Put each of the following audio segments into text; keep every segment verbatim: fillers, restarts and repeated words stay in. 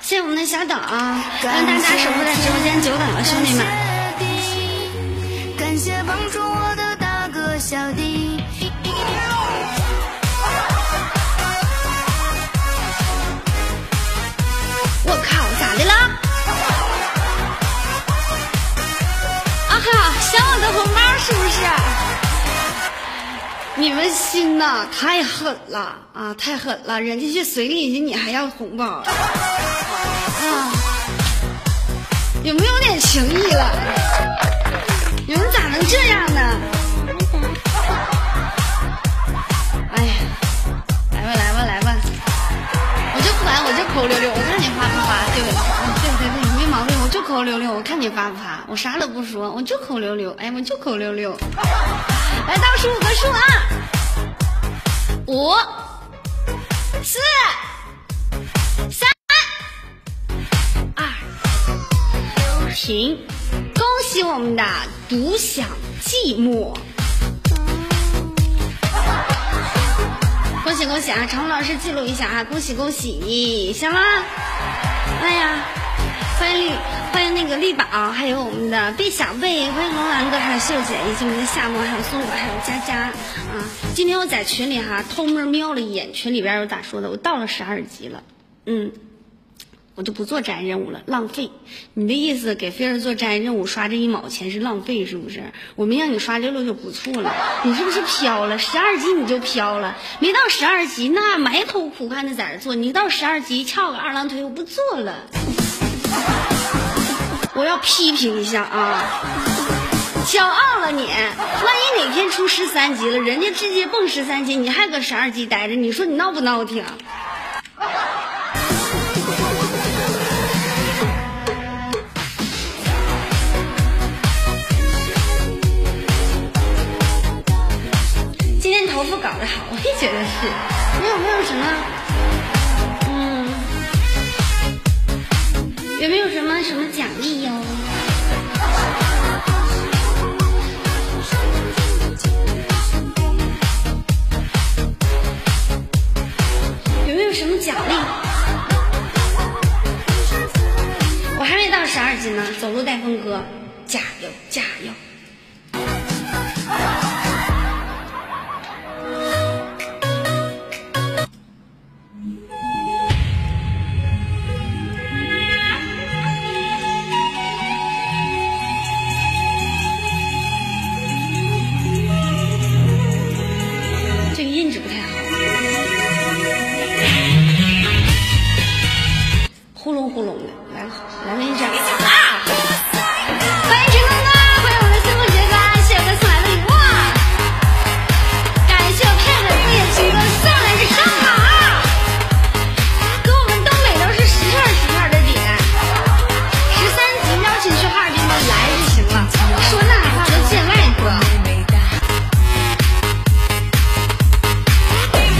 谢谢我们的小岛啊，让大家守护在直播间久等了，兄弟们。感谢帮助我的大哥小弟。我靠，咋的了？啊哈，想我的红包是不是？你们心呐太狠了啊，太狠了！人家去随礼去，你还要红包啊？有没有点情谊了？你们咋能这样呢？哎呀，来吧来吧来吧，我就不管，我就抠溜溜，我看你发不发？对对对对，没毛病，我就抠溜溜，我看你发不发？我啥都不说，我就抠溜溜，哎，我就抠溜溜。来倒数五个数啊，五、四、三、二。停！恭喜我们的独享寂寞，恭喜恭喜啊！常老师记录一下啊，恭喜恭喜！行了，哎呀，欢迎绿，欢迎那个绿宝，还有我们的贝小贝，欢迎龙兰哥，还有秀姐，以及我们的夏沫，还有松果，还有佳佳啊！今天我在群里哈偷摸瞄了一眼，群里边有咋说的？我到了十二级了，嗯。我就不做摘任务了，浪费。你的意思给菲儿做摘任务刷这一毛钱是浪费是不是？我没让你刷六六就不错了，你是不是飘了？十二级你就飘了，没到十二级那埋头苦干的在这做，你到十二级翘个二郎腿我不做了。我要批评一下啊，骄傲了你！万一哪天出十三级了，人家直接蹦十三级，你还搁十二级待着，你说你闹不闹挺？今天头发搞得好，我也觉得是。你有没有什么，嗯，有没有什么什么奖励哟？有没有什么奖励？我还没到十二级呢，走路带风哥，加油加油！呼隆呼隆的，来了，来了一下啊！欢迎陈东哥，欢迎我们的幸福学哥，谢谢哥送来的礼物，感谢我太太不眼睛哥送来的烧烤，跟我们东北都是十片十片的点，十三级邀请去哈尔滨的来就行了，说那话都见外哥。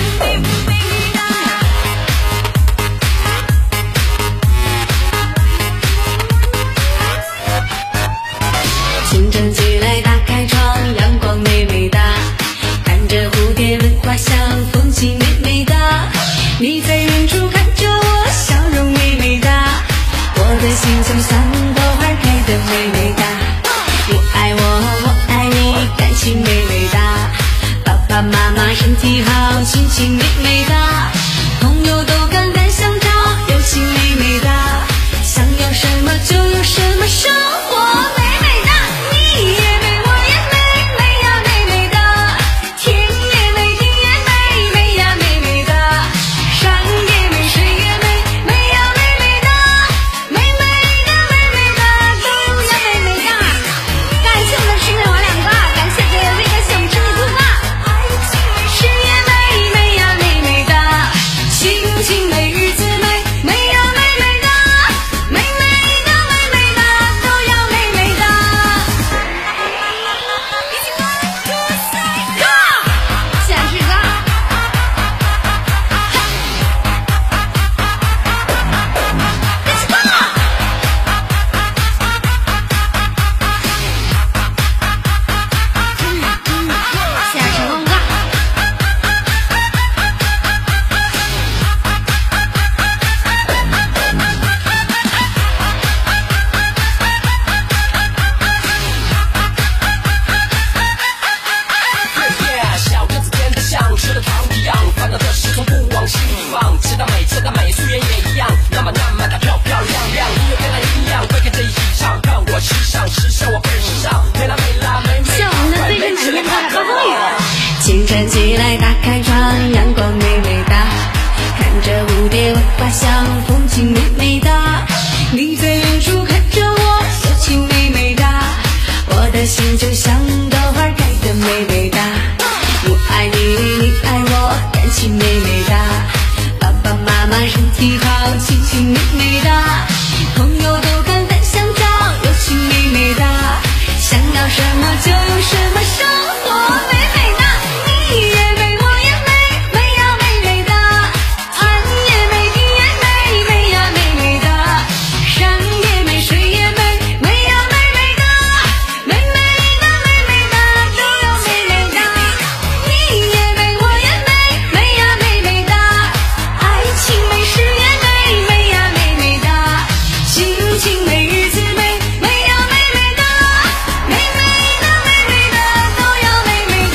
花香，风景美美的。你在远处看着我，表情美美的，我的心就像朵花开得美美的。我爱你，你爱我，感情美美的。爸爸妈妈身体好，心情美美的。朋友都敢分享交，友情美美的。想要什么就有什么，生活美美的。你也美，我也美，美呀美美的。天也美，地也美，美呀美美的。山也美，水也美，美呀美美的。美美的，美美的，都有美美的。你也美，我也美，美呀美美的。爱情美，事业美，美呀美美的。心情美，日子美，美呀美美的。美美的，美美的，都有美美的。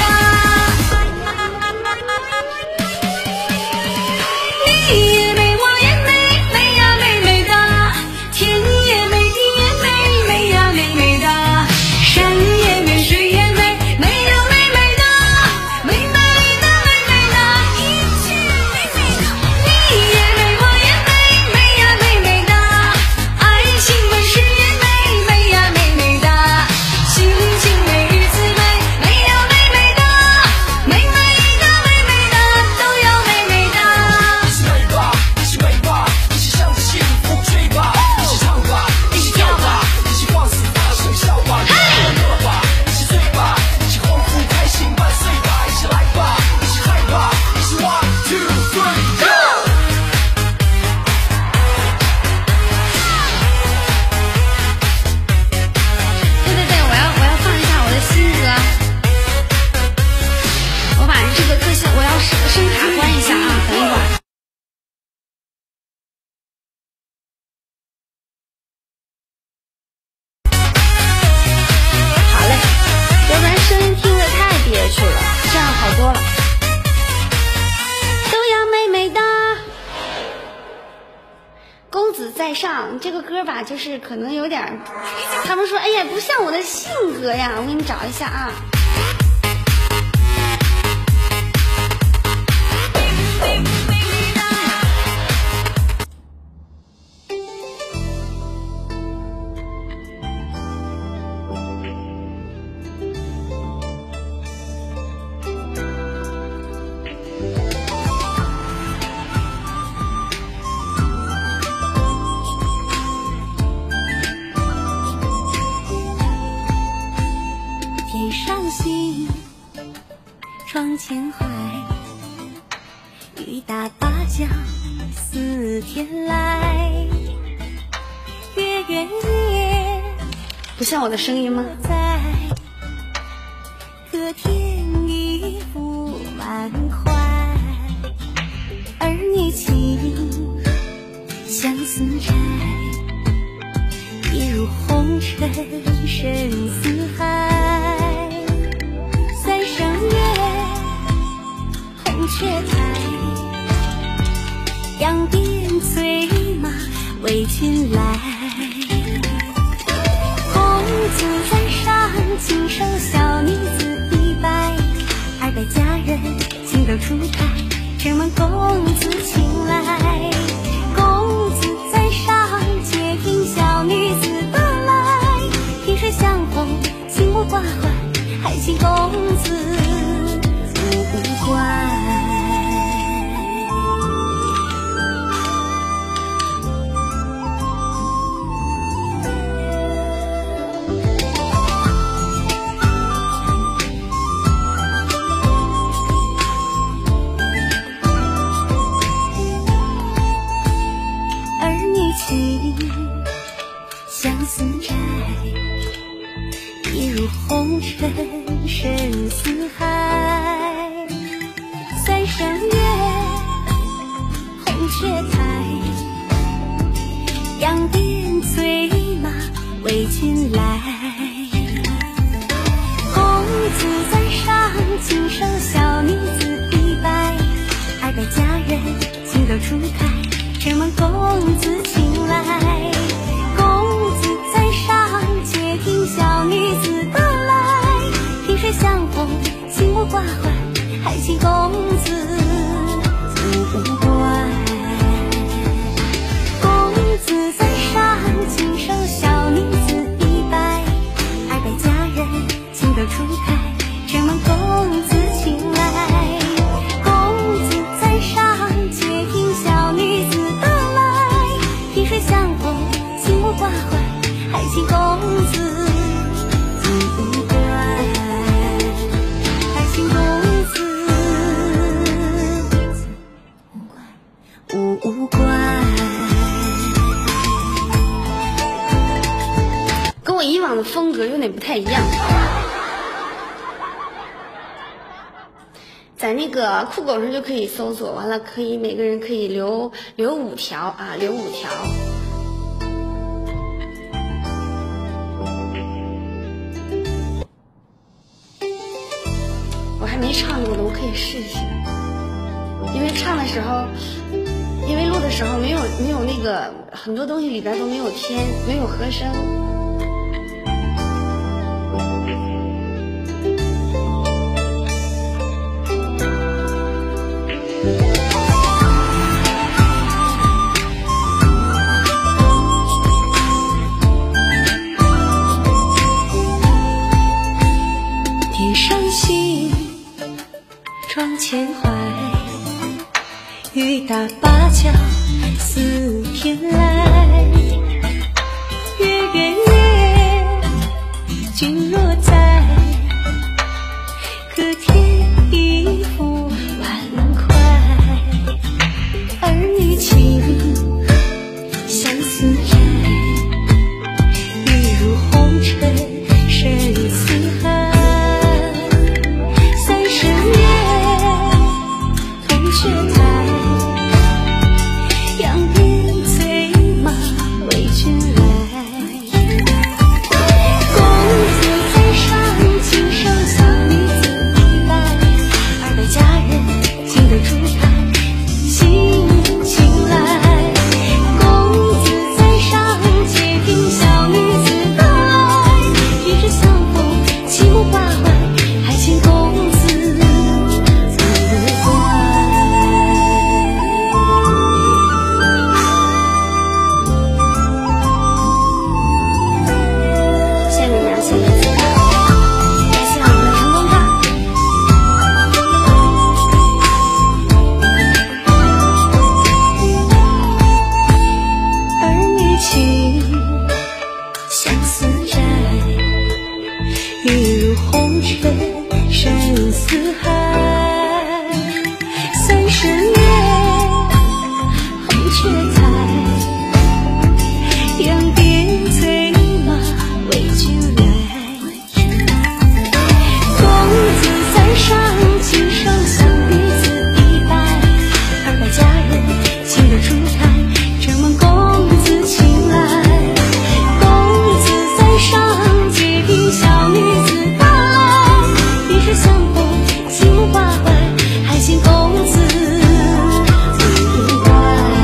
你也美，我也美，美呀美美的。天也美，地也美，美呀美美的。山也美，水也美，美呀美美的。美美的，美美的，一切美美的。你也美，我也美，美呀美美的。爱情美，事业美，美呀美美的。心情美，日子美，美呀美美的。美美的，美美的，都有美美的。 一起美吧，一起美吧，一起向着幸福追吧，一起唱吧，一起跳吧，一起放肆大声笑吧，一起欢乐吧，一起醉吧，一起欢呼开心万岁吧，一起来吧，一起嗨吧，一起 one two three go。 对对对，我要我要放一下我的新歌，我把这个歌声我要声声卡关一下啊，等一会儿。好嘞，要不然声音听着太憋屈了，这样好多了。都要美美的。公子在上这个歌吧，就是可能有点儿，他们说哎呀不像我的性格呀，我给你找一下啊。 天上星，窗前海，雨打芭蕉似天来。月圆夜不像我的声音吗？ 在，可天已覆满怀。儿女情，相思债，一如红尘深似海。三生月，红雀台，扬鞭催马为君来。公子在上，亲手小女子一拜。二代佳人情窦初开，承蒙公子青睐。公子在上，且听小女子的来。萍水相逢，心无挂怀，还请公子勿怪。儿女情，相思债，一如红尘深似海。三生月，红雀台，扬鞭催马为君来。公子在上，亲手小女子一拜。二代佳人情窦初开，承蒙公子青睐。公子在上，且听小女子的来。萍水相逢，心无挂怀，还请公子勿怪。 格有点不太一样。在那个酷狗上就可以搜索，完了可以每个人可以留留五条啊，留五条。我还没唱过的，我可以试试。因为唱的时候，因为录的时候没有没有那个很多东西里边都没有添，没有和声。 窗前怀，雨打芭蕉似天来。月圆夜，君若在，可添一幅万块。儿女情，相思债，欲入红尘深似海。雪台，扬鞭催马为君来。公子在上，亲手小女子一拜。二代佳人请得出台，心情来。公子在上，且听小女子道来。一日相逢，起舞花怀，还请公子。深似海，三十年红雀台，扬鞭催马为君来。公子在上，亲手向女子一拜。二代佳人请得出台，承蒙公子请来。公子在上，且听小女子道来。一日相逢，起舞花怀，还请公子明白。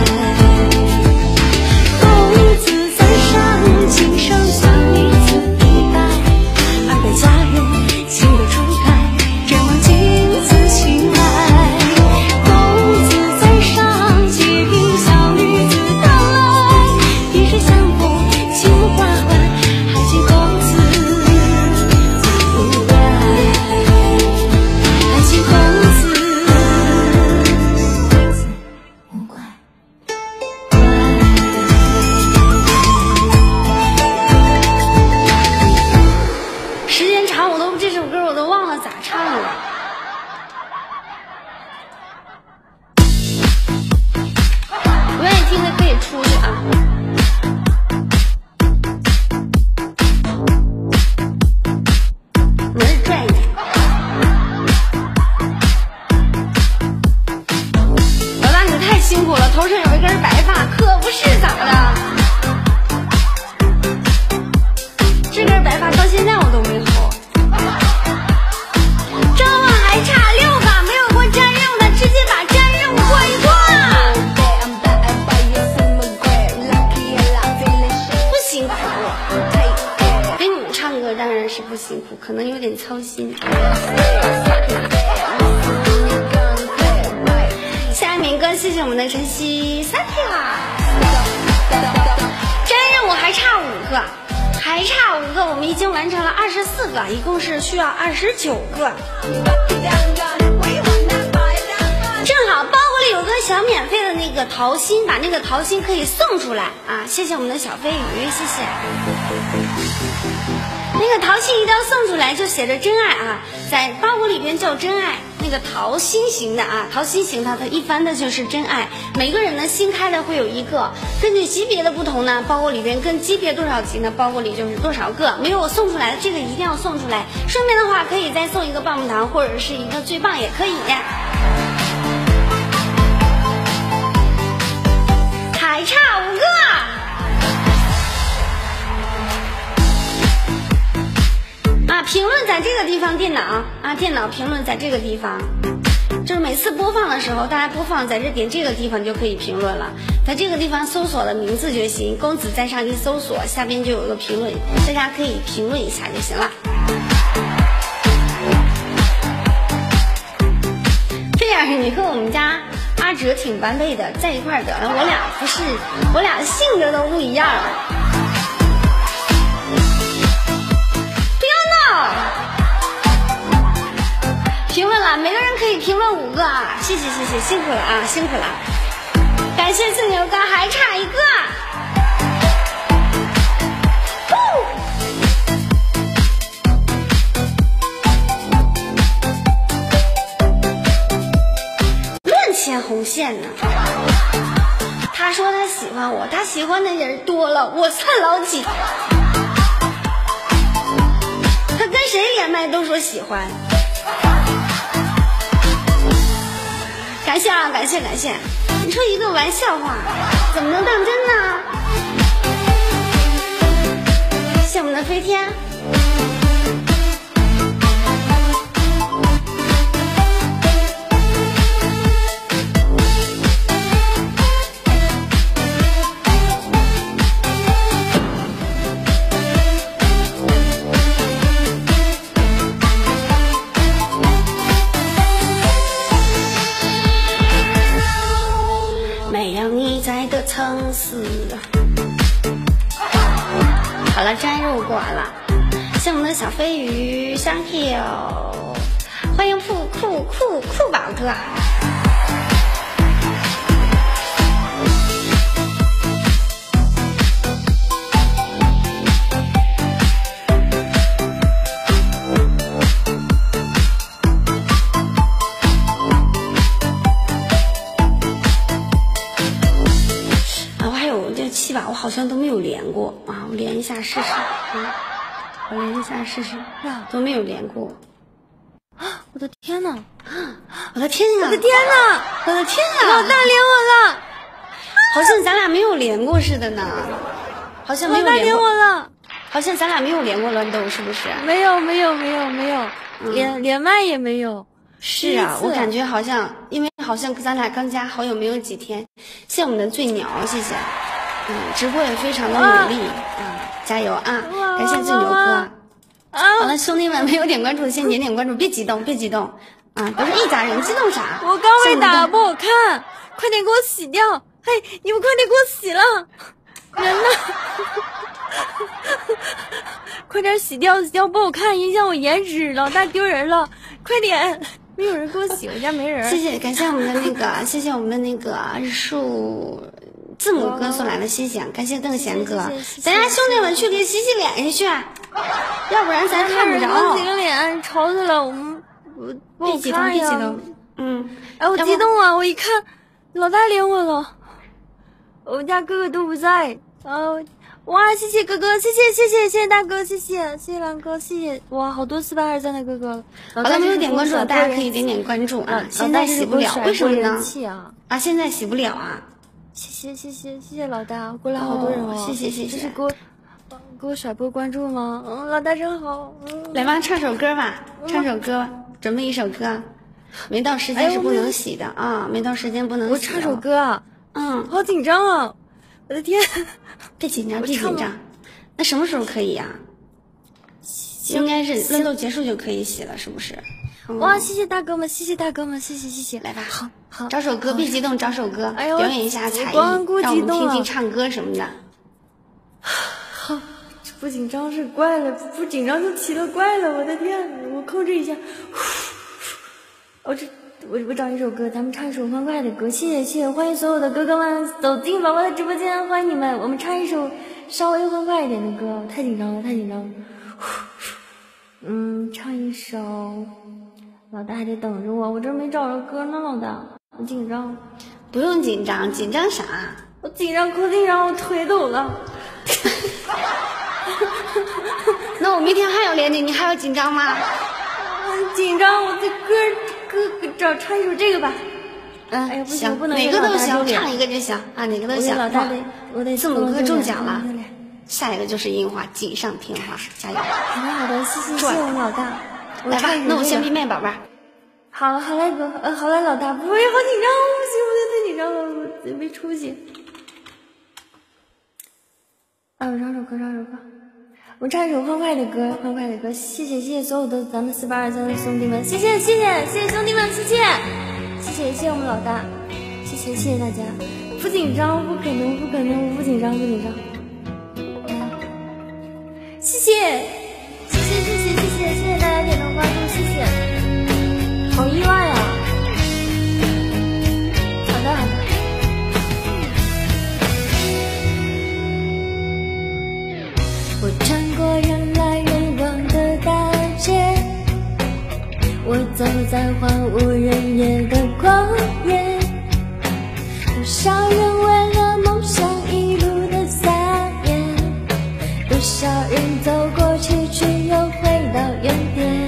公子在上，亲手向女子一拜。二代佳人请得出台，承蒙公子请来。公子在上，且听小女子道来。一日相逢，起舞花怀，还请公子明白。还请公子无怪。 时间长，我都这首歌我都忘了咋唱了。不愿意听的可以出去啊。门拽一下。老大你太辛苦了，头上有一根白发，可不是咋的？这根白发到现在我都没吼。张望还差六个，没有过占任务的直接把占任务过一过。不辛苦，给你们唱歌当然是不辛苦，可能有点操心。下一名歌，谢谢我们的晨曦萨提拉。占任务还差五个。还差五个，我们已经完成了二十四个，一共是需要二十九个。正好包裹里有个小免费的那个桃心，把那个桃心可以送出来啊！谢谢我们的小飞鱼，谢谢。 那个桃心一定要送出来，就写着真爱啊，在包裹里边叫真爱。那个桃心型的啊，桃心型的它一翻的就是真爱。每个人呢新开的会有一个，根据级别的不同呢，包裹里边跟级别多少级呢，包裹里就是多少个。没有我送出来的这个一定要送出来，顺便的话可以再送一个棒棒糖或者是一个最棒也可以。还差五个。啊，评论在这个地方，电脑啊，电脑评论在这个地方，就是每次播放的时候，大家播放在这点这个地方就可以评论了，在这个地方搜索的名字就行，公子在上一搜索，下边就有一个评论，大家可以评论一下就行了。这样你和我们家阿哲挺般配的，在一块儿得了，我俩不是，我俩性格都不一样。评论了，每个人可以评论五个啊！谢谢谢谢，辛苦了啊，辛苦了！感谢自牛哥，还差一个。乱牵红线呢？他说他喜欢我，他喜欢的人多了，我算老几？他跟谁连麦都说喜欢。感谢啊，感谢感谢！你说一个玩笑话，怎么能当真呢？谢我们的飞天。层次。好了，摘肉过完了，谢我们的小飞鱼香 Q， 欢迎酷酷酷酷宝哥。我好像都没有连过啊，我连一下试试啊，我连一下试试，都没有连过。 啊！我的天哪！ 我的天哪！ 我的天哪！ 我的天哪！ 老大连我了， 好像咱俩没有连过似的呢，好像没有连过。 老大连我了， 好像咱俩没有连过乱斗，是不是？ 没有，没有，没有，没有，嗯、连连麦也没有。 是啊，我感觉好像，因为好像咱俩刚加好友没有几天。谢我们的醉鸟，谢谢。嗯，直播也非常的努力啊，加油啊！感谢醉牛哥。 啊， 好了，兄弟们，没有点关注的先点点关注，别激动，别激动啊，都是一家人，激动啥？ 我刚被打不好看，快点给我洗掉！嘿，你们快点给我洗了，人呢？快点洗掉，洗掉不好看，影响我颜值了，太丢人了！快点，没有人给我洗，我家没人。 谢谢，感谢我们的那个，谢谢我们的那个日树。字母哥送来的西响，感谢邓贤哥，咱家兄弟们去给洗洗脸去，要不然咱看不着。 洗个脸，吵死了，我们我别激动，别激动，嗯， 哎，我激动啊！我一看，老大连我了，我们家哥哥都不在，然后哇，谢谢哥哥，谢谢谢谢谢谢大哥，谢谢谢谢狼哥，谢谢哇，好多四百二十三的哥哥。 好了，没有点关注的大家可以点点关注啊。现在洗不了，为什么呢？啊，现在洗不了啊。 谢谢谢谢谢谢老大，过来好多人哦， 谢谢谢谢， 这是给我给我甩波关注吗？嗯，老大真好。嗯、 来吧，唱首歌吧，唱首歌，准备一首歌。没到时间是不能洗的、哎、啊，没到时间不能洗。 我唱首歌啊， 嗯， 好紧张啊，我的天！ 别紧张，别紧张。那什么时候可以呀、啊？应该是乱斗结束就可以洗了，是不是？ 嗯、哇，谢谢大哥们，谢谢大哥们，谢谢谢谢。 来吧， 好。好， 找首歌，别激动，找首歌， 哎、 表演一下才艺，让我们听听唱歌什么的。 好，不紧张是怪了，不紧张就奇了怪了，我的天！我控制一下。我这，我我找一首歌，咱们唱一首欢快的歌。谢谢谢谢，欢迎所有的哥哥们走进宝宝的直播间，欢迎你们。我们唱一首稍微欢快一点的歌，太紧张了，太紧张了。 嗯，唱一首。老大还得等着我，我这没找着歌呢，老大，我紧张。 不用紧张，紧张啥？ 我紧张，可紧张，我腿抖了。 那我明天还要练你，你还要紧张吗？ 我紧张，我这歌歌找唱一首这个吧。 嗯， 哎呀，不行， 行， 不能哪个都行， 唱唱一个就行啊，哪个都行。 老大得，我得字母哥中奖了， 了。 下一个就是樱花，锦上添花，加油！ 好的好的，谢谢谢谢我们老大。 来吧，那我先闭麦，宝贝儿。 好了好嘞哥，呃好嘞老大，不是好紧张，不行，我太紧张了，我没出息。啊，我唱首歌，唱首歌，我唱一首欢快的歌，欢快的歌。谢谢谢谢所有的咱们四八二三的兄弟们，谢谢谢谢谢谢兄弟们，谢谢谢谢谢谢我们老大，谢谢谢谢大家。不紧张，不可能不可能，我不紧张不紧张。谢谢谢谢谢谢谢谢谢谢大家点头关注，谢谢。好意外啊！好的好的。我穿过人来人往的大街，我走在荒无人烟的旷野，多少人为了梦想一路的撒野，多少人走过去却又回到原点。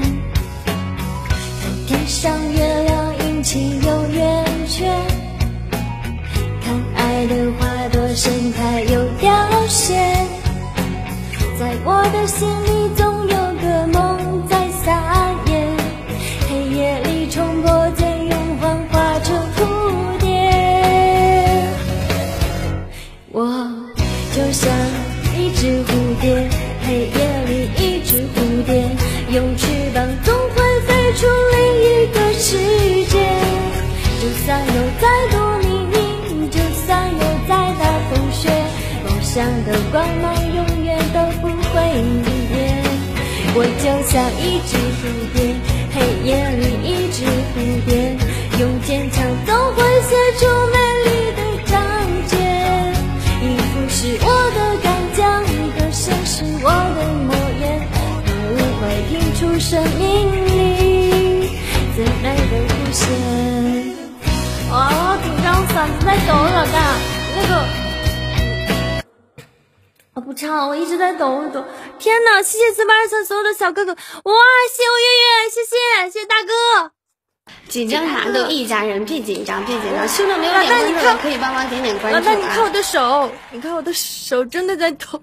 天上月亮阴晴有圆缺，看爱的花朵盛开又凋谢，在我的心里总有个梦在撒野，黑夜里冲破茧用幻化成蝴蝶。我就像一只蝴蝶，黑夜里一只蝴蝶，用翅膀总会飞出另一个世界。就算有再多秘密，就算有再大风雪，梦想的光芒永远都不会泯灭。我就像一只蝴蝶，黑夜里一只蝴蝶，用坚强总会写出美丽的章节。音符是我的干将，歌声是我的默言，我会拼出生命里最美的弧线。啊，我好紧张，嗓子在抖，老大，那个。我不唱，我一直在抖，我抖。天哪！谢谢四八二三所有的小哥哥，哇！谢我月月，谢谢谢谢大哥。 紧张啥都一家人，别紧张，别紧张。兄弟没有点关注的可以帮忙点点关注啊。 老大，你看我的手，你看我的手真的在抖。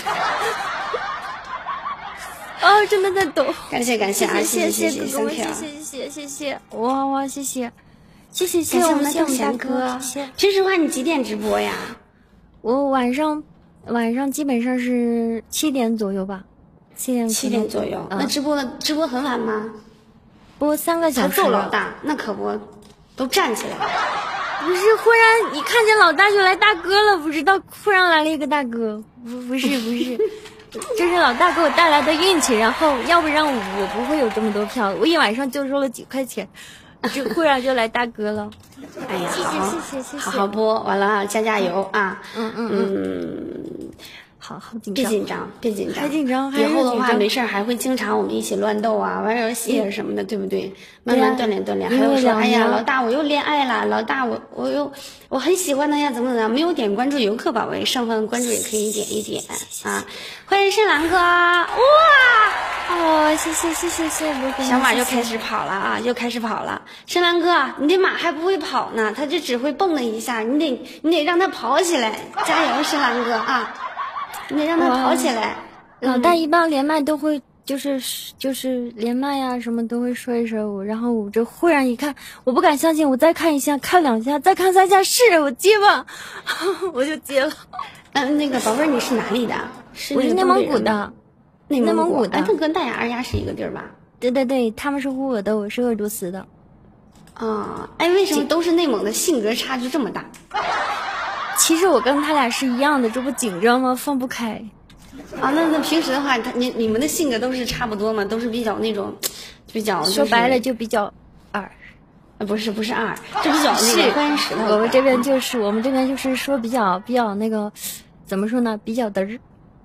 啊，真的在抖。 感谢感谢啊，谢谢谢哥哥们，谢谢谢谢谢谢，哇哇谢谢，谢谢谢谢我们谢我们大哥。平时话你几点直播呀？ 我晚上。晚上基本上是七点左右吧，七点七点左右。嗯、那直播的直播很晚吗？ 播三个小时。 揍老大，那可不，都站起来了。 不是，忽然一看见老大就来大哥了，不知道忽然来了一个大哥，不不是不是，这是老大给我带来的运气。然后要不然我我不会有这么多票，我一晚上就收了几块钱，就忽然就来大哥了。 哎呀， 谢谢谢谢谢谢， 好好播完了，加加油啊！ 嗯嗯嗯，好好紧张， 别紧张，别紧张， 还紧张， 以后的话没事还会经常我们一起乱斗啊，玩游戏什么的，对不对？慢慢锻炼锻炼。还有说，哎呀，老大我又恋爱了，老大我我又我很喜欢的呀，怎么怎么样？没有点关注游客宝贝，上方关注也可以点一点啊！欢迎深蓝哥，哇！ 哦，谢谢谢谢谢谢， 小马又开始跑了啊，又开始跑了。深蓝哥，你这马还不会跑呢，它就只会蹦了一下，你得你得让它跑起来，加油，深蓝哥啊！你得让它跑起来。 老大一般连麦都会就是就是连麦呀、啊、什么都会说一声我，然后我这忽然一看，我不敢相信，我再看一下，看两下，再看三下，是我接吧，我就接了。 嗯，那个宝贝儿，你是哪里的？是我是内蒙古的。 内蒙古的， 哎，这跟大牙二牙是一个地儿吧？ 对对对，他们是乌尔的，我是鄂卓斯的。 啊，哎，为什么都是内蒙的，性格差距这么大？ 其实我跟他俩是一样的，这不紧张吗？放不开。 啊，那那平时的话，他你你们的性格都是差不多吗？都是比较那种，比较、就是、 说白了就比较二。 呃，不是不是二，就比较那个关石头。 我们这边就是我们这边就是说比较比较那个，怎么说呢？比较嘚儿。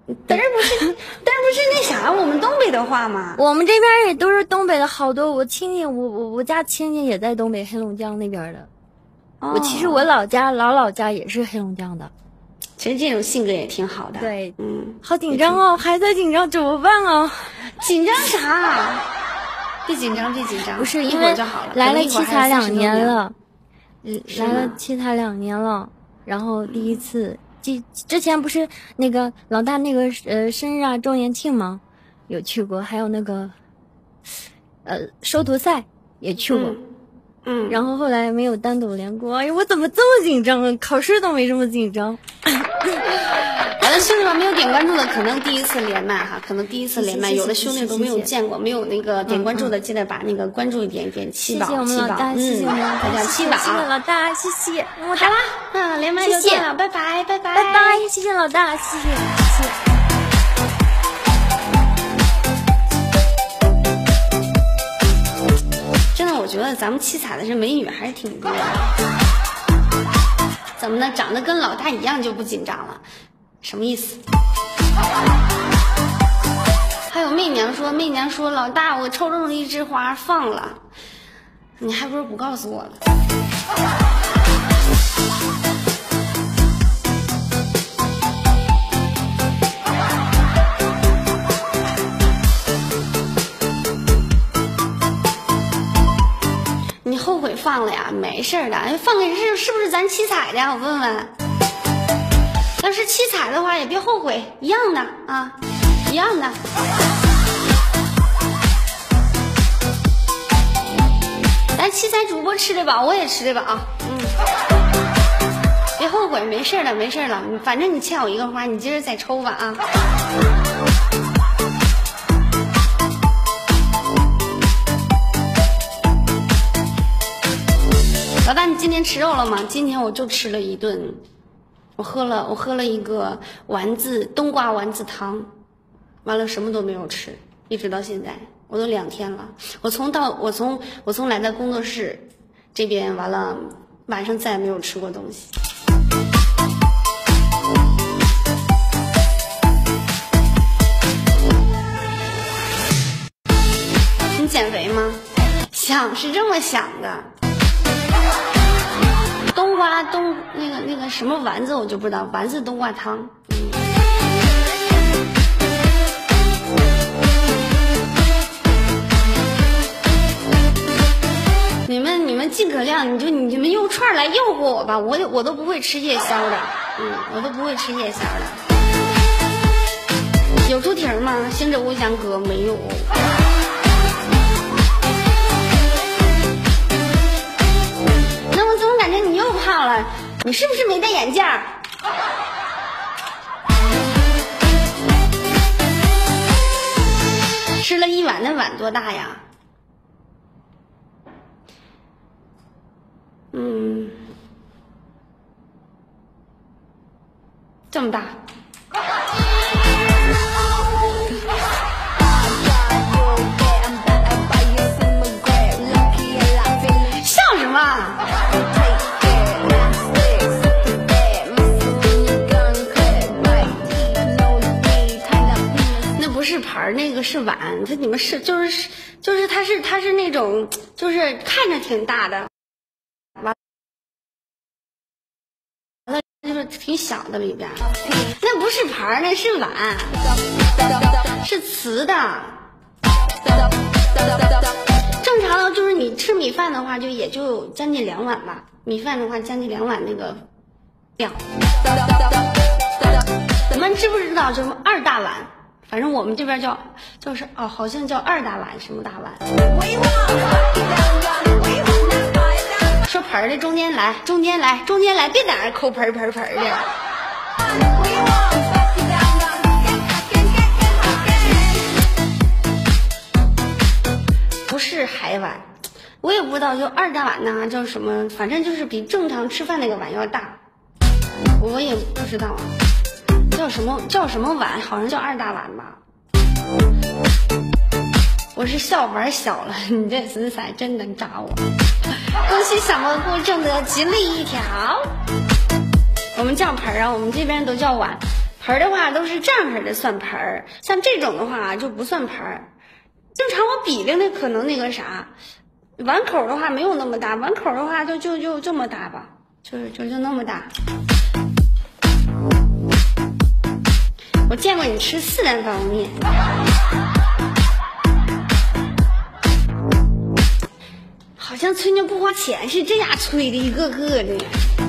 嘚儿不是嘚儿不是那啥，我们东北的话吗？ 我们这边也都是东北的，好多我亲戚，我我我家亲戚也在东北黑龙江那边的。 哦、 我其实我老家老老家也是黑龙江的。 其实这种性格也挺好的。 对， 嗯， 好紧张哦，还在紧张，怎么办啊？ 紧张啥？别紧张，别紧张， 不是一因为会儿就好了。 来了七彩两年了， 嗯， 来了七彩两年了，然后第一次。之之前不是那个老大那个呃生日啊周年庆吗？有去过，还有那个呃收徒赛也去过， 嗯，嗯然后后来没有单独连过。哎呀，我怎么这么紧张啊？考试都没这么紧张。 完了，兄弟们没有点关注的，可能第一次连麦哈，可能第一次连麦， 谢谢有的兄弟都没有见过，没有那个点关注的，记得把那个关注一点，点七宝， 谢谢我们老大， 七宝， 谢谢我们老嗯， 大， 叫七宝， 谢谢老大，谢谢。我好啦，嗯，连麦就谢谢断了，拜拜，拜拜， 拜拜，谢谢老大，谢谢，谢谢。 真的，我觉得咱们七彩的这美女还是挺多的。怎么呢？长得跟老大一样就不紧张了？什么意思？还有媚娘说，媚娘说，老大，我抽中了一枝花放了，你还不如不告诉我了。你后悔放了呀？没事的，放给是是不是咱七彩的呀？我问问。要是七彩的话，也别后悔，一样的啊，一样的。咱七彩主播吃得饱，我也吃得饱，嗯，别后悔，没事的，没事了，反正你欠我一个花，你接着再抽吧啊。老大，你今天吃肉了吗？今天我就吃了一顿，我喝了我喝了一个丸子冬瓜丸子汤，完了什么都没有吃，一直到现在我都两天了。我从到我从我从来到工作室这边，完了晚上再也没有吃过东西。你减肥吗？想是这么想的。冬瓜冬那个那个什么丸子我就不知道，丸子冬瓜汤。嗯，你们你们尽可量，你就你们用串来诱惑我吧，我我都不会吃夜宵的，嗯，我都不会吃夜宵的。有出题吗？行者无香哥没有。你又胖了，你是不是没戴眼镜？吃了一碗，那碗多大呀？嗯，这么大。笑什么？那个是碗，它你们是就是就是它是它是那种就是看着挺大的，完了就是挺小的里边，那不是盘，那是碗，是瓷的。正常的就是你吃米饭的话，就也就将近两碗吧，米饭的话将近两碗那个量。你们知不知道什么二大碗？反正我们这边叫就是哦，好像叫二大碗，什么大碗？说盆儿的中间来，中间来，中间来，别在那抠盆儿盆儿盆儿的。不是海碗，我也不知道，就二大碗呢，叫什么？反正就是比正常吃饭那个碗要大，我也不知道啊。叫什么叫什么碗？好像叫二大碗吧。我是笑玩小了，你这紫色真能扎我。恭喜小蘑菇挣得吉利一条。我们叫盆啊，我们这边都叫碗。 盆儿的话都是这样式的算盆儿，像这种的话就不算盆儿。正常我比量的可能那个啥，碗口的话没有那么大，碗口的话就就就这么大吧，就是就就那么大。我见过你吃四袋方便面。好像吹牛不花钱是这样吹的，一个个的。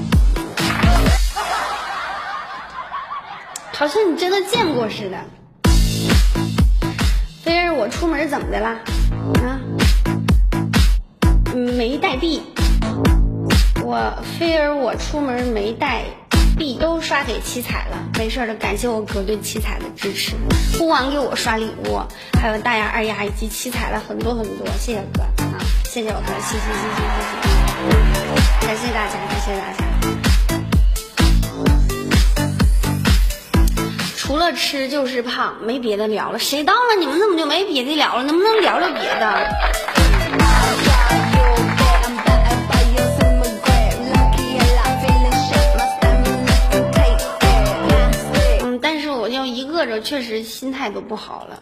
好像你真的见过似的。菲儿，我出门怎么的啦？啊，没带币。我菲儿，我出门没带币，都刷给七彩了。没事的，感谢我哥对七彩的支持，不光给我刷礼物，还有大牙、二丫以及七彩了很多很多，谢谢哥啊！谢谢我哥，谢谢谢谢谢谢，感谢大家，感谢大家。除了吃就是胖，没别的聊了。谁到了你们怎么就没别的聊了？能不能聊聊别的？嗯，但是我要一个人，确实心态都不好了，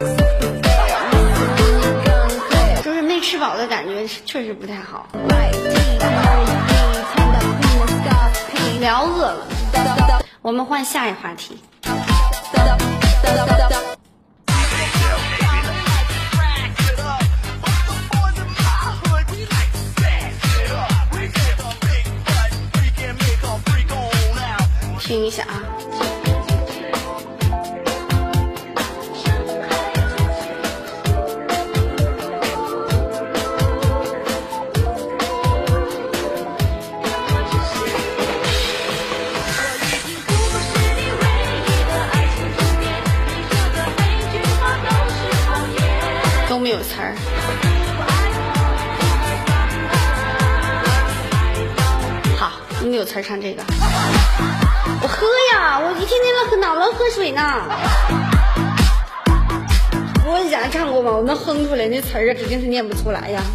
就是没吃饱的感觉，确实不太好。聊饿了，我们换下一话题。听一下啊。都没有词儿。好，你有词儿唱这个。我喝呀，我一天天的喝脑子喝水呢。我以前唱过吗？我能哼出来那词儿啊，指定是念不出来呀。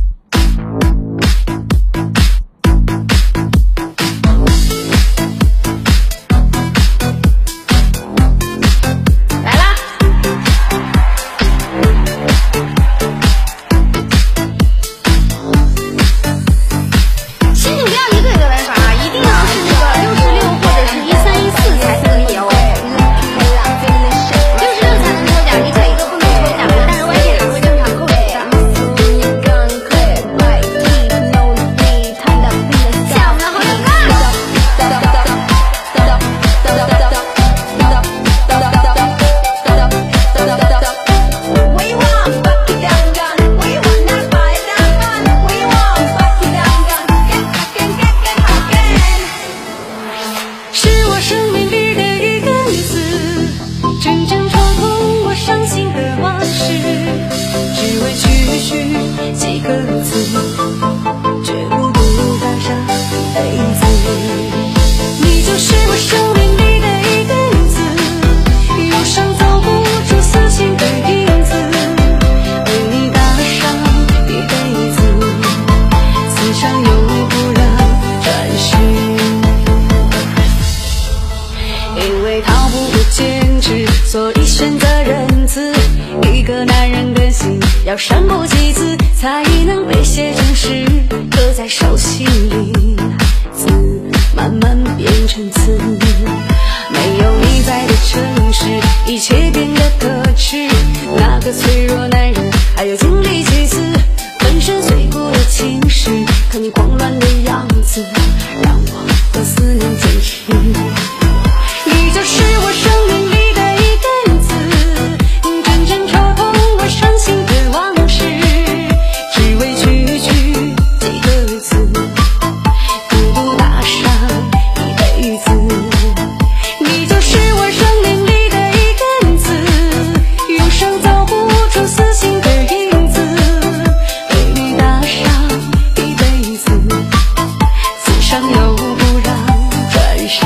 要善过几次，才能被写成诗，刻在手心里，字慢慢变成词。没有你在的城市，一切变得可耻。那个脆弱男人，还要经历几次粉身碎骨的侵蚀。可你慌乱的样子，让我和思念坚持。你就是我生命里的一根刺，真正戳痛我伤心的往事，只为区区几个字，孤独打伤一辈子。你就是我生命里的一根刺，用手走不出撕心的影子，为你打伤一辈子，刺伤又不让转世。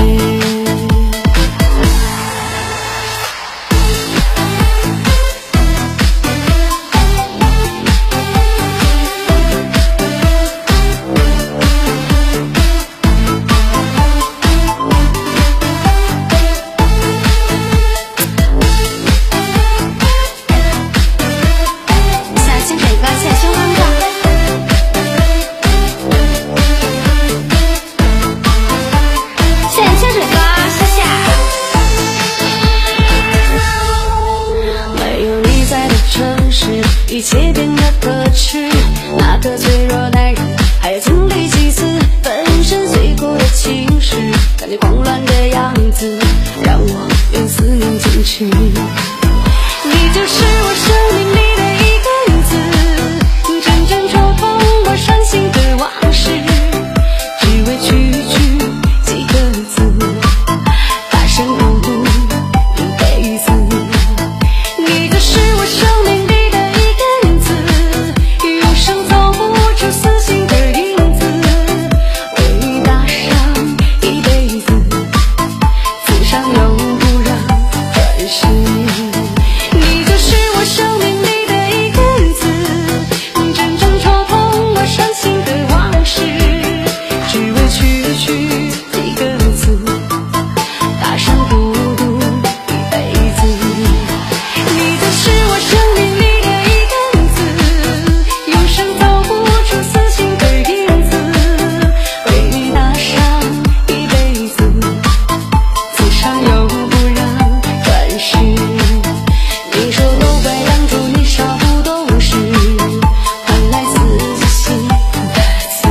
你慌乱的样子，让我用思念坚持。你就是我生命里的一根刺，阵阵戳痛我伤心的往事，只为区区几个字，大声孤独一辈子。你就是我生命里的一根刺，永生走不出死心的影子，为你打上一辈子，刺伤又不让转世。你就是我生命里的一根刺，真正戳痛我伤心的往事，只为区区几个字，打上孤独一辈子。你就是我生命里的一根刺，永生走不出死心的影子，为你打上一辈子，刺伤又不让转世。你说都怪当初年少不懂事，换来自信的刺。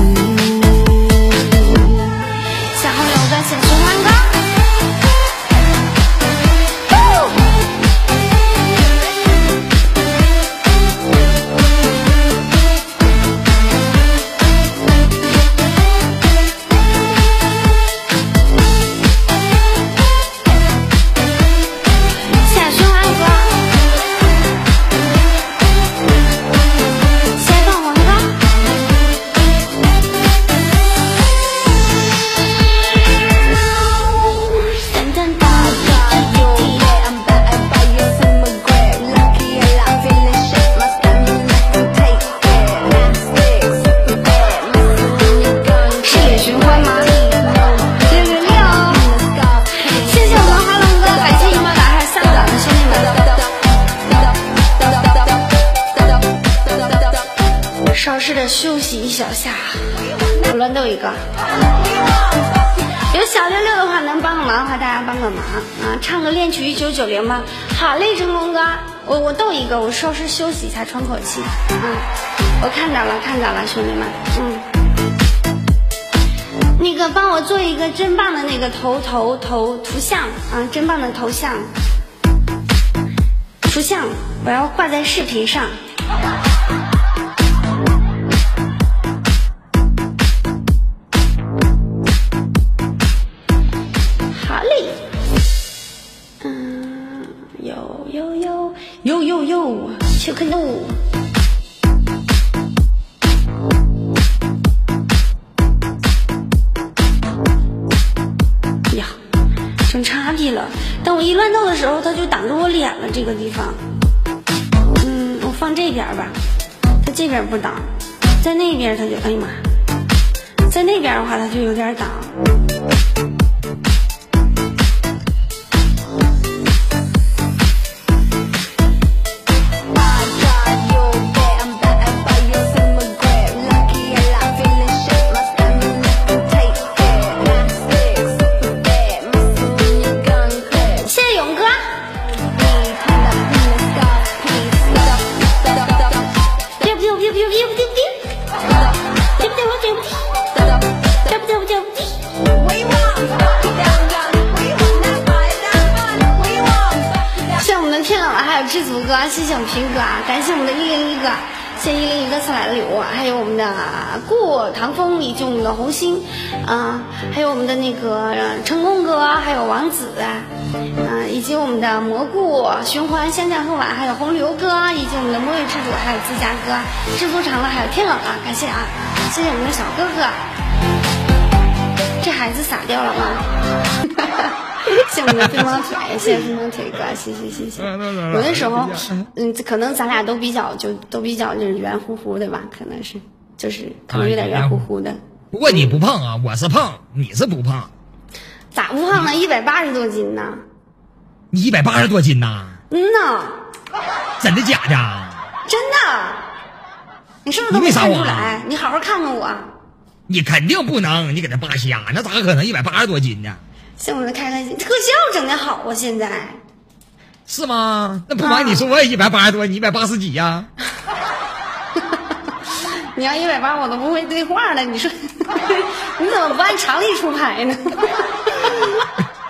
小好友的小循环歌。下循环歌，先放黄歌。噔噔噔，是也循环吗？六六六，谢谢我们华龙哥，感谢有没有打开三个档的兄弟们。稍事的休息一小下，我乱斗一个。有小六六的话，能帮个忙的话，大家帮个忙啊！唱个恋曲一九九零吧。好嘞，成龙哥，我我斗一个，我稍事休息一下，喘口气。嗯，我看到了，看到了，兄弟们，嗯。那个帮我做一个真棒的那个头头头图像啊，真棒的头像图像，我要挂在视频上。好嘞，嗯，有有有有有有，切克怒。呀，整差评了。等我一乱斗的时候，他就挡着我脸了，这个地方。嗯，我放这边吧，他这边不挡，在那边他就，哎呀妈，在那边的话他就有点挡。知足哥，谢谢我们平哥啊，感谢我们的一零一哥，谢谢一零一哥送来的礼物，还有我们的过唐风以及我们的红星，啊、呃，还有我们的那个成功哥，还有王子，嗯、呃，以及我们的蘑菇循环香酱喝碗，还有红牛哥，以及我们的末日之主，还有自家哥，知足常乐，还有天冷啊，感谢啊，谢谢我们的小哥哥，这孩子傻掉了吗？谢谢我们的乒乓腿，谢谢乒乓腿哥，谢谢谢谢。有的时候，嗯，可能咱俩都比较就都比较就是圆乎乎的吧，可能是就是可能有点圆乎乎的。 不过你不胖啊，我是胖，你是不胖。 咋不胖呢？一百八十多斤呢。 你一百八十多斤呐？ 嗯呐。 真的假的？ 真的。你是不是都没看出来？你好好看看我。 你肯定不能，你搁那扒瞎，那咋可能一百八十多斤呢？ 像我这开开心，特效整的好啊！现在是吗？那不瞒你说，我也一百八十多，你一百八十几呀？ 你要一百八，我都不会对话了。你说你怎么不按常理出牌呢？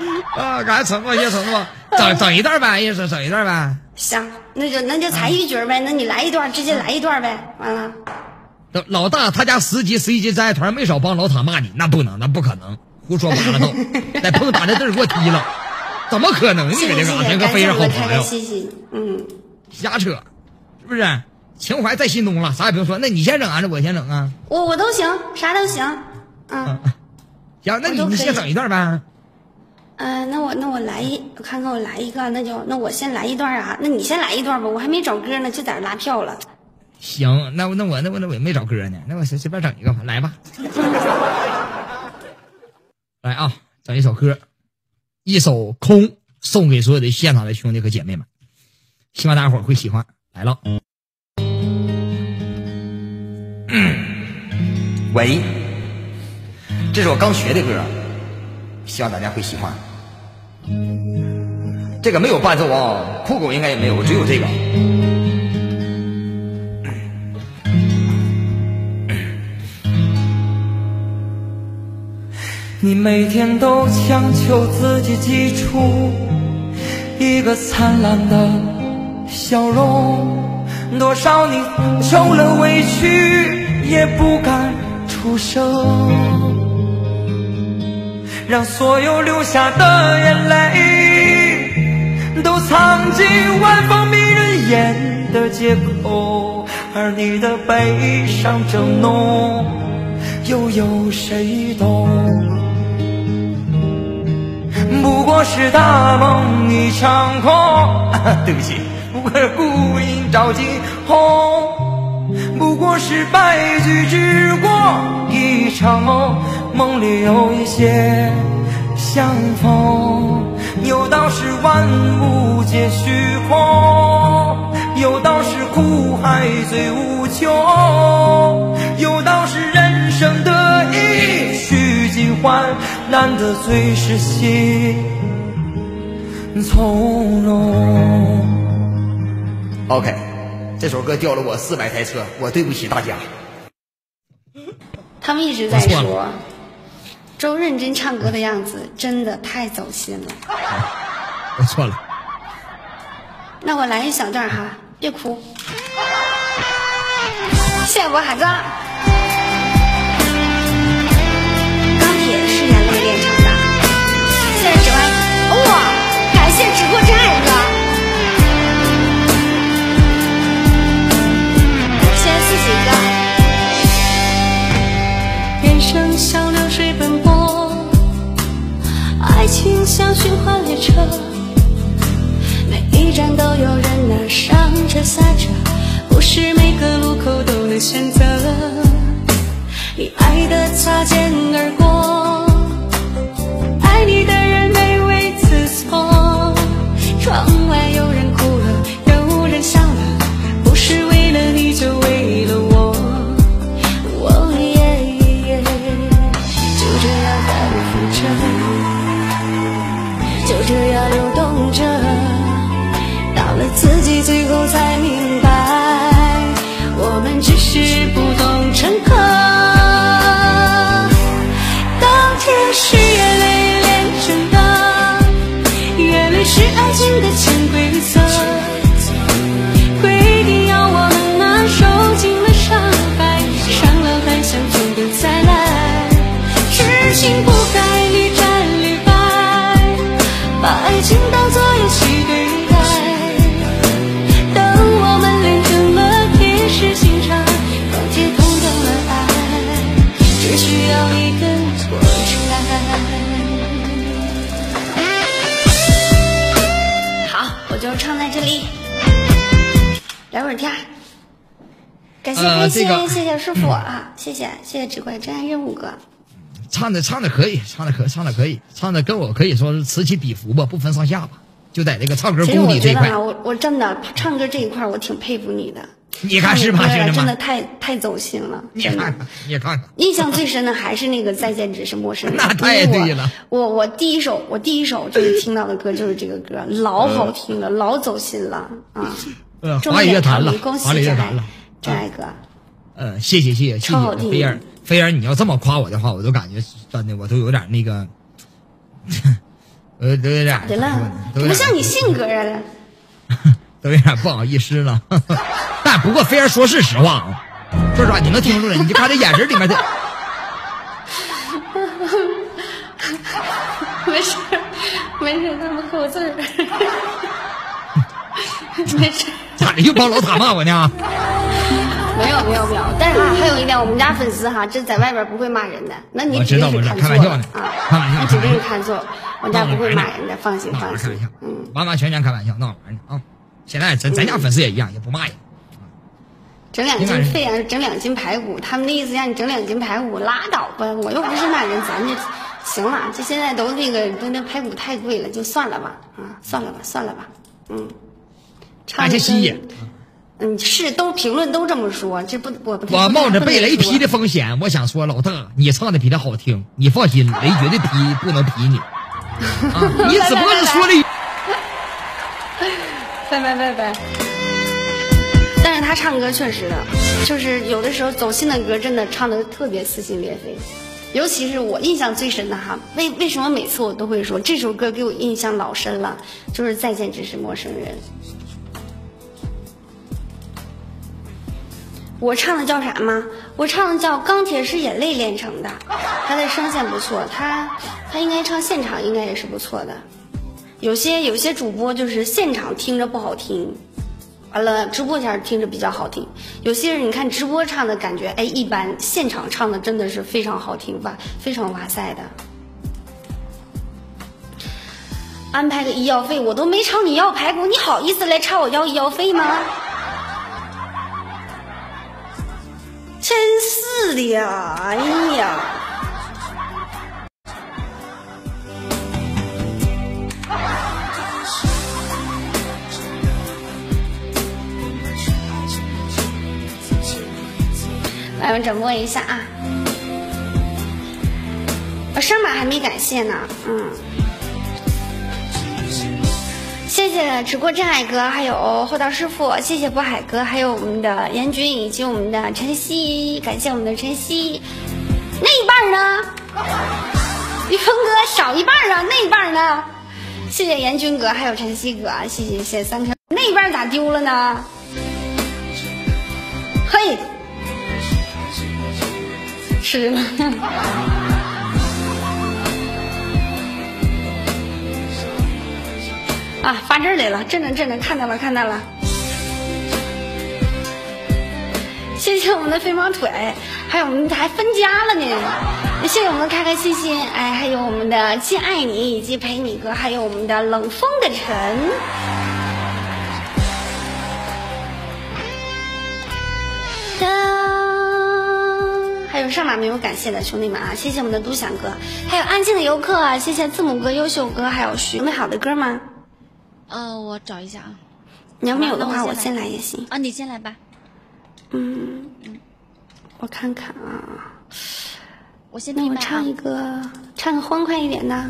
啊，赶紧承诺，先承诺，整整一段呗，意思整一段呗。 行，那就那就才一局呗，那你来一段，直接来一段呗，完了。 老老大他家十级十一级真爱团没少帮老塔骂你，那不能，那不可能，胡说八道都，在碰打在这儿给我踢了，怎么可能？你搁这嘎，真个非常好朋友， 开开心心，嗯， 瞎扯，是不是？情怀在心中了，啥也不用说。那你先整还是我先整啊？ 我我都行，啥都行，嗯， 行，那你你先整一段呗。 嗯、呃，那我那我来一，我看看我来一个，那就那我先来一段啊，那你先来一段吧，我还没找歌呢，就在这拉票了。 行，那我那我那我那我也没找歌呢，那我随随便整一个吧，来吧。来啊，整一首歌，一首《空》，送给所有的现场的兄弟和姐妹们，希望大家伙儿会喜欢。来了，嗯，喂，这是我刚学的歌，希望大家会喜欢。这个没有伴奏啊，酷狗应该也没有，只有这个。 你每天都强求自己挤出一个灿烂的笑容，多少你受了委屈也不敢出声，让所有流下的眼泪都藏进晚风迷人眼的借口，而你的悲伤正浓，又有谁懂？不过是大梦一场空，对不起，不过是孤影照惊红，不过是白驹之过一场梦，梦里有一些相逢。有道是万物皆虚空，有道是苦海最无穷，有道是人生的一曲尽欢，难得最是心从容。 OK， 这首歌掉了我四百台车，我对不起大家。 他们一直在说周认真唱歌的样子真的太走心了。 我错了。 那我来一小段哈，别哭。谢谢我海哥。钢铁是眼泪炼成的。谢谢指环，哇、哦，感谢直播真爱哥。谢谢四喜哥。 人生像流水奔波，爱情像循环列车，每一站都有人儿上着下着，不是每个路口都能选择。以爱的擦肩而过，爱你的人没为此错。窗外有人哭了，有人笑了，不是为了你就为了我。哦耶耶，就这样反复着，就这样流动着，到了自己最后才明白，我们只是不懂诚恳。钢铁是眼泪炼成的，眼泪是爱情的潜规则，规定要我们拿受尽了伤害，伤了还想痛的再来，痴心不该屡战屡败，把爱情当作游戏对待。等我们练成了铁石心肠，钢铁痛掉了爱，只需要一根火柴。 好，我就唱在这里，聊会儿天。感谢呃开心， 这个谢谢师傅啊，谢谢谢谢只怪真爱任务哥。 唱的唱的可以，唱的可唱的可以，唱的跟我可以说是此起彼伏吧，不分上下吧，就在这个唱歌其实功底这一块。 我觉得啊，我我真的唱歌这一块，我挺佩服你的。 你看是吧， 唱兄弟们？ 歌真的太太走心了，真的。 你看看，你看看， 印象最深的还是那个《再见只是陌生人》， 那太对了。 我我我第一首我第一首就是听到的歌就是这个歌，老好听了，老走心了啊！ 呃， 中华语乐坛了点桃李，恭喜华语乐真爱坛了， 真爱哥。 嗯，谢谢谢谢谢超好听谢飞儿飞儿，你要这么夸我的话，我都感觉真的我都有点那个， 呃，都有点咋的了？ 都有点不像你性格啊了。 都有点不好意思了。但不过菲儿说是实话啊，说实话你能听出来，你就看这眼神里面的。 没事没事，他们扣字儿。没事。 咋的？又帮老塔骂我呢？ 没有没有没有，但是啊，还有一点，我们家粉丝哈，这在外边不会骂人的。那你我知道指定是看错我知道开玩笑了呢啊， 开玩笑那指定是看错。我们家不会骂人的，放心闹放心玩开玩笑。， 嗯， 完完全全开玩笑，闹玩呢啊！现在咱咱家粉丝也一样，也不骂人。 整两斤肺啊，整两斤排骨，他们的意思让你整两斤排骨，拉倒吧，我又不是那人，咱就行了。这现在都那个都那排骨太贵了，就算了吧，啊，算了吧，算了吧，嗯。 感谢西野。 嗯，是都评论都这么说，这不我不我冒着被雷劈的风险，我想说老大，你唱的比他好听，你放心，雷绝对劈不能劈你。啊，你只不过是说了一。 拜拜拜拜。但是他唱歌确实的，就是有的时候走心的歌真的唱的特别撕心裂肺，尤其是我印象最深的哈，为为什么每次我都会说这首歌给我印象老深了，就是再见只是陌生人。我唱的叫啥吗？我唱的叫《钢铁是眼泪炼成的》，他的声线不错，他他应该唱现场应该也是不错的。有些有些主播就是现场听着不好听，完了直播前听着比较好听。有些人你看直播唱的感觉哎一般，现场唱的真的是非常好听吧，非常哇塞的。安排个医药费，我都没朝你要排骨，你好意思来朝我要医药费吗？真是的呀！哎呀，来，我们转播一下啊！我声马还没感谢呢，嗯。谢谢直播真爱哥，还有厚道师傅，谢谢渤海哥，还有我们的严军以及我们的晨曦，感谢我们的晨曦。那一半呢？于峰哥少一半啊，那一半呢？谢谢严军哥，还有晨曦哥，谢谢谢谢三条。那一半咋丢了呢？嘿，吃了。啊，发这儿来了，真的真的看到了看到了，谢谢我们的飞毛腿，还有我们还分家了呢，谢谢我们的开开心心，哎，还有我们的既爱你以及陪你哥，还有我们的冷风的尘，当，还有上马没有感谢的兄弟们啊，谢谢我们的独享哥，还有安静的游客啊，谢谢字母哥、优秀哥，还有徐，有没有好的歌吗？ 呃，我找一下啊。 你要没有的话， 我我先来也行。 啊，你先来吧。 嗯嗯，我看看啊， 我先那听吧啊。 我唱一个，唱个欢快一点的。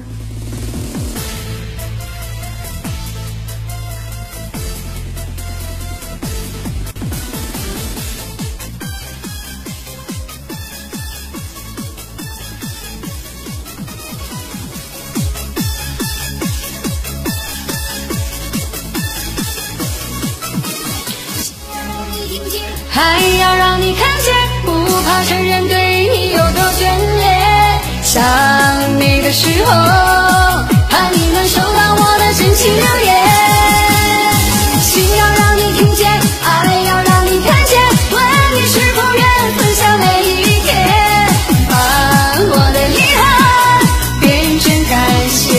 还要让你看见，不怕承认对你有多眷恋。想你的时候，怕你能收到我的真情留言。心要让你听见，爱要让你看见，问你是否愿分享每一天，把我的遗憾变成感谢。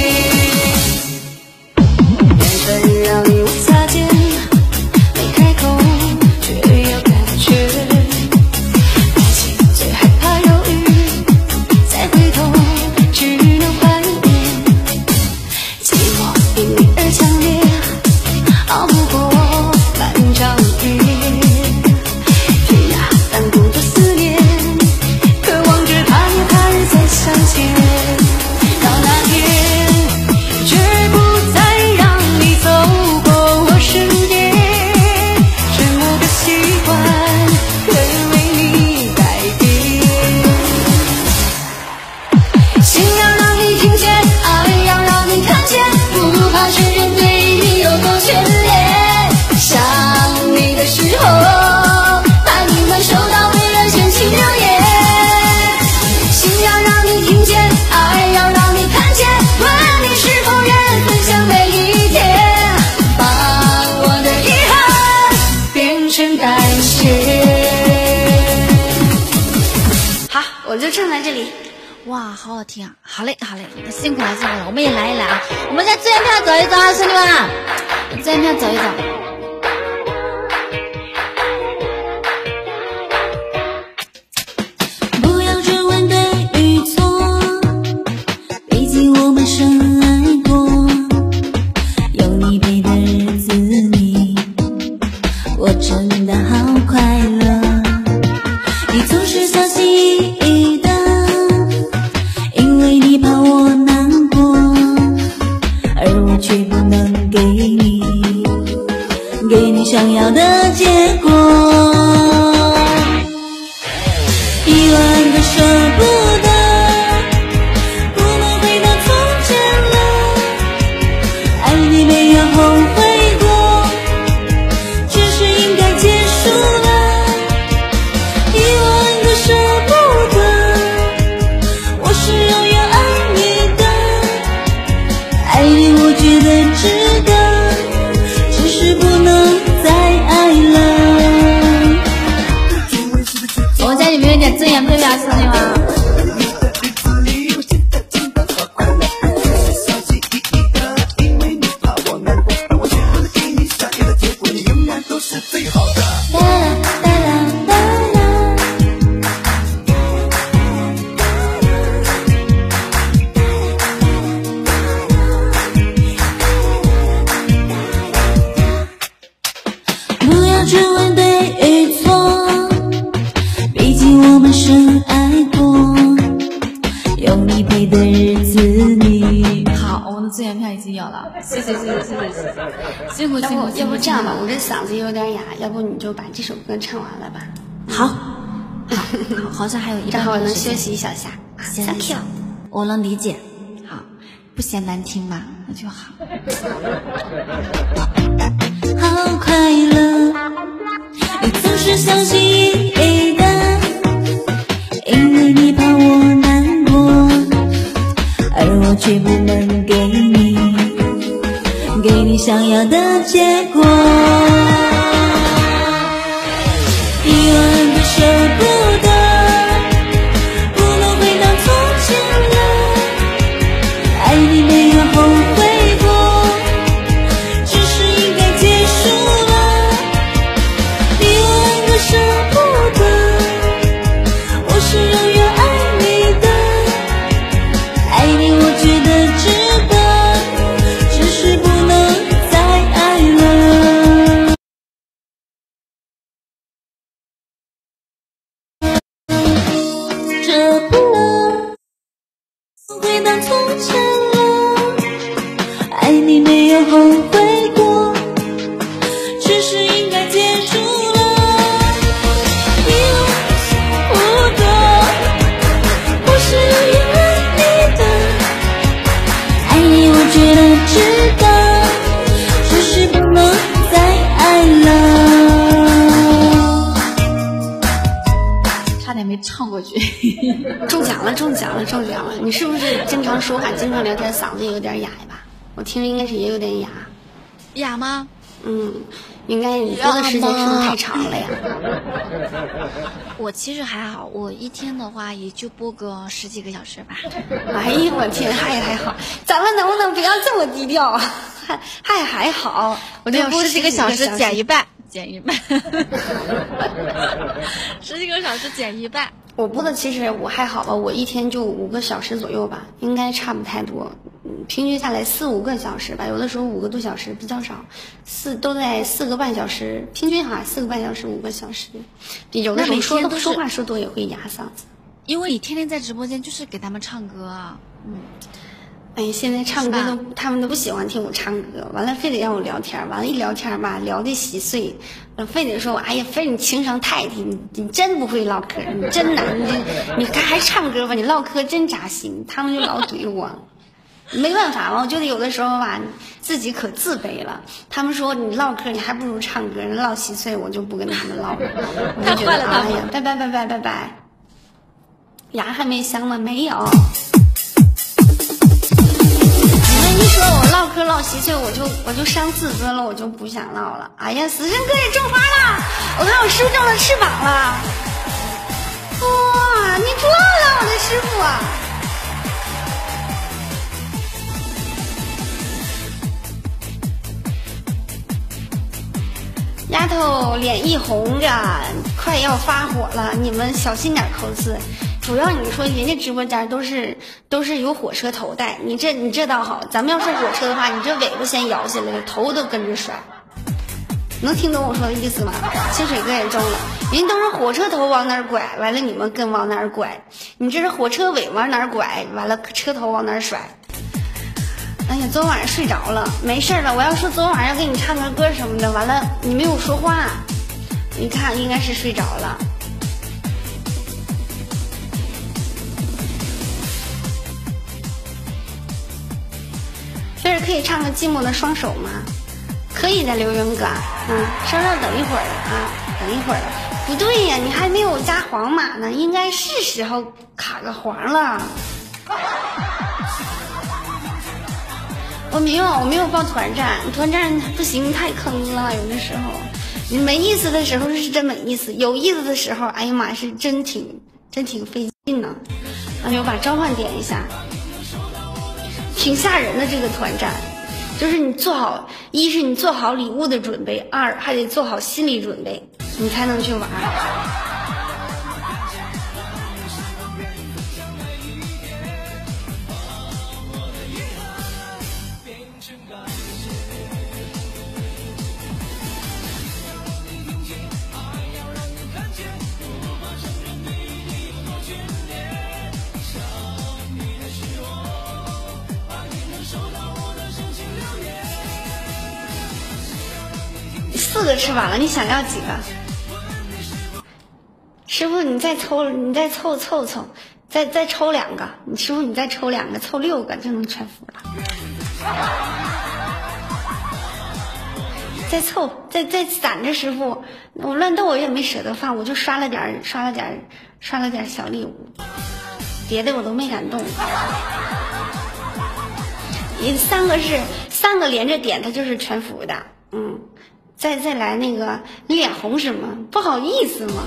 缘分让你无擦肩，没开口却有感觉。爱情最害怕犹豫，再回头只能怀念。寂寞因你而强烈，熬不过漫长夜。天涯单独的思念，渴望着他日他日再相见。到那天，绝不再让你走过我身边。沉默的习惯会为你改变。心要让你听见，爱要让你看见，不怕世人对你有多眷恋。想你的时候，怕你们收到没人嫌弃留言。心要让你听见，爱要让你看见，问你是否愿分享每一天，把我的遗憾变成感谢。 好，我就唱到这里。 哇，好好听啊！好嘞，好嘞，辛苦了，辛苦了，我们也来一来啊！我们在资源票走一走啊，兄弟们，资源票走一走。 不要追问对与错，毕竟我们深爱过。有你陪的日子里，我真的好快乐。你总是小心翼翼的，因为你怕我难过，而我却不能给你给你想要的结果。一万个舍不得，不能回到从前了，爱你没有后悔过，只是应该结束了。一万个舍不得，我是永远爱你的，爱你我觉得值得，只是不能再爱了。 我们家里面有点资源配票，兄弟们。 不要追问对与错，毕竟我们深爱过。有你陪的日子里， 好，我们的资源票已经有了，谢谢谢谢谢谢谢谢，辛苦要辛苦不要辛苦。 不这样吧，我这嗓子有点哑，要不你就把这首歌唱完了吧？ 好，好，好像还有一正好我能休半分钟时间。 息一小下。 行 Thank 行 you。 我能理解。好，不嫌难听吧？那就好。 好快乐，你总是小心翼翼的，因为你怕我难过，而我却不能给你给你想要的结果。一万个舍不得，不能回到从前了，爱你没有后悔过，只是应该结束了。一万个舍不得，我是永远爱你的，爱你我觉得值得，只是不能再爱了。这不能回到从前了，爱你没有后悔过，只是应该结束了。一万不得，我是永远爱你的，爱你我觉得值得，只是不能再爱了。 差点没唱过去。 中奖了，中奖了，中奖了！你是不是经常说话、经常聊天，嗓子有点哑吧？我听着应该是也有点哑。 哑吗？ 嗯，应该你播的时间是不是太长了呀？ 我其实还好，我一天的话也就播个十几个小时吧。 哎呀，我天，还还好，咱们能不能不要这么低调啊？还还还好，我就播十几个小时减一半。 半，减一半。十几个小时减一半。 我播的其实我还好吧，我一天就五个小时左右吧，应该差不太多。嗯，平均下来四五个小时吧，有的时候五个多小时比较少，四都在四个半小时，平均哈四个半小时五个小时。有的时候说那每天都是说话说多也会哑嗓子。 因为你天天在直播间就是给他们唱歌啊。嗯。 哎，现在唱歌是都他们都不喜欢听我唱歌，完了非得让我聊天，完了一聊天吧，聊得稀碎，非得说，哎呀，非你情商太低，你你真不会唠嗑，你真难，你这你还还唱歌吧，你唠嗑真扎心，他们就老怼我。 没办法嘛，我觉得有的时候吧，自己可自卑了。他们说你唠嗑，你还不如唱歌，唠稀碎，我就不跟他们唠了。我就觉得哎呀，拜拜拜拜拜拜。牙还没香吗？没有。你们一说我唠嗑唠稀碎，我就我就伤自尊了，我就不想唠了。哎呀，死神哥也种花了，我看我师傅中了翅膀了。哇，你赚了，我的师傅啊！丫头脸一红着，快要发火了，你们小心点扣字。主要你说人家直播间都是都是有火车头带，你这你这倒好，咱们要是火车的话，你这尾巴先摇下来了，头都跟着甩。能听懂我说的意思吗？清水哥也中了，人都是火车头往哪儿拐，完了你们跟往哪儿拐，你这是火车尾往哪儿拐，完了车头往哪儿甩。哎呀，昨晚上睡着了，没事了。我要说昨晚上要给你唱个歌什么的，完了你没有说话，你看应该是睡着了。菲儿可以唱个寂寞的双手吗？可以的，刘云哥，嗯，稍稍等一会儿啊，等一会儿。不对呀，你还没有加黄马呢，应该是时候卡个黄了。我没有，我没有报团战，团战不行，太坑了。有的时候，你没意思的时候是真没意思，有意思的时候，哎呀妈，是真挺真挺费劲呢。那就把召唤点一下，挺吓人的这个团战，就是你做好，一是你做好礼物的准备，二还得做好心理准备，你才能去玩。四个吃完了，你想要几个？师傅，你再抽，你再凑凑凑，再再抽两个。你师傅，你再抽两个，凑六个就能全服了。再凑，再再攒着，师傅，我乱斗我也没舍得放，我就刷了点，刷了点，刷了点小礼物，别的我都没敢动。你三个是三个连着点，它就是全服的，嗯。再再来那个，你脸红什么？不好意思吗？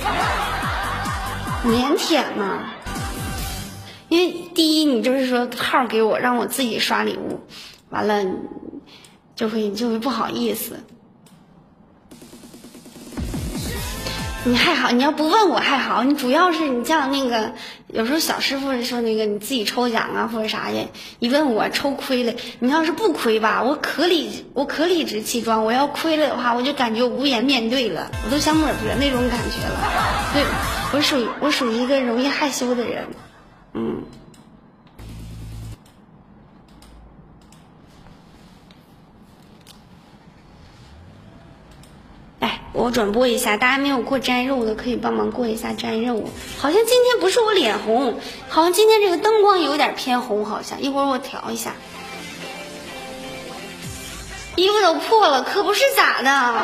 腼腆吗？因为第一，你就是说号给我，让我自己刷礼物，完了就会就会不好意思。你还好，你要不问我还好，你主要是你像那个有时候小师傅说那个你自己抽奖啊或者啥的，一问我抽亏了，你要是不亏吧，我可理我可理直气壮，我要亏了的话，我就感觉无颜面对了，我都想抹脖那种感觉了。对，我属于我属于一个容易害羞的人，嗯。我转播一下，大家没有过摘任务的可以帮忙过一下摘任务。好像今天不是我脸红，好像今天这个灯光有点偏红，好像一会儿我调一下。衣服都破了，可不是咋的。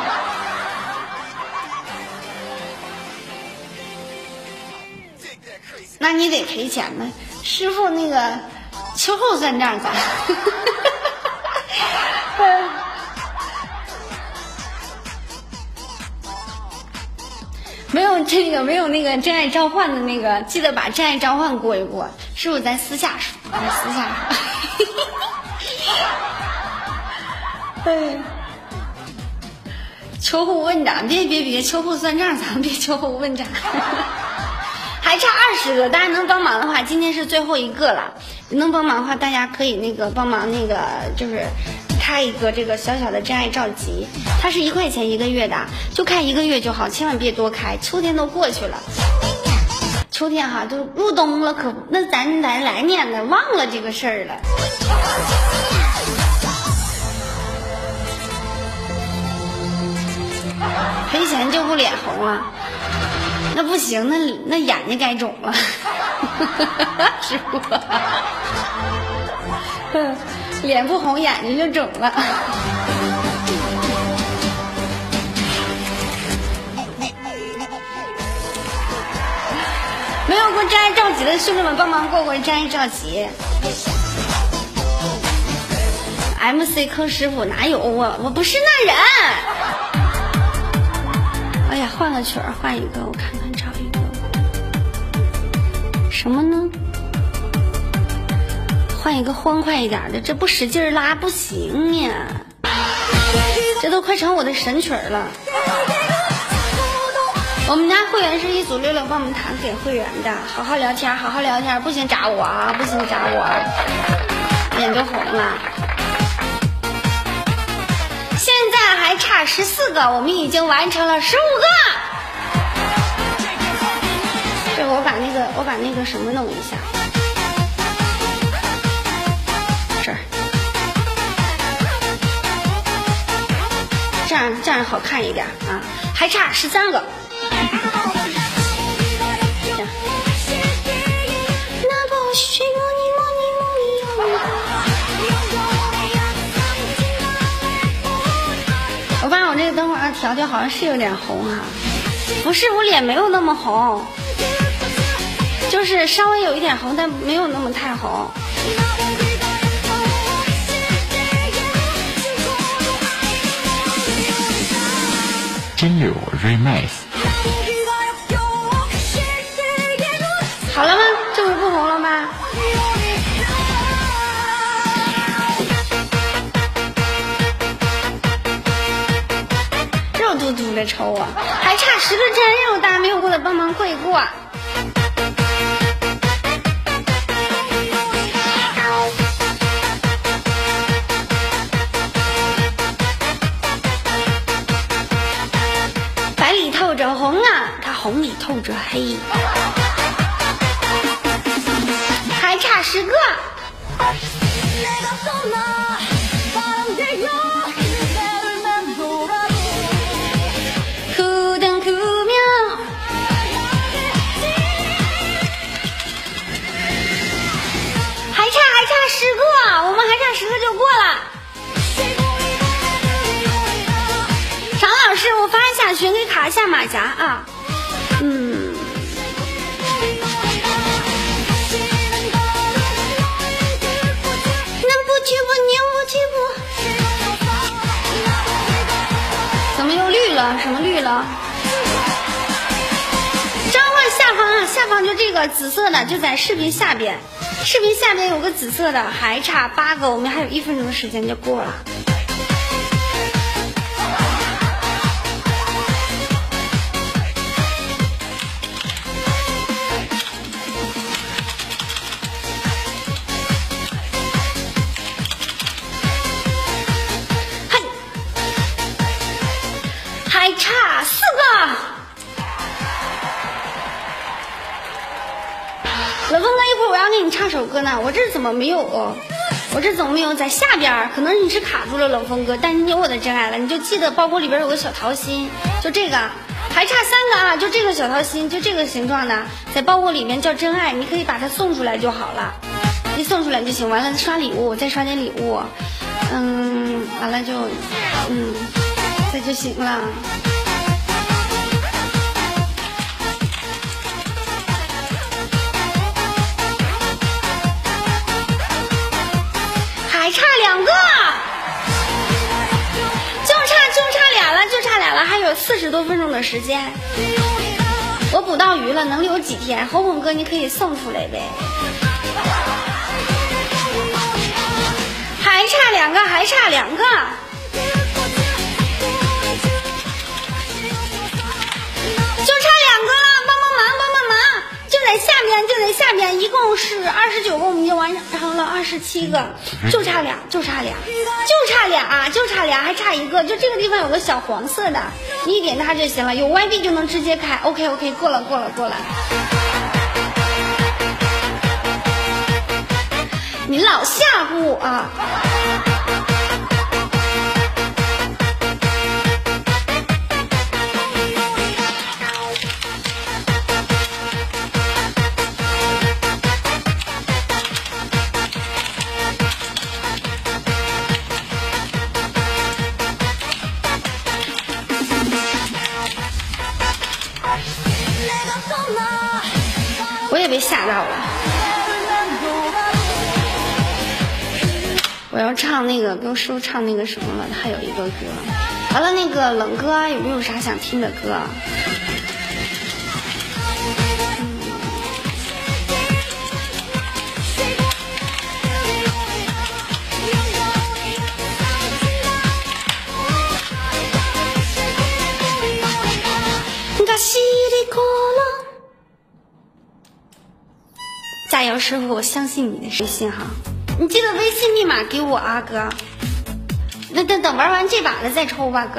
那你得赔钱呢，师傅那个秋后算账咱。没有这个，没有那个真爱召唤的那个，记得把真爱召唤过一过。师傅，咱私下说，咱私下说。哎，秋后问斩，别别别，秋后算账，咱们别秋后问斩。还差二十个，大家能帮忙的话，今天是最后一个了。能帮忙的话，大家可以那个帮忙那个就是开一个这个小小的真爱召集，它是一块钱一个月的，就开一个月就好，千万别多开。秋天都过去了，秋天哈都入冬了，可那咱咱来年的忘了这个事儿了。赔钱就不脸红了。那不行，那那眼睛该肿了，师傅。 脸不红，眼睛就肿了。没有过真爱召集的兄弟们，帮忙过过真爱召集。M C 坑师傅哪有我？我不是那人。哎呀，换个曲儿，换一个，我看看找一个什么呢？换一个欢快一点的，这不使劲拉不行呀，这都快成我的神曲儿了。我们家会员是一组六六帮我们弹给会员的，好好聊天，好好聊天，不行找我啊，不行找我，脸都红了。现在还差十四个，我们已经完成了十五个。这个我把那个我把那个什么弄一下，这儿，这样这样好看一点啊，还差十三个。我发现我这个灯光调调好像是有点红哈、啊，不是我脸没有那么红，就是稍微有一点红，但没有那么太红。 真柳 remix。 好了吗？这回不红了吗？肉嘟嘟的抽啊！还差十个真肉，大家没有过的帮忙过一过。白里透着红啊，它红里透着黑。还差十个。哭灯哭喵。还差还差十个，我们还差十个就过了。常老师，我发一下群，给卡一下马甲啊。嗯。怎么又绿了？什么绿了？召唤下方啊，下方就这个紫色的，就在视频下边，视频下边有个紫色的，还差八个，我们还有一分钟的时间就过了。还差四个。冷风哥，一会儿我要给你唱首歌呢，我这怎么没有？我这怎么没有在下边？可能你是卡住了冷风哥，但是你有我的真爱了，你就记得包裹里边有个小桃心，就这个，还差三个啊，就这个小桃心，就这个形状的，在包裹里面叫真爱，你可以把它送出来就好了，一送出来就行。完了刷礼物，再刷点礼物，嗯，完了就，嗯。这就行了。还差两个，就差就差俩了，就差俩了，还有四十多分钟的时间。我捕到鱼了，能留几天？红红哥，你可以送出来呗。还差两个，还差两个。在下边就在下边，一共是二十九个，我们就完成了二十七个，就差俩，就差俩，就差俩，就差俩，还差一个，就这个地方有个小黄色的，你一点它就行了，有 Y B 就能直接开。OK OK， 过了过了过了。你老吓唬我啊！ 吓到了。我要唱那个，给我师傅唱那个什么了？他有一个歌。完了，那个冷哥啊，有没有啥想听的歌？加油，师傅！我相信你的微信哈，你记得微信密码给我啊，哥。那等等玩完这把了再抽吧，哥。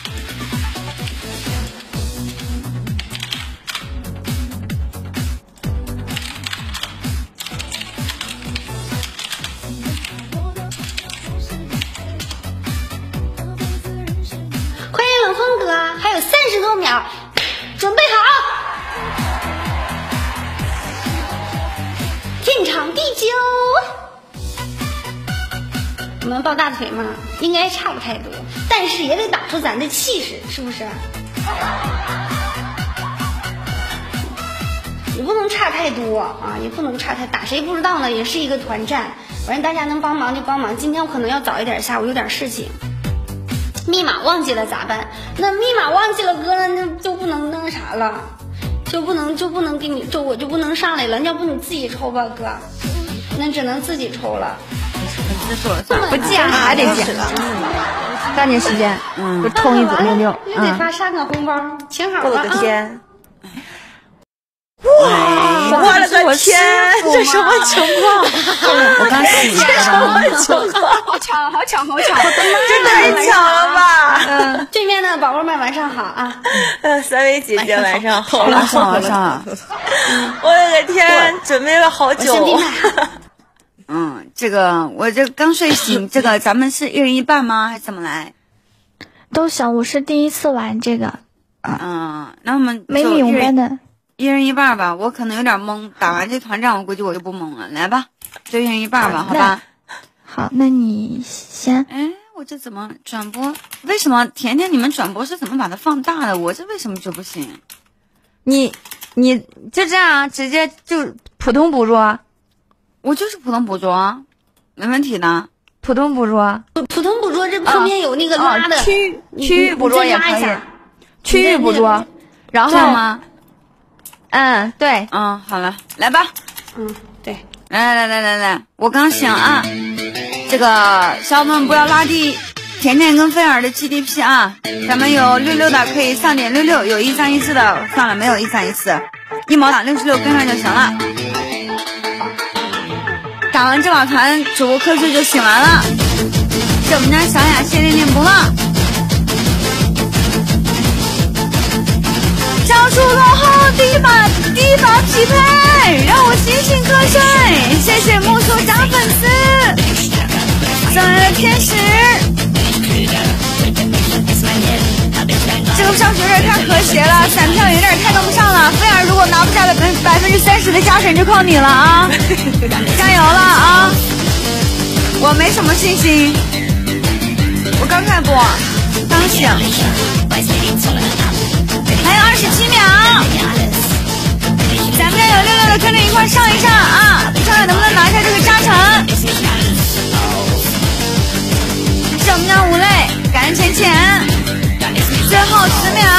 欢迎冷风哥，还有三十多秒，准备好。天长地久。我们抱大腿嘛，应该差不太多，但是也得打出咱的气势，是不是？也不能差太多啊，也不能差太打谁不知道呢，也是一个团战。反正大家能帮忙就帮忙。今天我可能要早一点下，我有点事情。密码忘记了咋办？那密码忘记了，哥，那就不能那啥了。就不能就不能给你就我就不能上来了，要不你自己抽吧，哥，那只能自己抽了。 不见了还得见，抓紧时间，嗯，就冲一组六六， 又得发三个红包，请好了啊！ 我的天！ 哇！我的个天，这什么情况？ 我刚洗这什么情况？ 好巧，好巧，好巧！ 这太巧了吧！ 嗯，对面的宝宝们晚上好啊！ 呃，三位姐姐晚上好， 晚上晚上。 我的个天，准备了好久。 嗯，这个我这刚睡醒，这个咱们是一人一半吗？还是怎么来？ 都行，我是第一次玩这个。 嗯，那我们没明白的。 一人一半吧，我可能有点懵。打完这团战，我估计我就不懵了。来吧，就一人一半吧，好吧？ 好，那你先。 哎，我这怎么转播？为什么甜甜你们转播是怎么把它放大的？我这为什么就不行？ 你你就这样直接就普通捕捉， 我就是普通捕捉，没问题的。 普通捕捉， 普通捕捉这旁边有那个拉的区区域捕捉也可以，区域捕捉，然后吗？ 嗯，对， 嗯，好了，来吧， 嗯，对， 来来来来来，我刚醒啊，这个小伙伴们不要拉低甜甜跟菲儿的 G D P 啊，咱们有六六的可以上点六六，有一三一四的算了，没有一三一四，一毛打六十六跟上就行了。打完这把团，主播瞌睡就醒完了。谢我们家小雅，谢念念不忘。小猪落后，第一把第一把匹配，让我醒醒瞌睡。谢谢木薯涨粉丝，送来了天使。这个上学有点太和谐了，散票有点太跟不上了。菲儿如果拿不下百分百分之三十的加成，就靠你了啊！加油了啊！我没什么信心，我刚开播，刚醒。还有二十七秒，咱们这有六六的跟着一块上一上啊！上海能不能拿下这个加成？是我们家吴磊，感恩浅浅，最后十秒，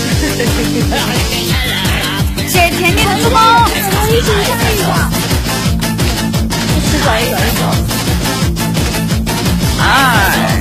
谢谢甜甜的助攻。一起上一个，一起走一走一走。二，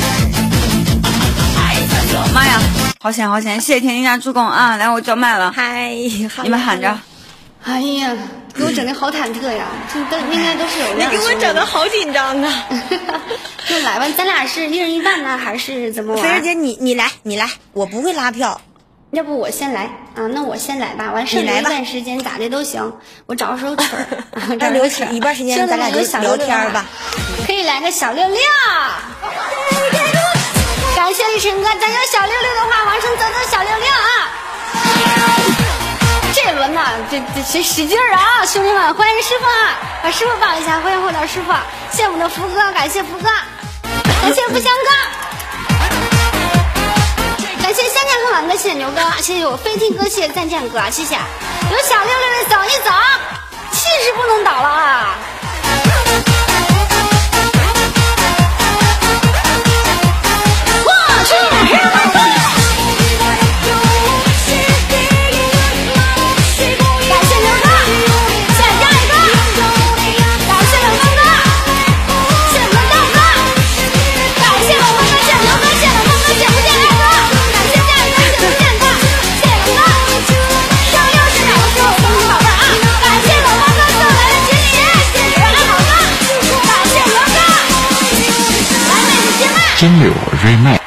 妈呀！好险好险！谢谢甜甜家助攻啊！来，我叫麦了， 嗨， 你们喊着。 哎呀，给我整的好忐忑呀！这都应该都是有你给我整的好紧张啊！ 就来吧，咱俩是一人一半呢，还是怎么玩？ 菲儿姐，你你来，你来，我不会拉票。 要不我先来啊？那我先来吧，完剩留一段时间咋的都行，我找首曲儿。 那留一半时间咱俩就聊天吧。 可以来个小六六。感谢立晨哥，咱有小六六的话，往上走走小六六啊！这轮呢，这这使使劲儿啊，兄弟们，欢迎师傅啊！把师傅抱一下，欢迎后头师傅，谢谢我们的福哥，感谢福哥，感谢福祥哥，感谢香酱和满哥，谢谢牛哥，谢谢我飞听哥，谢谢赞酱哥，谢谢。有小六六的走一走，起是不能倒了啊！我去！ 真柳瑞麦，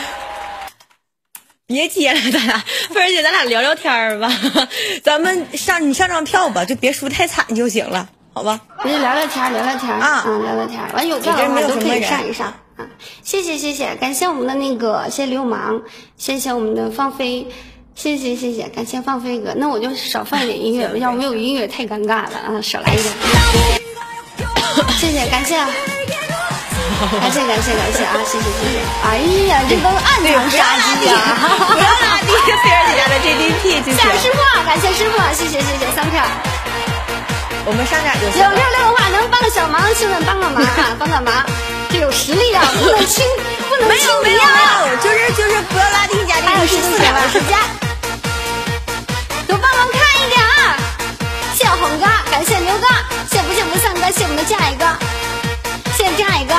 别接了，咱俩菲儿姐，咱俩聊聊天儿吧。咱们上你上张票吧，就别输太惨就行了，好吧？ 咱就聊聊天，聊聊天啊，嗯，聊聊天。完有票的话都可以上一上啊。谢谢谢谢，感谢我们的那个，谢谢流氓，谢谢我们的放飞，谢谢谢谢，感谢放飞哥。那我就少放一点音乐吧，要没有音乐太尴尬了啊，少来一点。谢谢，感谢。感谢感谢感谢啊！谢谢谢谢！哎呀，这都暗藏杀机呀！ 不要拉低菲儿姐家的 G D P 就行。 谢谢师傅，感谢师傅，谢谢谢谢三票。 我们上点就行。 有六六的话能帮个小忙，兄弟帮个忙啊，帮个忙，这有实力啊，不能轻不能轻敌啊！ 就是就是不要拉低家 G D P。 还有十四点五十加，多帮忙看一点啊！谢谢红哥，感谢牛哥，谢不谢不三哥，谢我们的下一个。谢谢下一个，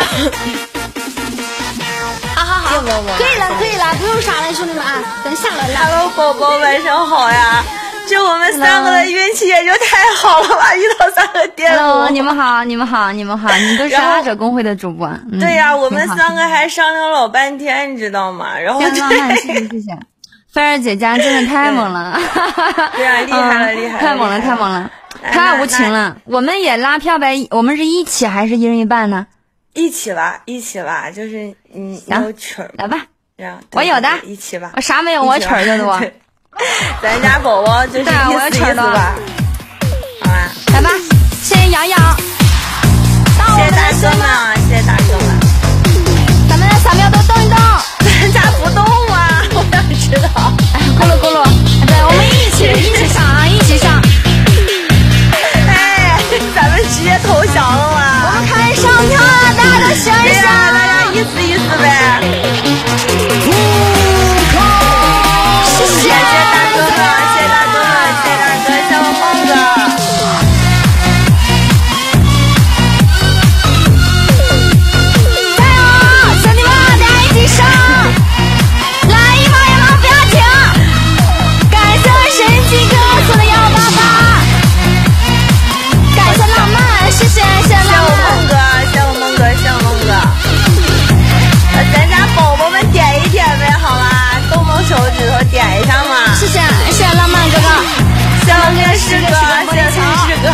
好好好，可以了可以了，不用刷了，兄弟们啊，等下轮了。 Hello， 宝宝晚上好呀！这我们三个的运气也就太好了吧，遇到三个电路。 Hello， 你们好，你们好，你们好，你们都是阿者公会的主播。嗯、 对呀、啊，我们三个还商量老半天，你知道吗？然后对，谢谢谢谢。菲儿姐家真的太猛了， 对呀、啊，厉害了厉害了， 太猛了太猛了。太无情了，我们也拉票呗，我们是一起还是一人一半呢？ 一起拉，一起拉，就是你有曲儿来吧， 我有的， 一起吧， 我啥没有，我曲儿就多。 咱家宝宝就是意思意思吧，好吧， 来吧，谢谢瑶瑶， 谢谢大哥们，谢谢大哥们， 咱们的扫描都动一动， 咱家不动啊，我想知道， 哎，咕噜咕噜，对，我们一起一起上啊，一起上。 咱们直接投降了吗？ 我们开上票了，大家都选一选， 大家意思意思呗。 谢谢大哥们，谢谢大哥们，谢谢大哥，谢谢我梦哥。 加油，兄弟们，大家一起上！来一毛一毛不要停！感谢神奇哥送的幺八八。感谢浪漫，谢谢谢谢浪漫， 谢我梦哥，谢我梦哥，谢我梦哥。咱家宝宝们点一点呗，好吗？动动手指头点一下嘛。 谢谢谢谢浪漫哥哥， 谢我面试哥，谢面试哥，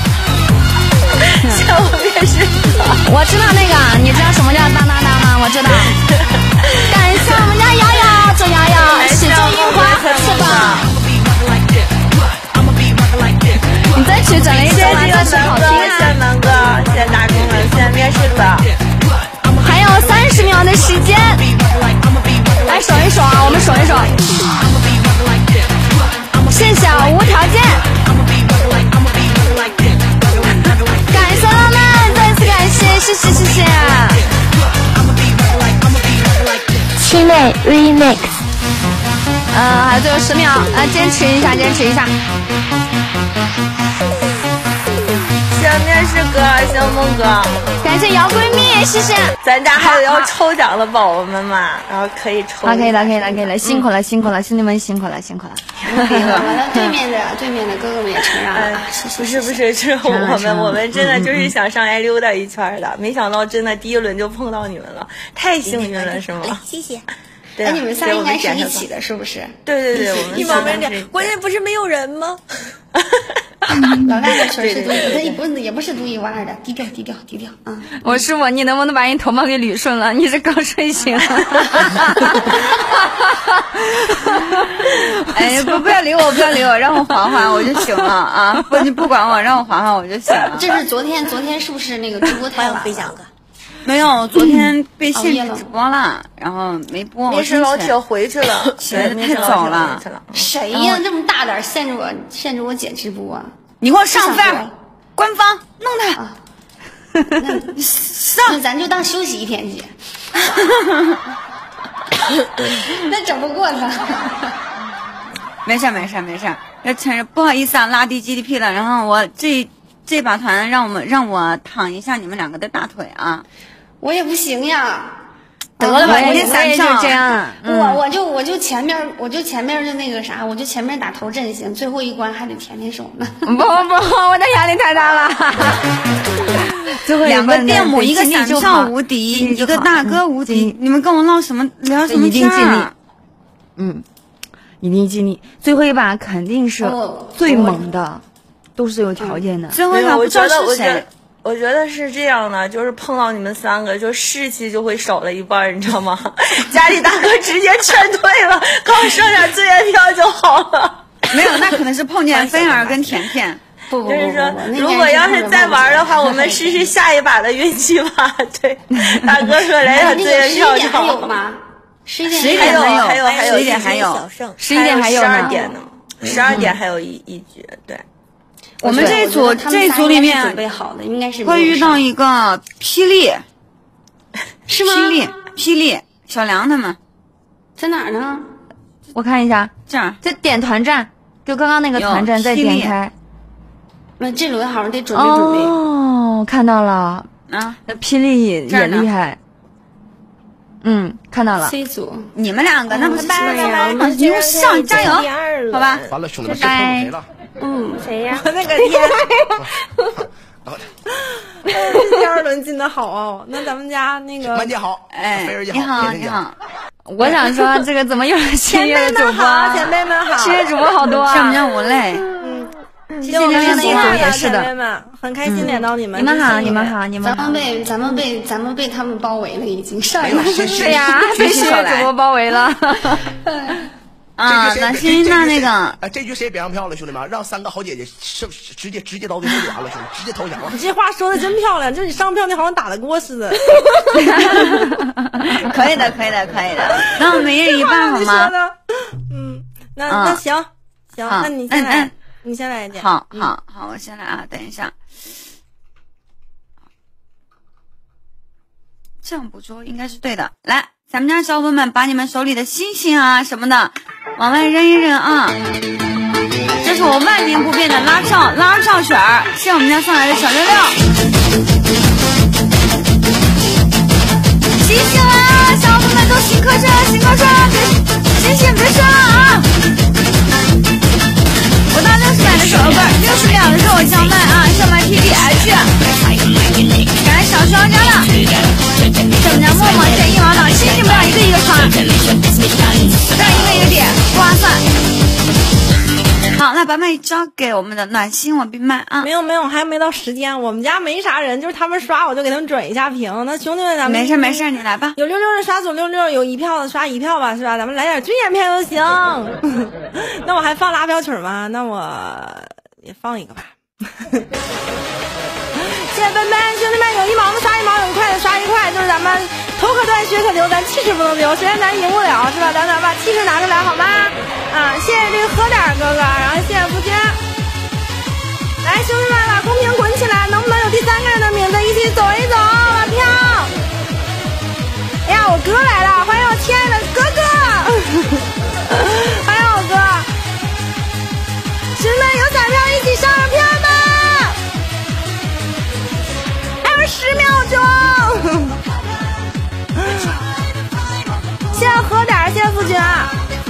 谢我面试哥。 我知道那个，你知道什么叫当当当吗？我知道。感谢我们家瑶瑶，祝瑶瑶喜中樱花，是吧？你这曲整了一首啊，这曲好听啊！ 谢谢南哥，谢谢大哥们，谢谢面试者。 还有三十秒的时间，来数一数啊，我们数一数。谢谢无条件，感谢浪漫，再次感谢，谢谢谢谢。 七妹 remix， 呃，还最后十秒，来坚持一下，坚持一下。 谢谢面试哥，谢谢梦哥， 感谢姚闺蜜，谢谢。 咱家还有要抽奖的宝宝们嘛，然后可以抽。 啊，可以了，可以了，可以了，辛苦了，辛苦了，兄弟们辛苦了，辛苦了。 完了，对面的对面的哥哥们也承让了， 不是不是，是我们我们真的就是想上来溜达一圈的，没想到真的第一轮就碰到你们了，太幸运了，是吗？ 谢谢。 对， 你们仨应该是一起的，是不是？ 对对对，我们一毛没点，关键不是没有人吗？ 老大的确实是独，他也不是也不是独一无二的，低调低调低调啊！ 我师傅，你能不能把你头发给捋顺了？你是刚睡醒。哎，不不要理我，不要理我，让我缓缓我就行了啊！不，你不管我，让我缓缓我就行了。 这是昨天，昨天是不是那个直播太晚了？ 没有，昨天被限制直播了，然后没播。 面试老铁回去了， 面试走了。 谁呀？这么大胆限制我，限制我姐直播啊？ 你给我上分！ 官方弄他。 啊那上， 那咱就当休息一天去。那整不过他。 没事没事没事，要承认不好意思啊，拉低 G D P 了。然后我这这把团让我们让我躺一下你们两个的大腿啊。 我也不行呀。 得了吧， 我你三也就这样。 嗯、我我就我就前面我就前面就那个啥，我就前面打头阵型，最后一关还得舔舔手呢。 不不不，我的压力太大了。 最后两个电母，一个三少无敌，一个大哥无敌。你们跟我唠什么聊什么天啊？ 嗯，一定尽力。最后一把肯定是最猛的，都是有条件的。 最后一把不知道是谁。 我觉得是这样的，就是碰到你们三个，就士气就会少了一半，你知道吗？家里大哥直接劝退了，告诉剩点资源票就好了。 没有，那可能是碰见菲儿跟甜甜。 不不不， 就是说，如果要是再玩的话，我们试试下一把的运气吧。对，大哥说来点资源票就好。 还有吗？十一点十一点还有， 还有还有十一点还有， 十一点还有十二点呢，十二点还有一一局，对。 我们这组这组里面准备好的应该是会遇到一个霹雳， 是吗？ 霹雳，霹雳，小梁他们在哪儿呢？ 我看一下， 这儿， 这点团战，就刚刚那个团战再点开。 那这轮好像得准备准备。 哦，看到了啊， 那霹雳也也厉害。嗯，看到了。 C 组， 你们两个那不是呀？ 你们上加油，好吧？ 完了，兄弟们，谁碰谁了？ 嗯， 谁呀？ 我那个天！ 第二轮进的好哦，那咱们家那个曼姐好， 哎， 菲儿姐你好， 甜甜姐你好。 我想说，这个怎么又是新月的主播？ 前辈们好， 新月主播好多啊！ 是我们家吴磊， 嗯， 谢谢你们的前也是的， 辈们很开心连到你们。 你们好，你们好，你们好。 咱们被咱们被咱们被他们包围了，已经上来了。 对呀，被新月主播包围了。 啊，那新那那个， 哎，这局谁也别让票了，兄弟们，让三个好姐姐直直接直接到最后就完了，兄弟，直接投降了。 你这话说的真漂亮，就是你上票你好像打得过似的。 可以的，可以的，可以的。那我们一人一半好吗？ 嗯，那那行行，那你先来，你先来一点。 好好好，我先来啊，等一下。这样捕捉应该是对的。来，咱们家小伙伴们，把你们手里的星星啊什么的往外扔一扔啊！这是我万年不变的拉票拉票曲儿，是我们家送来的小六六。星星来啊，小伙伴们都新课程新课程，别星星别说了啊！我到六十秒的时候，不是六十秒的时候我叫麦啊，上麦 T D H， 感谢小双家了。是我们家默默这一毛党，星星不要一个一个刷，不要一个一个点刮算。好，来把麦交给我们的暖心我闭麦啊！ 没有没有，还没到时间，我们家没啥人，就是他们刷我就给他们转一下屏。那兄弟们，咱们没事没事，你来吧。 有六六的刷左六六，有一票的刷一票吧，是吧？咱们来点军演片都行。那我还放拉票曲吗？那我也放一个吧。谢谢笨笨，兄弟们，有一毛的刷一毛，有一块的刷一块，就是咱们头可断血可留，咱气势不能丢。虽然咱赢不了，是吧？咱咱把气势拿出来好吗？啊，谢谢这个喝点哥哥，然后谢谢夫君。来，兄弟们，把公屏滚起来，能不能有第三个人的名字一起走一走？把票。哎呀，我哥来了，欢迎我亲爱的哥哥，欢迎我哥。兄弟们，有彩票一起上上票吧。十秒钟，谢谢喝点，谢谢夫君啊！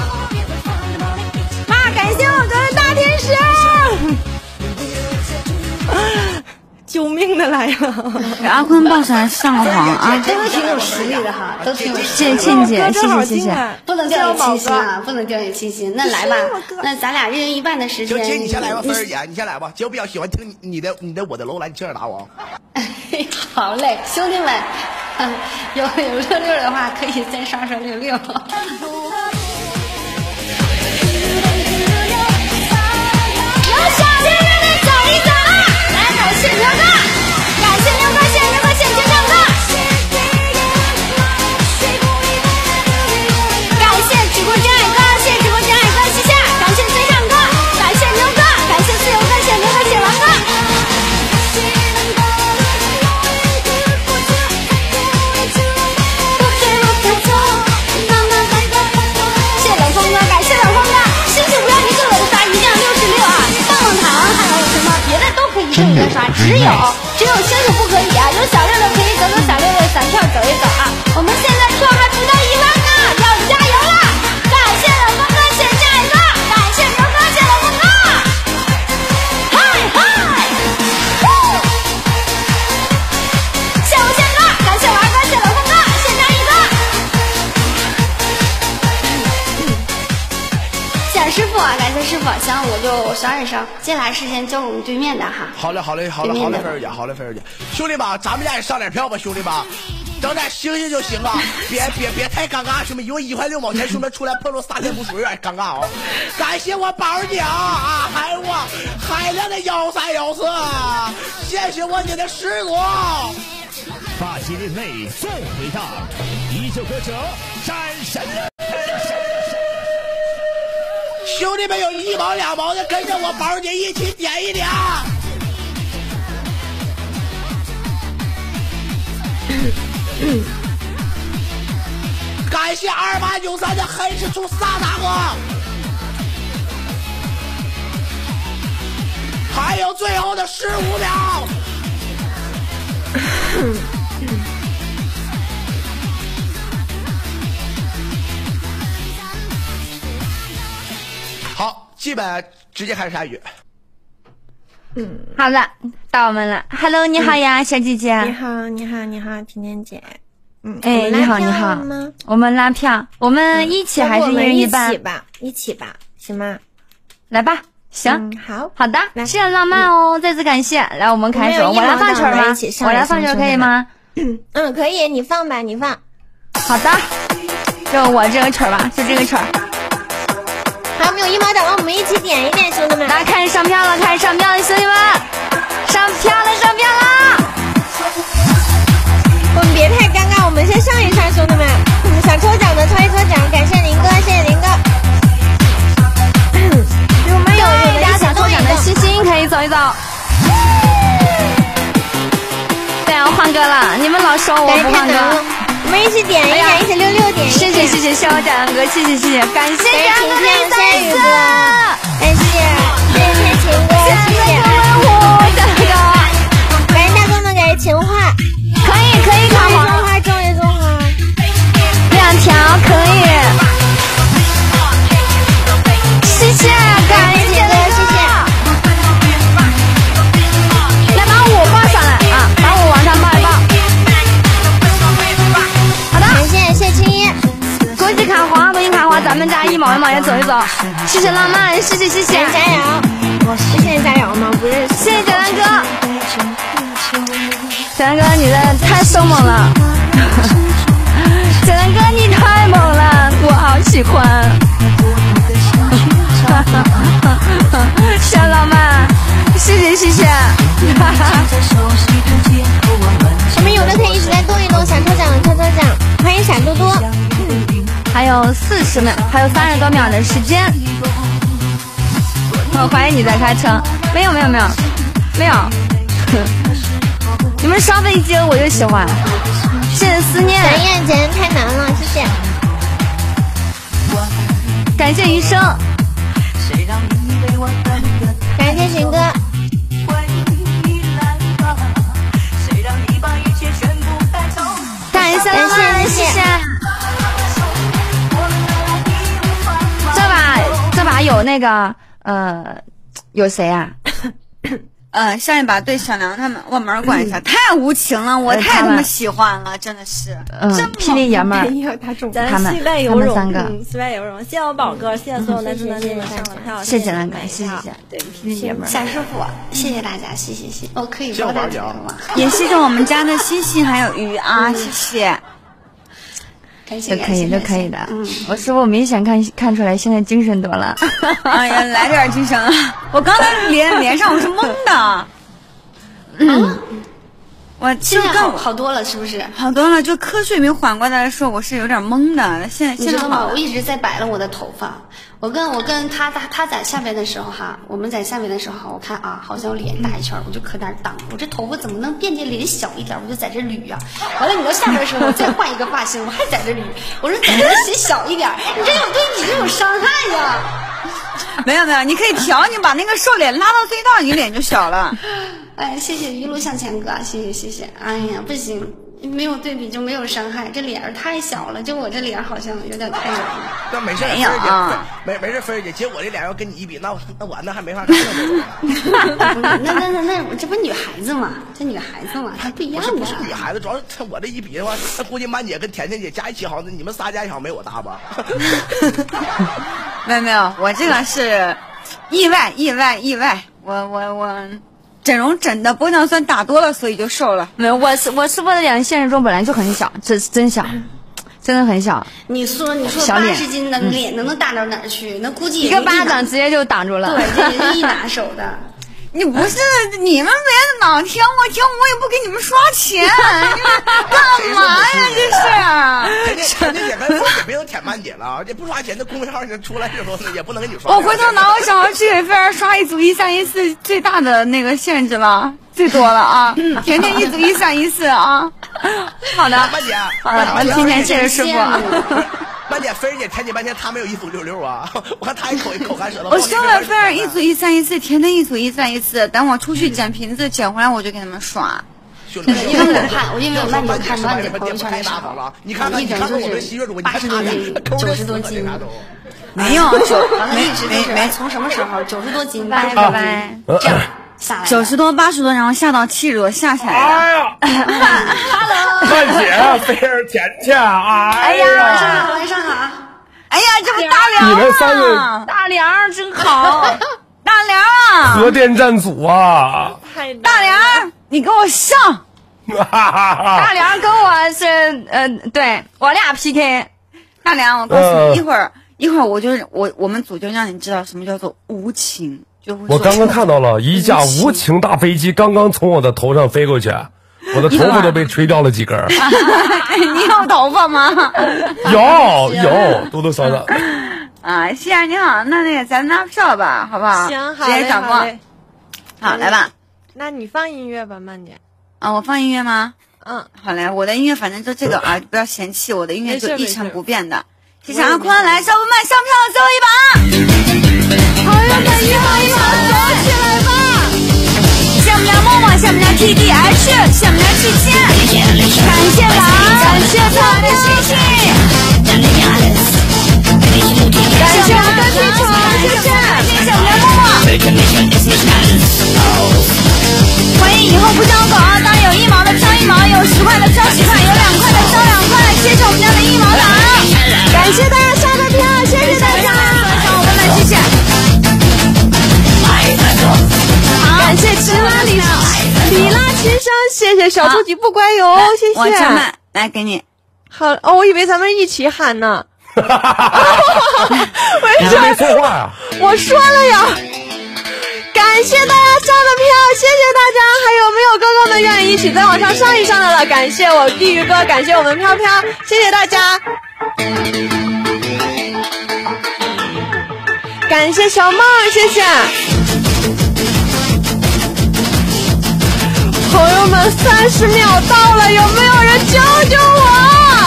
妈，感谢我哥的大天使，救命的来了！ 给阿坤报上来上个黄啊！ 这都挺有实力的哈，都挺有实力。倩姐，谢谢谢谢， 不能掉以轻心啊，不能掉以轻心。那来吧，那咱俩一人一半的时间。 姐，你先来吧，芬儿姐，你先来吧。姐，我比较喜欢听你的你的我的楼来，你接着打我。 好嘞，兄弟们，有有六六的话，可以先刷刷六六。谢谢六哥，感谢六哥，谢谢六哥，谢谢六哥，感谢直播间二哥，谢谢直播间二哥，谢谢，感谢随长哥，感谢六哥，感谢自由哥，谢谢六哥，谢谢王哥。 剩余的刷，只有只有星星不可以啊！有小六六可以走走小六六三票走一走啊！我们现在票还不到一万呢，要加油了！感谢冷风哥，谢谢下一个，感谢牛哥，谢谢冷风哥，嗨嗨，谢无限哥，感谢玩哥，谢冷风哥，谢佳一哥，谢谢师傅啊，感谢师傅，行，我就双人声，接下来是先交给我们对面的哈。 好嘞，好嘞，好嘞，好嘞，菲儿姐，好嘞，菲儿姐，兄弟们，咱们家也上点票吧，兄弟们，整点星星就行啊，别别别太尴尬，兄弟，因为一块六毛钱，兄弟出来碰着三天不水有点尴尬哦。感谢我宝儿姐啊，还有我海量的幺三幺四，谢谢我姐的师祖。 发起另类再回荡，依旧歌者战神的。 兄弟们有一毛两毛的，跟着我宝儿姐一起点一点。感谢二八九三的黑吃猪萨大哥，还有最后的十五秒。好，基本直接开始下雨。 嗯，好的，到我们了。Hello， 你好呀，嗯、小姐姐。 你好，你好，你好，甜甜姐。嗯， 哎，你好，你好。我们拉票，我们一起还是一人一半？ 一起吧，一起吧，行吗？ 来吧，行， 嗯、好， 好的，是很浪漫哦，再次感谢。来，我们开始，我来放曲吗？我来放曲可以吗？ 嗯，可以，你放吧，你放。 好的，就我这个曲吧，就这个曲。 还有没有一毛党？我们一起点一点，兄弟们。 来，开始上票了，开始上票了，兄弟们，上票了，上票了。 我们别太尴尬，我们先上一上，兄弟们。想抽奖的抽一抽奖，感谢林哥，谢谢林哥。我们有大家想抽奖的星星可以走一走。对啊，换歌了，你们老说我不换歌。 我们一起点一点，一起六六点。 谢谢谢谢，谢我展阳哥，谢谢谢谢，感谢展阳哥的再一次， 感谢谢谢秦哥，谢谢问我展阳哥， 感谢大哥们，感谢情话， 可以可以卡中花中一中花， 两条可以，谢谢感谢大哥，谢谢，来把我报上来啊，把我往上报一报。 谢谢青衣， 恭喜卡华，恭喜卡华，咱们家一毛一毛也走一走，谢谢浪漫，谢谢谢谢， 加油，谢谢加油吗？不认识， 谢谢小南哥，小南哥你的太生猛了，小南哥你太猛了，我好喜欢，谢谢浪漫，谢谢谢谢， 我们有的可以一直在动一动，想抽奖的抽抽奖。欢迎傻多多， 嗯，还有四十秒，还有三十多秒的时间。我怀疑你在开车，没有没有没有没有，你们刷飞机我就喜欢，谢谢思念。 转眼间太难了，谢谢。 感谢余生， 感谢寻哥。 感谢浪漫，谢谢。这把这把有那个呃，有谁啊？ 呃，上一把对小梁他们我门关一下，太无情了，我太他妈喜欢了，真的是。 嗯，霹雳爷们儿， 他们他们三个， 虽败犹荣。谢谢我宝哥，谢谢所有男生男女们上了票， 谢谢兰哥，谢谢谢谢。对，霹雳爷们儿， 夏师傅，谢谢大家，谢谢谢。哦，可以包大奖吗？ 也谢谢我们家的星星还有鱼啊，谢谢。 都可以，都可以的。嗯，我师傅明显看看出来，现在精神多了。 哎呀，来点精神了！我刚才连连上，我是懵的。 嗯， 我现在好好多了，是不是？ 好多了，就瞌睡没缓过来的时候，我是有点懵的。现在你知道吗？我一直在摆弄我的头发。我跟我跟他他他在下边的时候哈，我们在下边的时候，我看啊，好像脸大一圈，我就可点挡。我这头发怎么能变得脸小一点？我就在这捋呀、啊。完了，你到下边的时候，我再换一个发型，我还在这捋。我说怎么能显小一点？你这有对你这有伤害呀。 没有没有，你可以调，你把那个瘦脸拉到最大，你脸就小了。 哎，谢谢一路向前哥，谢谢谢谢。哎呀，不行，没有对比就没有伤害，这脸儿太小了，就我这脸好像有点太圆了。 那没事， 没有啊， 没没事，菲儿姐，姐我这脸要跟你一比，那那我那还没法看呢。 那那那那这不女孩子嘛？这女孩子嘛，她不一样的。 不是不是女孩子，主要是我这一比的话，那估计曼姐跟甜甜姐加一起，好像你们仨加一起好像没我大吧？ 没有没有，我这个是意外意外意外，我我我整容整的玻尿酸打多了，所以就瘦了。 没有，我是我师傅的脸现实中本来就很小，这是真小，真的很小。 你说你说八十斤的脸能能大到哪儿去？那估计一个巴掌直接就挡住了。 对，这也是一拿手的。 你不是你们别老听我听，我也不给你们刷钱，你们干嘛呀？ 这是甜甜姐跟凤姐别都舔曼姐了，这不刷钱的公号就出来之后也不能给你刷。 我回头拿我小孩去给菲儿刷一组一三一四最大的那个限制了，最多了啊！甜甜一组一三一四啊。好的， 曼姐， 好的，我天天谢谢师傅。 曼姐，菲儿姐舔你半天，她没有一组六六啊！我看她一口口干舌头。 我收了菲儿一组一三一四，甜甜一组一三一四。等我出去捡瓶子捡回来，我就给他们刷。 因为我看，我因为曼姐看曼姐朋友圈的时候， 你看看，你看看我们吸血主播， 八十多斤，九十多斤， 没有九， 没没没，从什么时候九十多斤，拜拜拜， 这样下来， 九十多八十多，然后下到七十多，下起来了。 哎呀 ，Hello， 曼姐，菲儿甜甜，哎呀，晚上好，晚上好。 哎呀，这不大梁你们三个大梁真好， 大梁核电站组啊！ 大梁，你给我上！ 大梁跟我是呃，对我俩 P K。 大梁，我告诉你，一会儿一会儿我就我我们组就让你知道什么叫做无情。就我刚刚看到了一架无情大飞机，刚刚从我的头上飞过去。我的头发都被吹掉了几根。 你有头发吗？ 有有，多多少少。 啊，希儿你好，那那个咱拿票吧，好不好？ 行，好， 直接转播。好，来吧。 那你放音乐吧，曼姐。 啊，我放音乐吗？ 嗯， 好嘞，我的音乐反正就这个啊，不要嫌弃，我的音乐就一成不变的。谢谢阿坤，来，小伙伴上票最后一把。好友们，一号一号走起来吧！谢我们家默默，谢我们家 T D H， 谢我们家七千，感谢狼，感谢他的星星，感谢我们的地球，谢谢，谢谢我们家默默。欢迎以后不交狗啊，当然有一毛的飘一毛，有十块的飘十块，有两块的飘两块，谢谢我们家的一毛党，感谢大家上的票，谢谢大家，小伙伴们谢谢。 感谢奇拉里里拉琴声，谢谢小猪吉不乖哟，谢谢。 我张曼来给你。 好哦，我以为咱们一起喊呢。 你这没说话呀？ 我说了呀。感谢大家上的票，谢谢大家。还有没有哥哥们愿意一起再往上上一上的了？感谢我地狱哥，感谢我们飘飘，谢谢大家。感谢小梦，谢谢。朋友们，三十秒到了，有没有人救救我？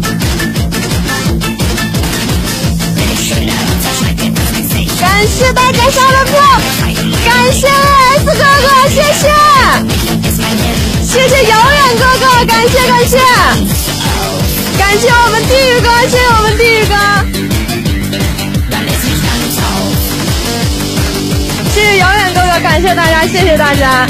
感谢大家上了票，感谢 S 哥哥，谢谢，谢谢遥远哥哥，感谢感谢，感谢我们地狱哥，谢谢我们地狱哥，谢谢遥远哥哥，感谢大家，谢谢大家。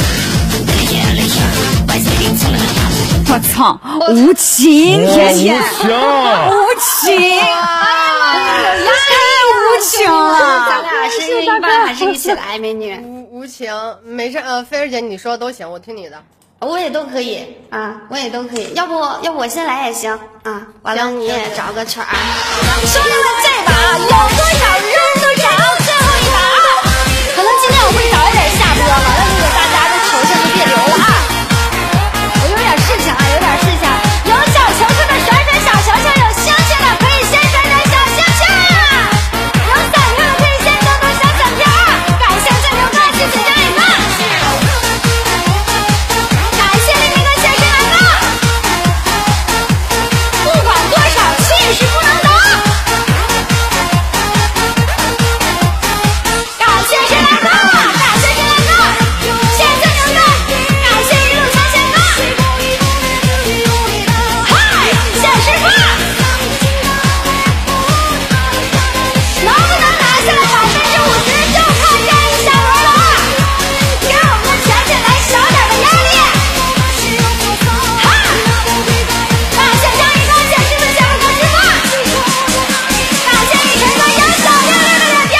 我操，无情，甜甜，无情，太无情了。 咱俩是一般还是一起来，美女？ 无无情，没事，呃，菲儿姐你说都行，我听你的。 我也都可以啊，我也都可以。要不要不我先来也行啊？完了你也找个曲儿。说了这把有多少人都找最后一把。可能今天我会早一点下播了，那个大家的球声就别留了啊。我有点事情啊，有点事情。有小球球的甩甩小球球，有星星的可以先甩甩小星星，有闪票的可以先动动小闪票。感谢这六个，谢谢这一个。感谢那个谢谢来了。不管多少，气势不能挡。感谢谁来了？感谢谁来了？谢谢牛哥。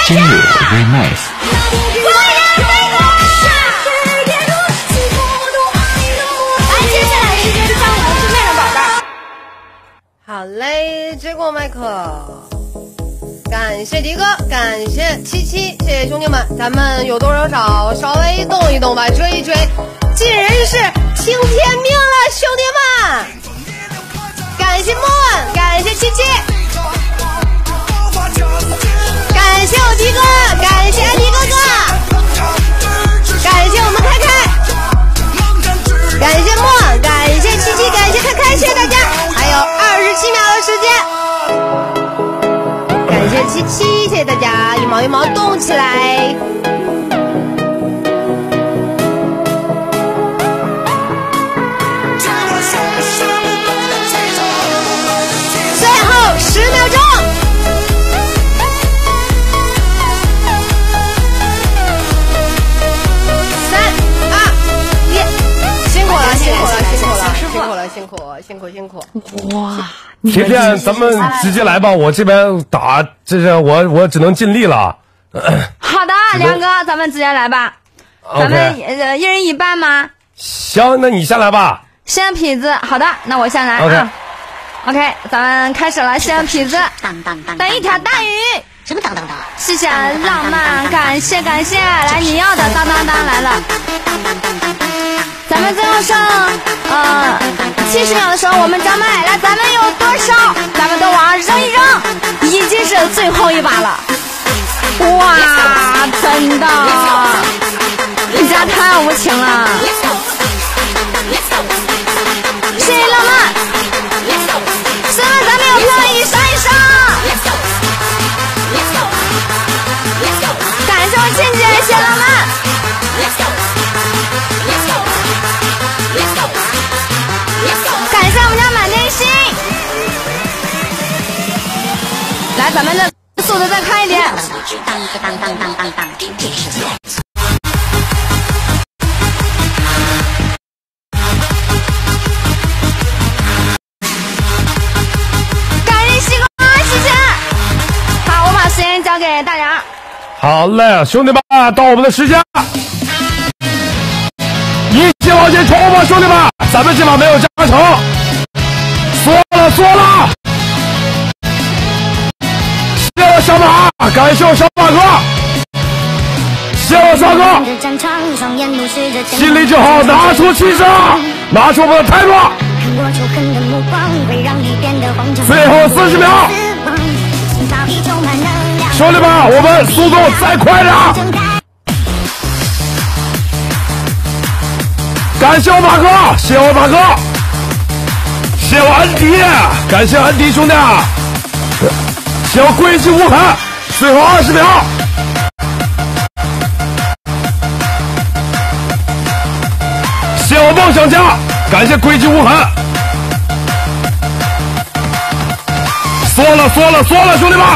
真柳 remix。 好嘞，接过麦克，感谢迪哥，感谢七七，谢谢兄弟们，咱们有多少少稍微动一动吧，追一追，尽人事，听天命了，兄弟们！感谢莫问，感谢七七，感谢我迪哥，感谢安迪哥哥，感谢我们开开，感谢莫，感谢七七，感谢开开，谢谢大家，还有二十七秒的时间，感谢七七，谢谢大家，一毛一毛动起来。最后十秒钟。辛苦辛苦辛苦！ 哇，甜甜，咱们直接来吧，我这边打，这是我我只能尽力了。 好的，梁哥，咱们直接来吧。咱们呃一人一半吗？ 行，那你先来吧。 先痞子，好的，那我先来啊。OK， 咱们开始了，先痞子。等一条大鱼。什么当当当？谢谢浪漫，感谢感谢，来你要的当当当来了。咱们最后剩呃七十秒的时候，我们张麦来，咱们有多少？咱们都往上扔一扔，已经是最后一把了。哇，真的，你家太无情了。谢谢浪漫，希望咱们有朋友一上一上。感谢我倩姐，谢谢浪漫。感谢我们家满天星，来，咱们的速度再快一点。感谢西瓜，谢谢。好，我把时间交给大梁。 好嘞，兄弟们，到我们的时间。一起往前冲吧，兄弟们！咱们这把没有加成，缩了缩了！谢我小马，感谢我小马哥，谢我帅哥，心里就好，拿出气势，拿出我们的态度。最后四十秒，兄弟们，我们速度再快点！感谢我马哥，谢谢我马哥，谢谢我安迪，感谢安迪兄弟，谢我归去无痕，最后二十秒，谢我梦想家，感谢归去无痕，缩了缩了缩了，兄弟们！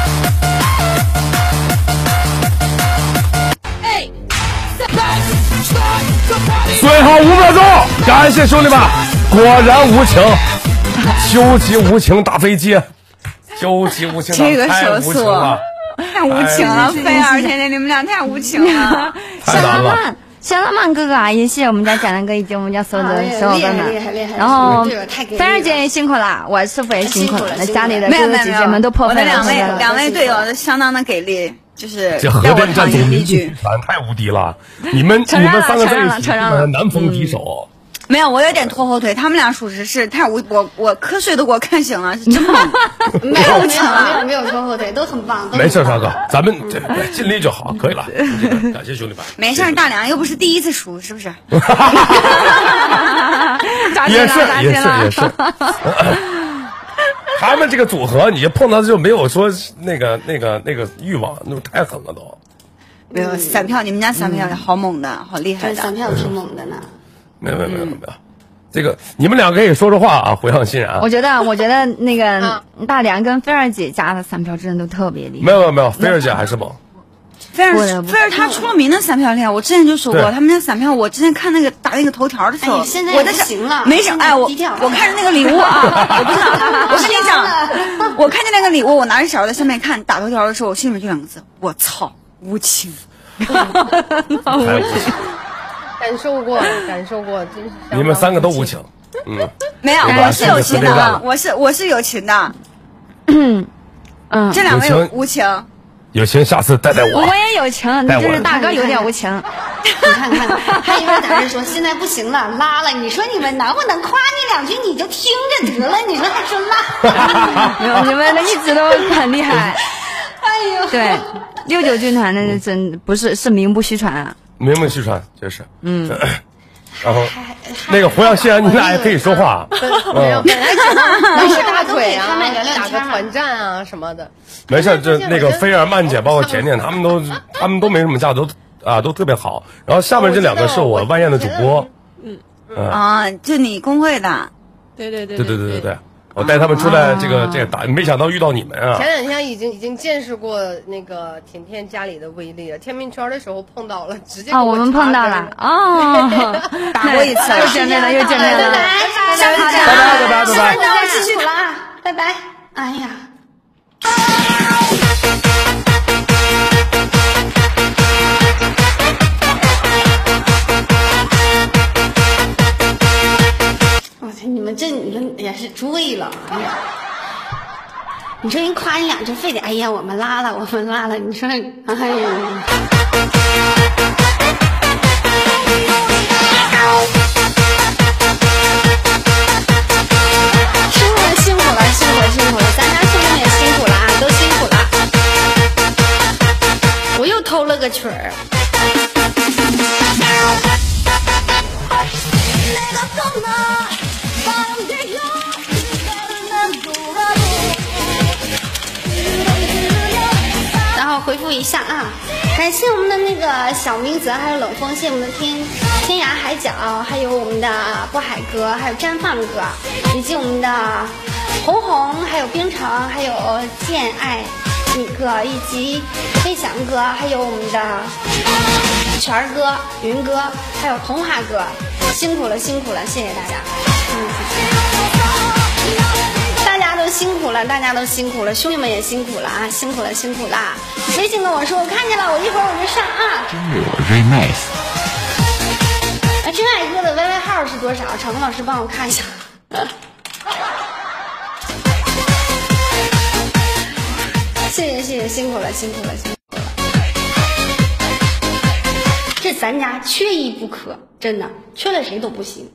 最后五秒钟，感谢兄弟们，果然无情，究极无情大飞机，究极无情， 这个手速太无情了，菲儿甜甜，你们俩太无情了。 太难了。 小浪漫哥哥啊，也谢谢我们家贾南哥以及我们家所有的所有哥们。然后菲儿姐也辛苦了，我师傅也辛苦了，那家里的哥哥姐姐们都破费了。 我的两位两位队友相当的给力。就是这河边战总第一咱太无敌了！你们你们三个在一起，难逢敌手。 没有，我有点拖后腿。他们俩属实是太无，我我瞌睡都给我看醒了，是真棒。 没有没有没有没有拖后腿，都很棒。 没事，沙哥，咱们尽力就好，可以了。感谢兄弟们。 没事，大梁又不是第一次输，是不是？ 也是也是也是。他们这个组合，你碰到就没有说那个那个那个欲望，那太狠了都。 没有散票，你们家散票好猛的，好厉害的。 散票挺猛的呢。 没有没有没有没有，这个你们俩可以说说话啊，回荡欣然。 我觉得我觉得那个大梁跟菲儿姐家的散票真的都特别厉害。 没有没有没有，菲儿姐还是猛。 菲儿菲儿她出了名的散票厉害，我之前就说过，他们家散票，我之前看那个打那个头条的时候， 现在我在行了， 没整，哎，我我看着那个礼物啊，我不是，我跟你讲， 我看见那个礼物，我拿着勺在上面看，打头条的时候，我心里面就两个字：我操，无情。 感受过，感受过，真是。 你们三个都无情。嗯， 没有，我是有情的，我是我是有情的。嗯嗯，这两位有无情。 有情，下次带带我。 我也有情，就是大哥有点无情。 你看看，还有人在这说现在不行了，拉了。你说你们能不能夸你两句，你就听着得了？你们还说拉？ 没有，你们的一直都很厉害。 哎呦， 对，六九军团那真不是是名不虚传啊。 名不虚传，确实。嗯。然后，那个胡杨西安，你俩也可以说话。 没有，本来没事大腿啊，打个团战啊什么的。 没事，这那个菲儿、曼姐，包括甜甜，他们都他们都没什么架，都啊都特别好。然后下面这两个是我万燕的主播。 嗯啊，就你工会的。 对对对对对对对对。我带他们出来，这个这个打，没想到遇到你们啊！ 前两天已经已经见识过那个甜甜家里的威力了。天命圈的时候碰到了，直接哦，我们碰到了哦， 打过一次， 又见面了，又见面了， 下次见， 拜拜拜拜拜拜， 再继续了啊，拜拜。哎呀。你们这你们也是醉了，哎呀！你说人夸你两句，非得哎呀我们拉了，我们拉了，你说那哎呀！辛苦了，辛苦了，辛苦了，辛苦了，咱家兄弟们也辛苦了啊，都辛苦了。我又偷了个曲儿。然后回复一下啊，感谢我们的那个小明泽，还有冷风，谢谢我们的天天涯海角，还有我们的渤海哥，还有绽放哥，以及我们的红红，还有冰城，还有见爱你哥，以及飞翔哥，还有我们的全儿哥、云哥，还有童话哥，辛苦了，辛苦了，谢谢大家。嗯，大家都辛苦了，大家都辛苦了，兄弟们也辛苦了啊，辛苦了，辛苦了。微信跟我说，我看见了，我一会儿我就上啊。 真有 remix。 哎，真爱哥的 Y Y 号是多少？场控老师帮我看一下。谢谢谢谢，辛苦了，辛苦了，辛苦了。这咱家缺一不可，真的，缺了谁都不行。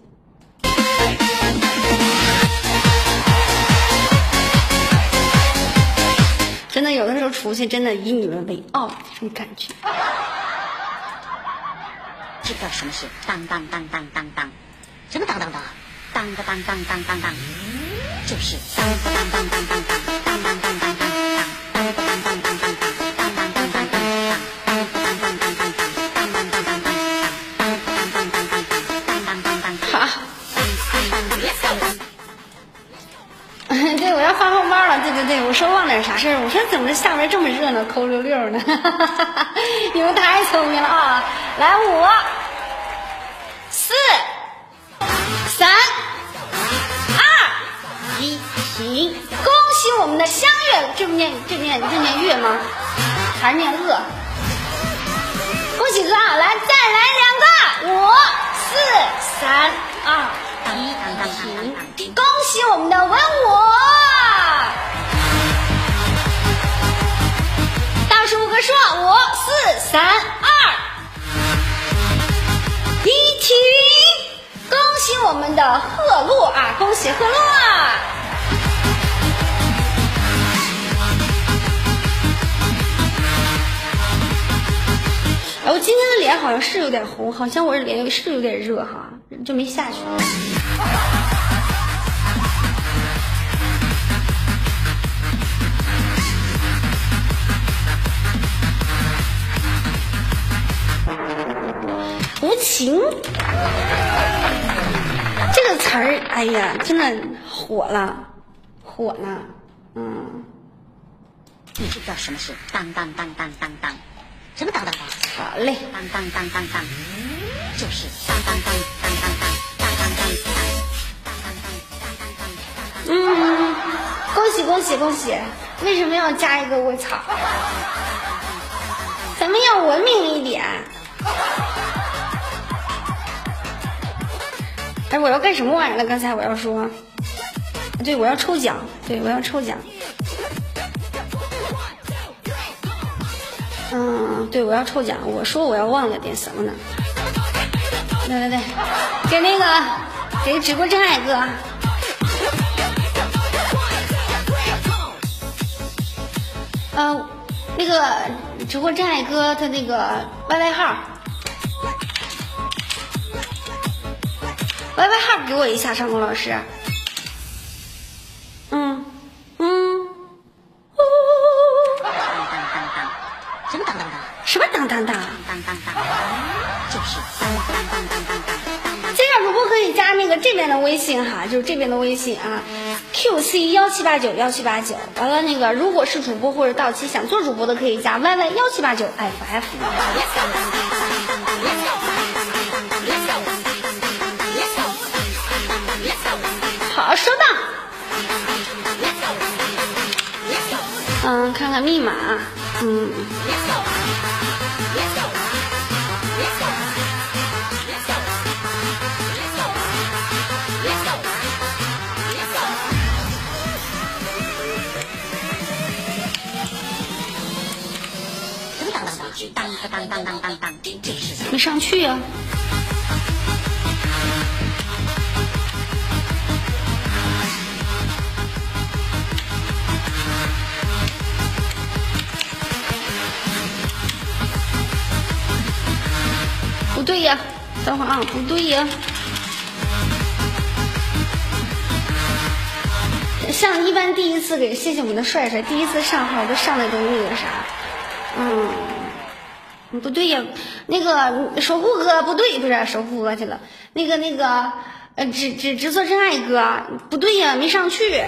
真的，有的时候出去真的以你们为傲，这种感觉。 知道什么是当当当当当当？什么当当当？当个当当当当当，就是当个当当当当当当当当当当当。 对，我要发红包了。对对对，我说忘点啥事儿。我说怎么下边这么热闹，扣六六呢？你们太聪明了啊！来，五、四、三、二、一，停！恭喜我们的香月，这不念这念这念月吗？还是念恶？恭喜哥啊！来，再来两个，五、四、三、二、一，停！恭喜我们的文武！倒数五个说，五、四、三、二、一，停！恭喜我们的贺洛啊！恭喜贺洛！哎，我今天的脸好像是有点红，好像我的脸是有点热哈，就没下去。无情这个词儿，哎呀，真的火了，火了，嗯。 你知道什么是当当当当当当？什么当当当？ 好嘞， 当当当当当，就是当当当当当当当当当当当当当当当。 嗯，恭喜恭喜恭喜！为什么要加一个我操？咱们要文明一点。哎，我要干什么玩意儿了？刚才我要说，对，我要抽奖，对，我要抽奖。嗯，对，我要抽奖。我说我要忘了点什么呢？来来来，给那个给直播真爱哥。呃，那个直播真爱哥他那个 Y Y 号 ，Y Y 号给我一下，上空老师。嗯嗯，哦， 什么当当当？ 什么当当当？ 当当当，就是当当当当当当。 线上主播可以加那个这边的微信哈，就是这边的微信啊 ，Q C 幺七八九幺七八九。完了，那个如果是主播或者到期想做主播的，可以加 Y Y 幺七八九 F F。好，收到。嗯，看看密码。嗯。 当当当当当当，就是没上去呀、啊。不对呀，等会儿啊，不对呀。像一般第一次给谢谢我们的帅帅，第一次上号都上的都那个啥，嗯。不对呀，那个守护哥不对，不是守护哥去了。那个那个，呃，只只只做真爱哥不对呀，没上去。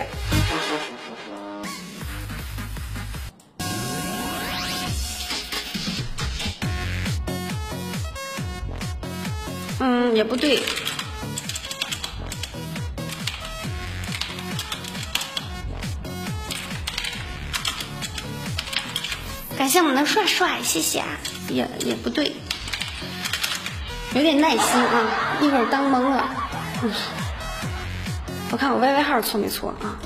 嗯，也不对。感谢我们的帅帅，谢谢啊。也也不对，有点耐心啊，一会儿当懵了。嗯，我看我 Y Y 号错没错啊？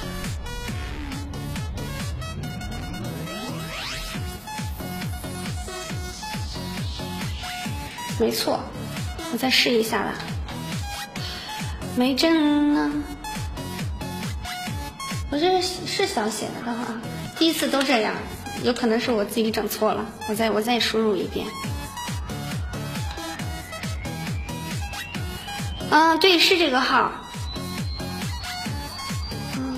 没错，我再试一下吧。没真呢，我这是小写的的话，第一次都这样。有可能是我自己整错了，我再我再输入一遍。啊，对，是这个号。嗯，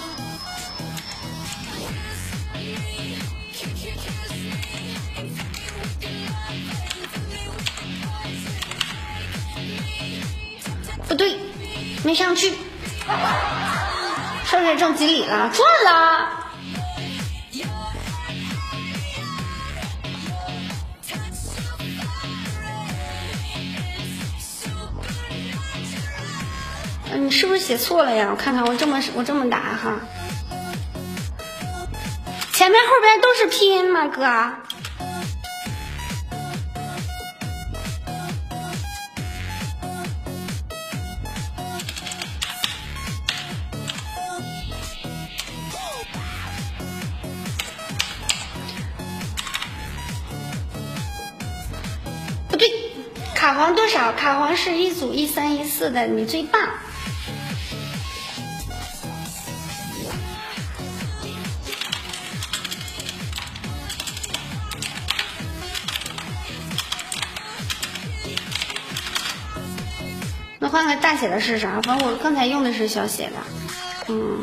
不对，没上去。少帅中几里了？赚了。你是不是写错了呀？我看看，我这么我这么打哈，前面后边都是拼音吗，哥？不对，卡皇多少？卡皇是一组一三一四的，你最棒。那换个大写的是啥？反正我刚才用的是小写的，嗯。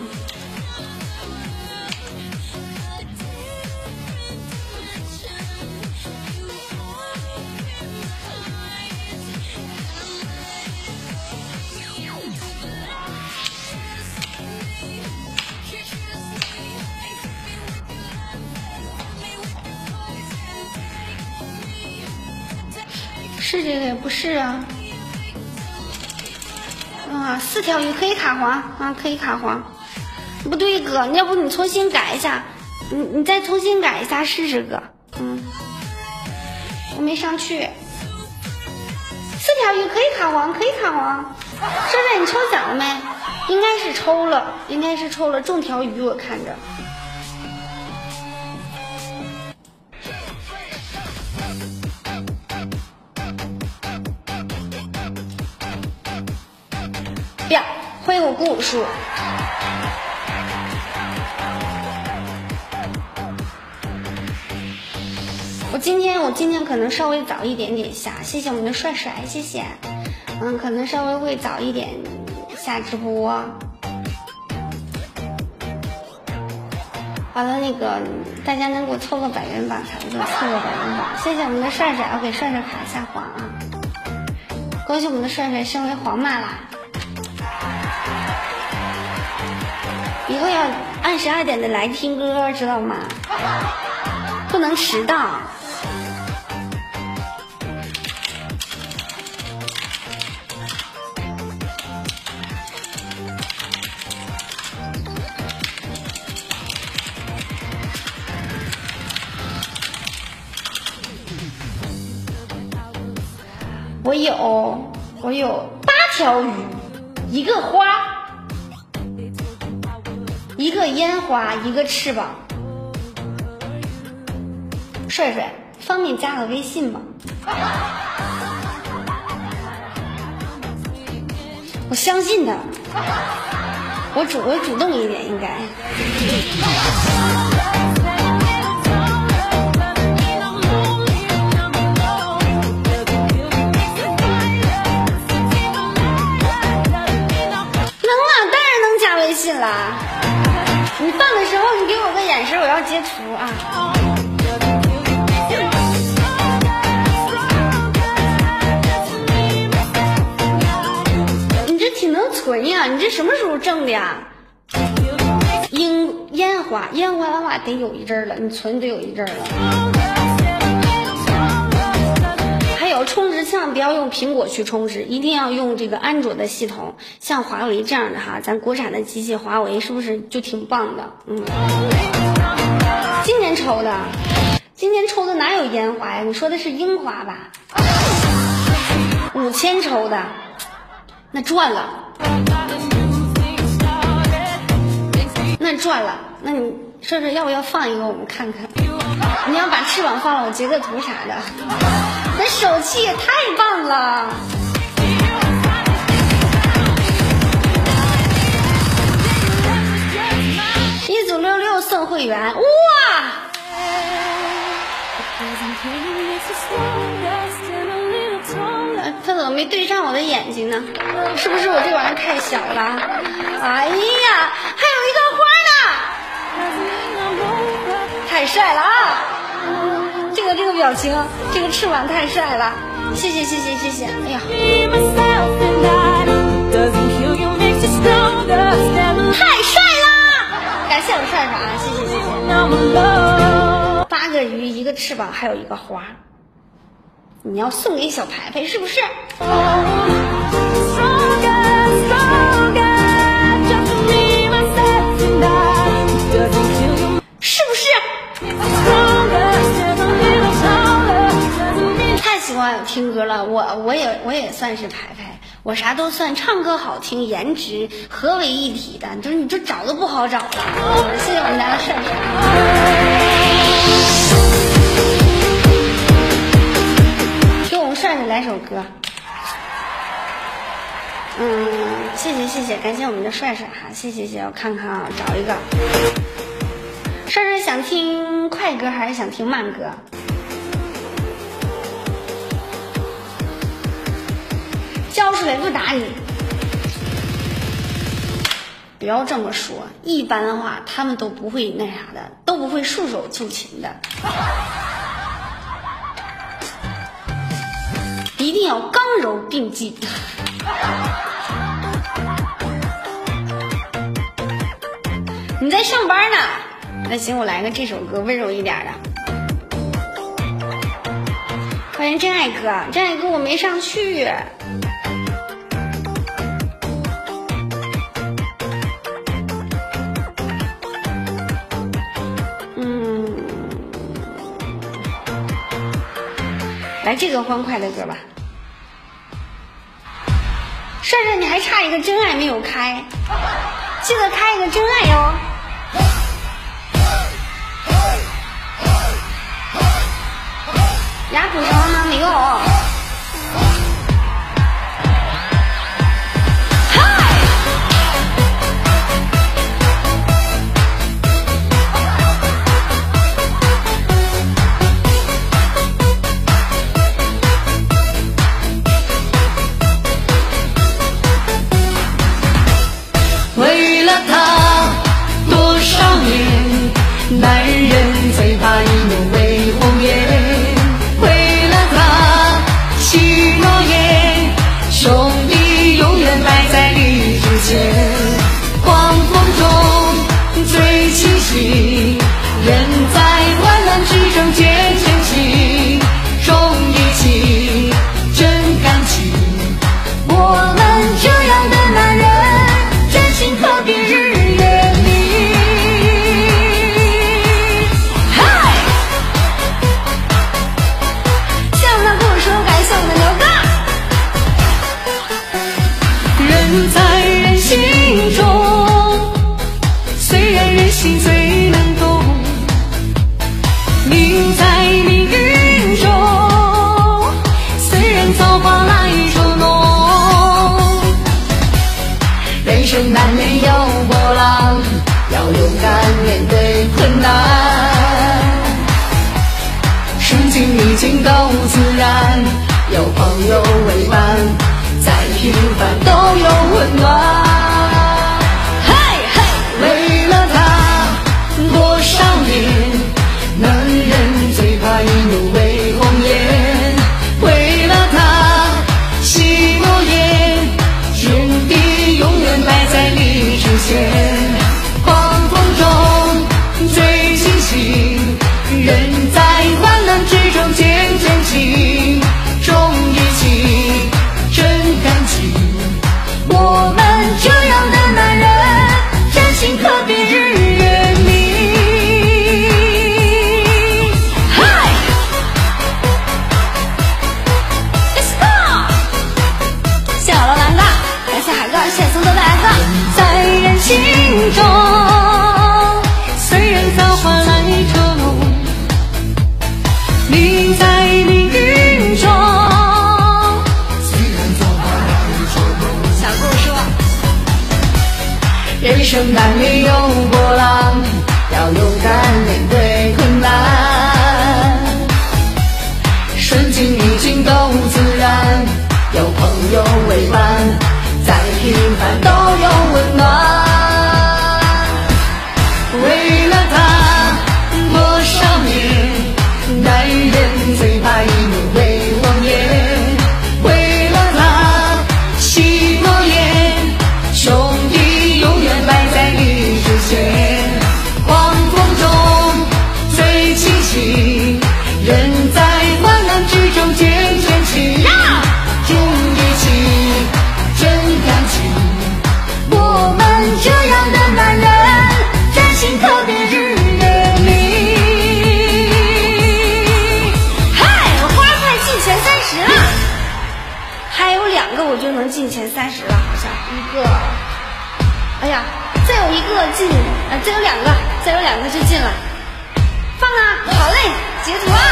是这个也不是啊。啊，四条鱼可以卡黄啊，可以卡黄。 不对哥，要不你重新改一下，你你再重新改一下试试哥。嗯，我没上去。四条鱼可以卡黄，可以卡黄。帅帅，你抽奖了没？应该是抽了，应该是抽了中条鱼，我看着。不要挥舞鼓舞术。我今天我今天可能稍微早一点点下，谢谢我们的帅帅，谢谢。嗯，可能稍微会早一点下直播。好了，那个大家能给我凑个百元榜，才给我凑个百元榜。谢谢我们的帅帅，我给帅帅卡一下黄啊！恭喜我们的帅帅升为黄马啦！以后要按时二点的来听歌，知道吗？不能迟到。我有，我有八条鱼，一个花，一个烟花，一个翅膀。帅帅，方便加个微信吗？我相信他，我主我主动一点应该。信啦！你放的时候，你给我个眼神，我要截图啊！你这挺能存呀！你这什么时候挣的呀？樱烟花，烟花的话得有一阵了，你存得有一阵了。还有充值，千万不要用苹果去充值，一定要用这个安卓的系统，像华为这样的哈，咱国产的机器华为是不是就挺棒的？嗯，今年抽的，今年抽的哪有烟花呀？你说的是樱花吧？五千抽的，那赚了，那赚了，那你说说要不要放一个我们看看？你要把翅膀放了，我截个图啥的。那手气也太棒了！一组六六送会员，哇！他怎么没对上我的眼睛呢？是不是我这玩意儿太小了？哎呀，还有一个花呢！太帅了啊！这个这个表情，这个翅膀太帅了，谢谢谢谢谢谢！哎呀，太帅啦！感谢我帅帅啊，谢谢谢谢！八个鱼，一个翅膀，还有一个花，你要送给小排排是不是？是不是？太喜欢听歌了，我我也我也算是排排，我啥都算，唱歌好听，颜值合为一体的，就是你这找都不好找了。谢谢我们家的帅帅，给我们帅帅来首歌。嗯，谢谢谢谢，感谢我们的帅帅哈，谢谢谢谢，我看看啊，找一个。帅帅想听快歌还是想听慢歌？交出来不打你，不要这么说。一般的话，他们都不会那啥的，都不会束手就擒的，一定要刚柔并济。你在上班呢？那行，我来个这首歌，温柔一点的。欢迎真爱哥，真爱哥我没上去。 来这个欢快的歌吧。帅帅，你还差一个真爱没有开，记得开一个真爱哟。牙补上了吗？没有。 为了他，多少年，男人最怕一怒为红颜。为了他，许诺言，兄弟永远摆在理智前。狂风中最清晰，人在患难之中渐渐起，重义气，真感激。我们这样的男人。特别日月明，嗨！ 向他跟我说感谢我的牛哥。 人在人心中，虽然人心最能懂，命在命运中，虽然造化来捉弄，人生难免有波浪，要勇敢面对困难。顺境逆境都自然，有朋友为伴，再平凡都有温暖。嘿嘿，为了他，多少年，男人最怕一怒为红颜。为了他，许诺言，兄弟永远摆在理智前。狂风中最清晰，人在患难之中渐渐起，重义气，真感激。我们这样的男人，真心特别日月明。嗨 ，Let's go！ 谢我老蓝哥，感谢海哥，谢谢松多的海哥。 在人心中，虽然造化来捉弄，命在命运中。 小顾说， 人生难免有波浪，要勇敢面对困难。顺境逆境都自然，有朋友为伴，再平凡都有温暖。为了他，多少年，男人最怕一怒为红颜。为了他，许诺言，兄弟永远摆在理智前。狂风中最清晰，人在患难之中渐渐起，重义气，真感激。我们这样的男人，真心特别日月明。 嗨，花快进前三十了，还有两个我就能进前三十了，好像一个，哎呀，再有一个进，呃，再有两个，再有两个就进了。放啊，好嘞，截图啊。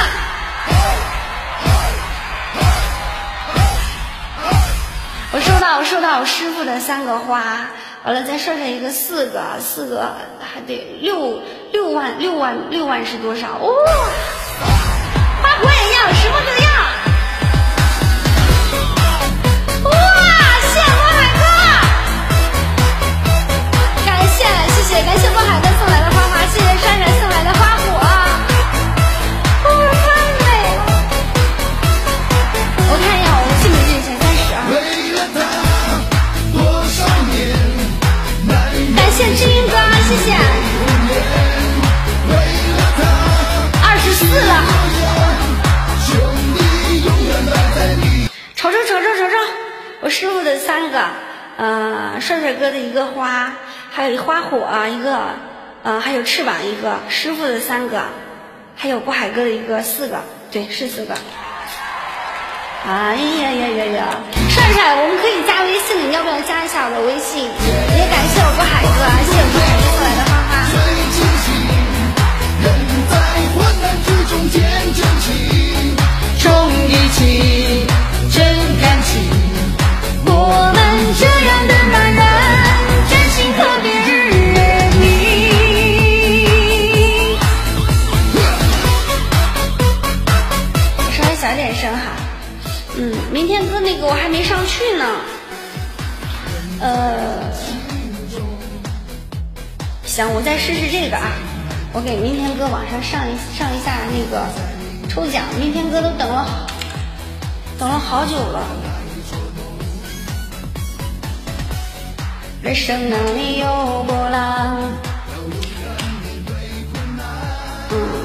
我收到，我收到我师傅的三个花，完了再剩下一个四个，四个还得六六万，六万六万是多少？哦，花火也要，什么都要。哇，谢谢波海哥，感谢谢谢感谢波海哥送来的花花，谢谢珊珊送来的花火，哦，太美了。我看一下我进不进前三十啊？感谢知音哥，谢谢。二十四了。瞅瞅瞅瞅瞅瞅，我师傅的三个，呃，帅帅哥的一个花，还有一花火啊，一个，呃，还有翅膀一个，师傅的三个，还有郭海哥的一个四个，对，是四个。 哎呀呀呀呀！帅帅，我们可以加微信的，你要不要加一下我的微信？也感谢我不海哥，谢谢我不海哥送来的花花。人在患难之中见真情，重义气，真感情。我们这样的男人，真心特别热情。稍微小点声哈。嗯，明天歌那个我还没上去呢。呃，行，我再试试这个啊。我给明天歌网上上一上一下那个抽奖，明天歌都等了等了好久了。人生哪里有波浪？嗯。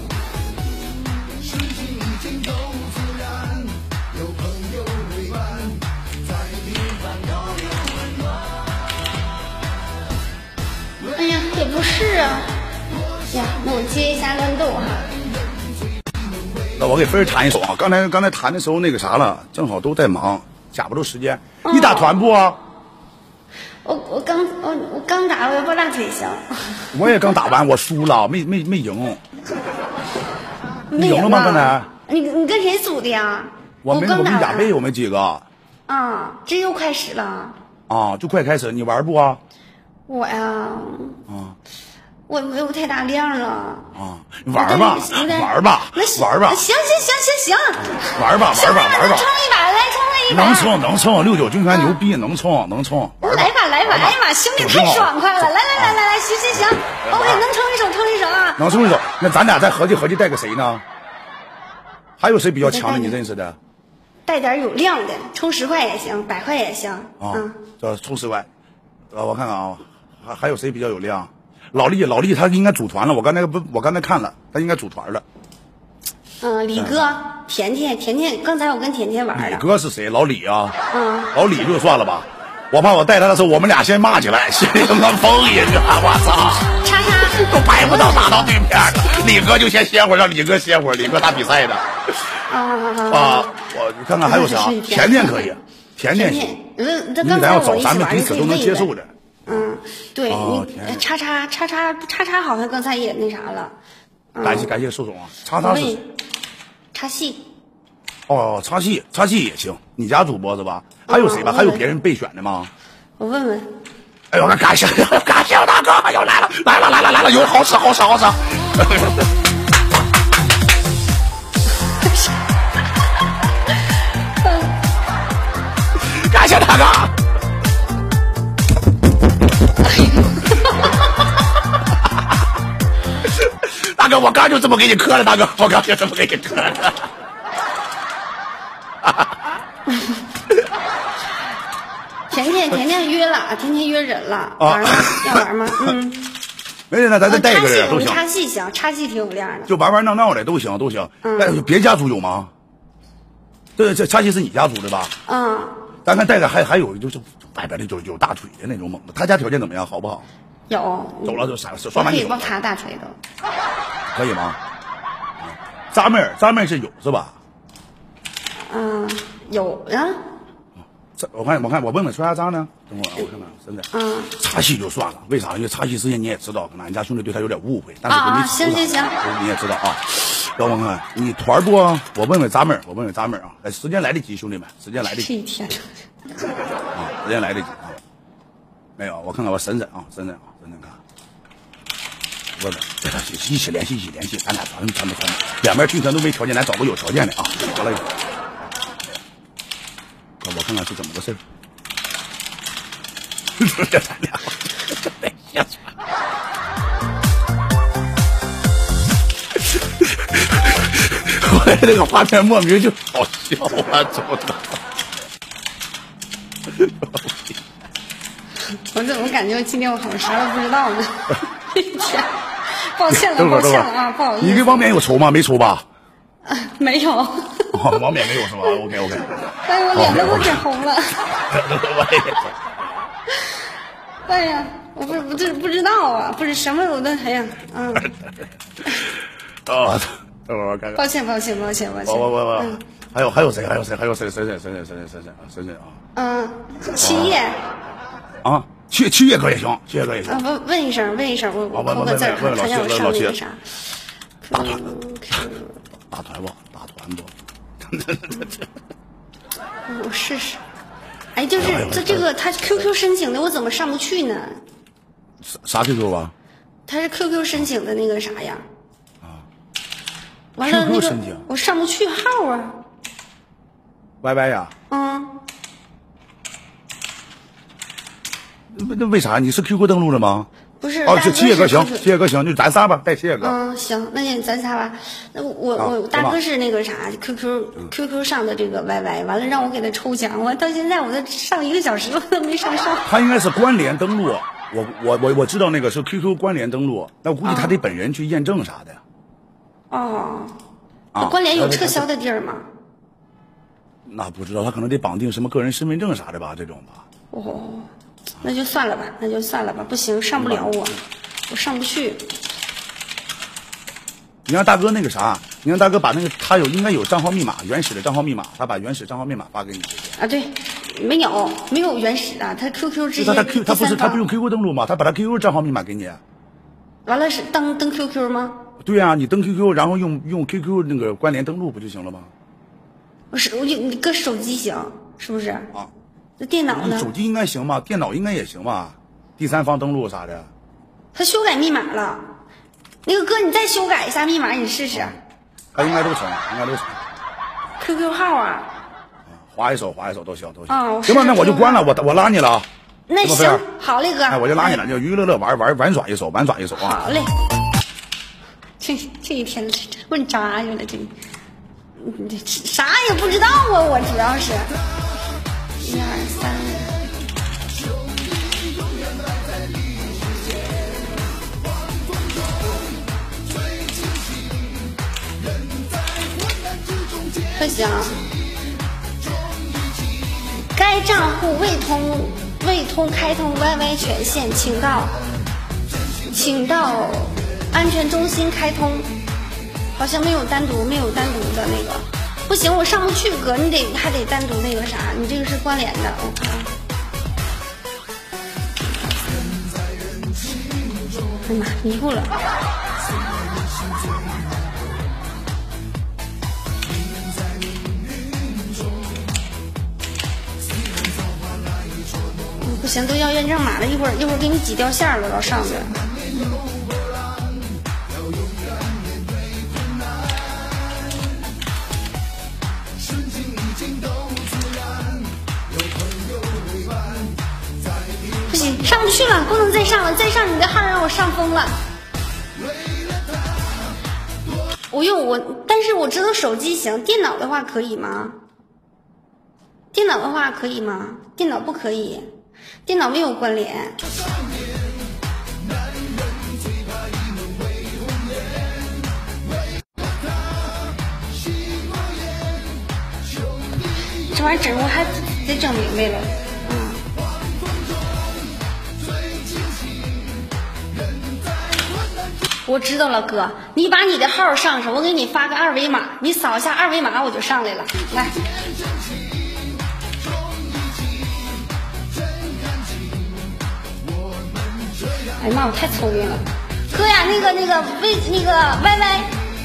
哎呀，也不是啊。呀，那我接一下乱斗哈。 那我给分儿弹一首啊！刚才刚才弹的时候那个啥了，正好都在忙，夹不住时间。 哦、 你打团不啊？ 我我刚我我刚打，我要抱大腿行。 我也刚打完，我输了，没没没赢。 没赢了吗？刚才？ 你你跟谁组的呀？ 我没，我跟贾贝我们几个。 啊，这又开始了。 啊，就快开始，你玩不啊？ 我呀。 啊。 我没有太大量了啊，玩吧，玩吧，玩吧， 行行行行行， 玩吧，玩吧，玩吧， 冲一把，来冲一把， 能冲能冲，六九军团牛逼，能冲能冲， 来吧来吧，哎呀妈，兄弟太爽快了，来来来来来，行行行 ，OK， 能冲一手冲一手啊， 能冲一手，那咱俩再合计合计带个谁呢？还有谁比较强的你认识的？ 带点有量的，充十块也行，百块也行， 啊，这充十块，呃，我看看啊，还还有谁比较有量？老李，老李他应该组团了，我刚才不，我刚才看了，他应该组团了。 嗯，李哥、甜甜、甜甜，刚才我跟甜甜玩了。 李哥是谁？老李啊。 嗯。 老李就算了吧，我怕我带他的时候，我们俩先骂起来，心里他妈疯人啊！我操！ 叉叉都排不到打到对面了。李哥就先歇会儿，让李哥歇会儿，李哥打比赛的。 啊啊！我你看看还有啥？甜甜可以，甜甜行。 嗯， 你咱要找咱们彼此都能接受的。 嗯，对，你叉叉叉叉叉叉好像刚才也那啥了。 感谢感谢寿总啊，叉叉是叉戏。 哦，叉戏叉戏也行，你家主播是吧？还有谁吧？还有别人备选的吗？ 我问问。 哎呦，感谢感谢大哥，又来了来了来了来了，有好吃好吃好吃。感谢大哥。大哥，我刚就这么给你磕了，大哥，我刚就这么给你磕了。 甜甜甜甜约了，甜甜约人了，玩吗？要玩吗？嗯， 没人了，咱再带一个人都行。 插戏行，插戏挺有量的， 就玩玩闹闹的都行，都行。嗯，别家族有吗？对，这插戏是你家族的吧？ 嗯。 咱看带个还还有就是外边的就有大腿的那种猛的，他家条件怎么样？好不好？ 有。 走了就闪刷完你。 可以抱他大腿的。 可以吗？扎妹儿，扎妹儿是有是吧？ 嗯，有啊。 这我看我看我问问说啥渣呢？等会儿我看看，真的。 嗯。 插戏就算了，为啥？因为插戏之前你也知道，可能俺家兄弟对他有点误会，但是我没啊，行行行， 你也知道啊。让我看看你团不？我问问扎妹儿，我问问扎妹儿啊。哎，时间来得及，兄弟们，时间来得及。 这一天。 啊，时间来得及啊。没有，我看看我审审啊，审审啊，审审看。问问，一起联系，一起联系，咱俩传传不传？两边军团都没条件，咱找个有条件的啊。完了。我看看是怎么个事儿。这咱俩，我这个画面莫名就好笑啊！怎么的？ 我怎么感觉今天我好像啥都不知道呢？天，抱歉了，抱歉了啊，不好意思。 你跟王冕有仇吗？没仇吧？ 啊，没有。 哦，王冕没有是吧 ？OK OK。 哎，我脸都给红了。哎呀，我不不知不知道啊，不是什么我都哎呀，嗯。 哦，等会儿我看看。 抱歉抱歉抱歉抱歉。 我我我我， 还有还有谁？还有谁？还有谁？谁谁谁谁谁谁谁谁谁谁啊？ 嗯，七叶。 啊，七七叶哥也行，七叶哥也行。 啊，问问一声，问一声，我我扣个字儿，他让我上那个啥。 大团，大团不？大团不？ 我试试。哎，就是这这个他 Q Q 申请的，我怎么上不去呢？ 啥啥 Q Q 啊？ 他是 Q Q 申请的那个啥呀？啊。完了那个我上不去号啊。 Y Y 呀？ 嗯。 那那为啥？你是 Q Q 登录的吗？ 不是。 哦，七叶哥行，七叶哥行，就咱仨吧，带七叶哥。 嗯，行，那就咱仨吧。那我我大哥是那个啥 Q Q Q Q 上的这个 Y Y， 完了让我给他抽奖，我到现在我都上一个小时了都没上上。 他应该是关联登录，我我我我知道那个是 Q Q 关联登录，那我估计他得本人去验证啥的。 哦。啊。关联有撤销的地儿吗？ 那不知道，他可能得绑定什么个人身份证啥的吧，这种吧。 哦。那就算了吧，那就算了吧，不行，上不了我，我上不去。 你让大哥那个啥，你让大哥把那个他有应该有账号密码，原始的账号密码，他把原始账号密码发给你。 啊，对，没有，没有原始的，他 Q Q 直接。 他他 Q 他不是他不用 Q Q 登录吗？他把他 Q Q 账号密码给你。 完了是登登 Q Q 吗？ 对啊，你登 Q Q， 然后用用 Q Q 那个关联登录不就行了吗？ 不是，我就你搁手机行，是不是？ 啊。 那电脑呢？ 手机应该行吧，电脑应该也行吧，第三方登录啥的。 他修改密码了，那个哥，你再修改一下密码，你试试。 他应该都成，应该都成。 Q Q 号啊。 划一手，划一手都行，都行。 啊， 行吧，那我就关了，我我拉你了啊。 那行，好嘞，哥。 哎，我就拉你了，就娱乐乐玩玩玩耍一手，玩耍一手啊。 好嘞。这这一天问渣去了，这这啥也不知道啊，我主要是。一二三，不行，该账户未通未通开通 Y Y 权限，请到请到安全中心开通，好像没有单独没有单独的那个。不行，我上不去，哥，你得还得单独那个啥，你这个是关联的，我看。哎呀妈，迷糊了。不行，都要验证码了，一会儿一会儿给你挤掉线了，老上面。上不去了，不能再上了，再上你的号让我上疯了。我用我，但是我知道手机行，电脑的话可以吗？电脑的话可以吗？电脑不可以，电脑没有关联。这玩意儿整我还得整明白了。我知道了，哥，你把你的号上上，我给你发个二维码，你扫一下二维码，我就上来了。来，哎呀妈，我太聪明了，哥呀，那个那个微那个 Y Y，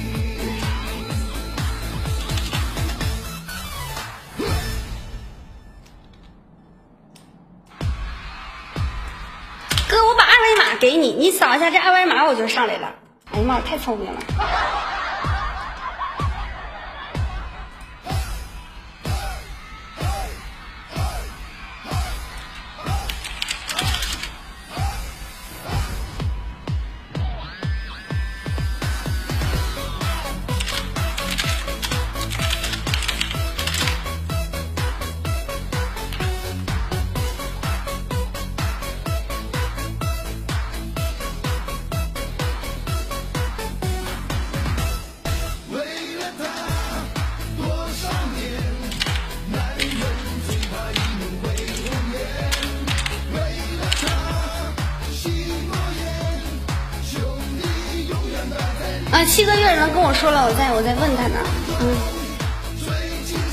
哥，我把二维码给你，你扫一下这二维码，我就上来了。哎呀妈，我太聪明了。啊，七个月人跟我说了，我再我再问他呢。嗯。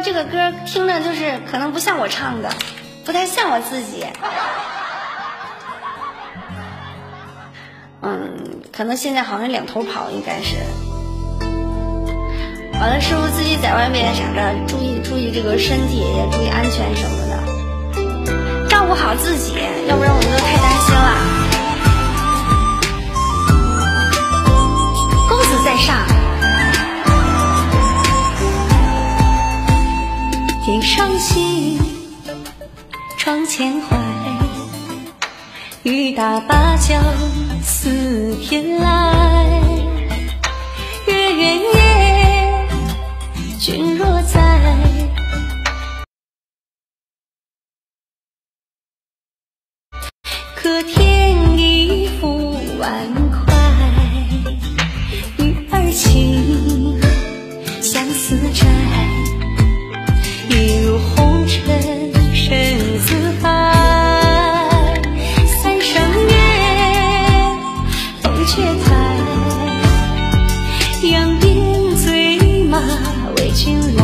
这个歌听着就是可能不像我唱的，不太像我自己。嗯，可能现在好像两头跑，应该是。完了，师傅自己在外面啥的，注意注意这个身体，也注意安全什么的，照顾好自己，要不然我们都太担心了。公子在上， 天上星，窗前槐，雨打芭蕉四天来。月圆夜，君若在，可添一幅万块。女儿情，相思债，一如红尘深似海。三生月，风却台，扬鞭醉马为君来。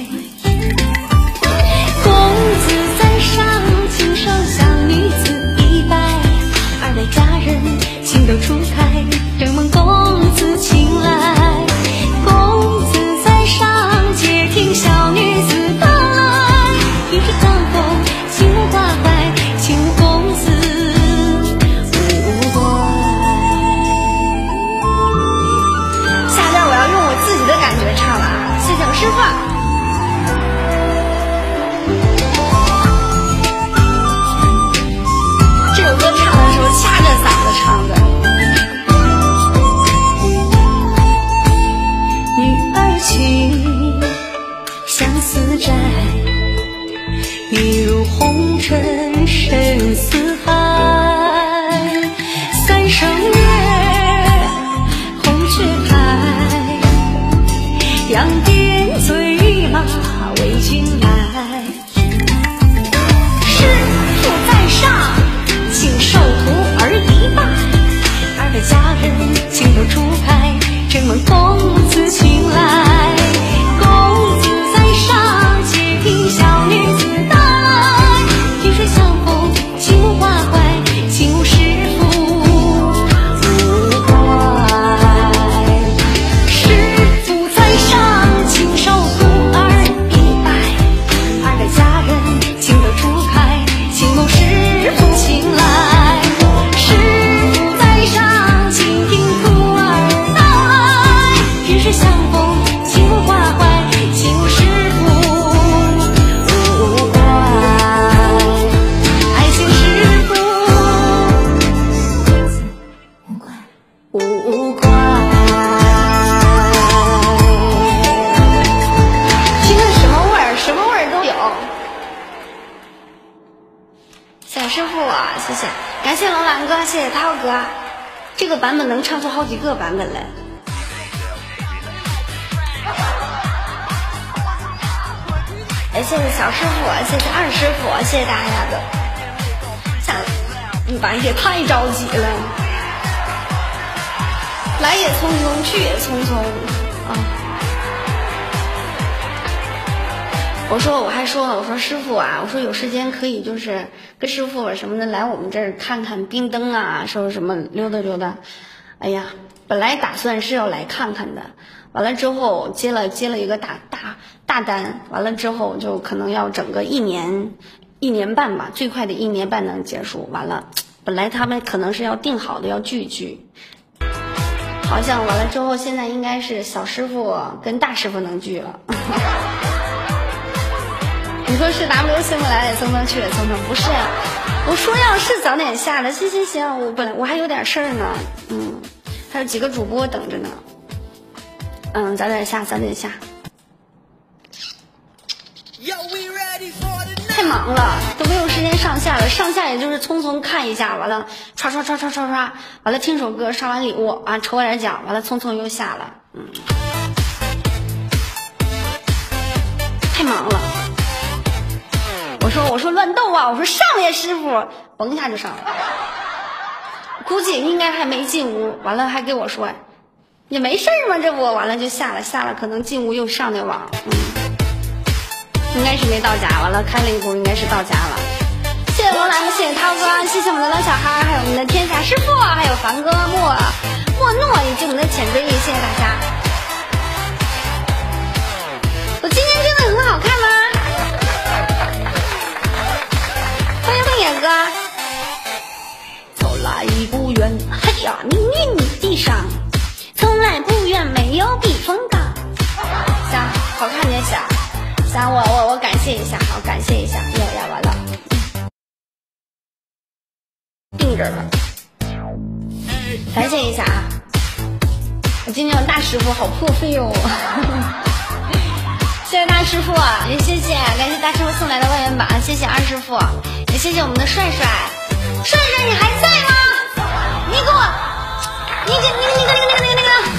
公子在上，亲手向女子一拜。二位佳人，情窦初开，承蒙公子青睐。公子在上，且听小女子道来。一世相逢，情无挂怀，情无公子无怪。 下边我要用我自己的感觉唱了啊！谢谢我师傅。这首歌唱的时候掐着嗓子唱的。 女儿情，相思债，一如红尘深似海。三生月，红雀台，扬鞭醉马为君来。师傅在上，请受徒儿一拜。二位佳人，情窦初开，承蒙公子青睐。公子在上，且听小女子道来。萍水相逢，情无挂怀，情无师傅无怪。师傅在上，请受徒儿一拜。二位佳人，情窦初开，请蒙师傅青睐。师傅在上，请听徒儿道来。萍水相逢，情无挂怀，情无师傅无怪。爱情师傅无怪。 听着什么味儿？什么味儿都有。小师傅啊，谢谢，感谢龙兰哥，谢谢涛哥，这个版本能唱出好几个版本来。哎，谢谢小师傅，谢谢二师傅，谢谢大家的。下你吧，也太着急了，来也匆匆，去也匆匆啊。我说我还说了，我说师傅啊，我说有时间可以就是跟师傅什么的来我们这儿看看冰灯啊，说什么溜达溜达。哎呀，本来打算是要来看看的，完了之后接了接了一个大大大单，完了之后就可能要整个一年一年半吧，最快的一年半能结束。完了，本来他们可能是要定好的要聚一聚，好像完了之后现在应该是小师傅跟大师傅能聚了。你说是 W 新不来也匆匆去也匆匆，不是？我说要是早点下的，行行行，我本来我还有点事儿呢，嗯，还有几个主播等着呢，嗯，早点下，早点下。太忙了，都没有时间上下了，上下也就是匆匆看一下，完了刷刷刷刷刷刷，完了听首歌，刷完礼物啊，抽点奖，完了匆匆又下了，嗯，太忙了。我说我说乱斗啊！我说上呀，师傅，嘣一下就上了。估计应该还没进屋，完了还给我说也没事儿嘛，这不完了就下了，下了可能进屋又上的网。嗯， 应该是没到家，完了开了一会儿应该是到家了。谢谢罗兰，谢谢涛哥，谢谢我们的老小孩，还有我们的天下师傅，还有凡哥莫莫诺以及我们的浅追忆，谢谢大家。我今天真的很好看吗？欢迎凤野哥。走来不远，哎呀，你你你地上，从来不远没有避风港。行，好看点行。行，我我我感谢一下，好感谢一下，呀呀完了，定着了，感谢一下啊！我今天有大师傅，好破费哦。谢谢大师傅，也谢谢感谢大师傅送来的万元榜，谢谢二师傅，也谢谢我们的帅帅，帅帅你还在吗？你给我，你给你那个那个那个那个那个，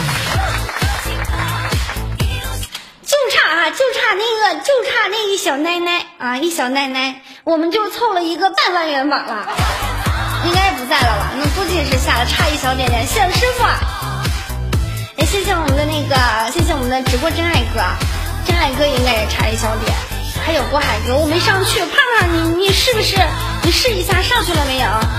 就差啊，就差那个就差那一小奶奶啊，一小奶奶，我们就凑了一个半万元榜了，应该不在了吧？那估计是下了差一小点点，谢谢师傅，也谢谢我们的那个，谢谢我们的直播真爱哥。真爱哥应该也差一小点，还有郭海哥，我没上去。胖胖，你你是不是？你试一下上去了没有？啊，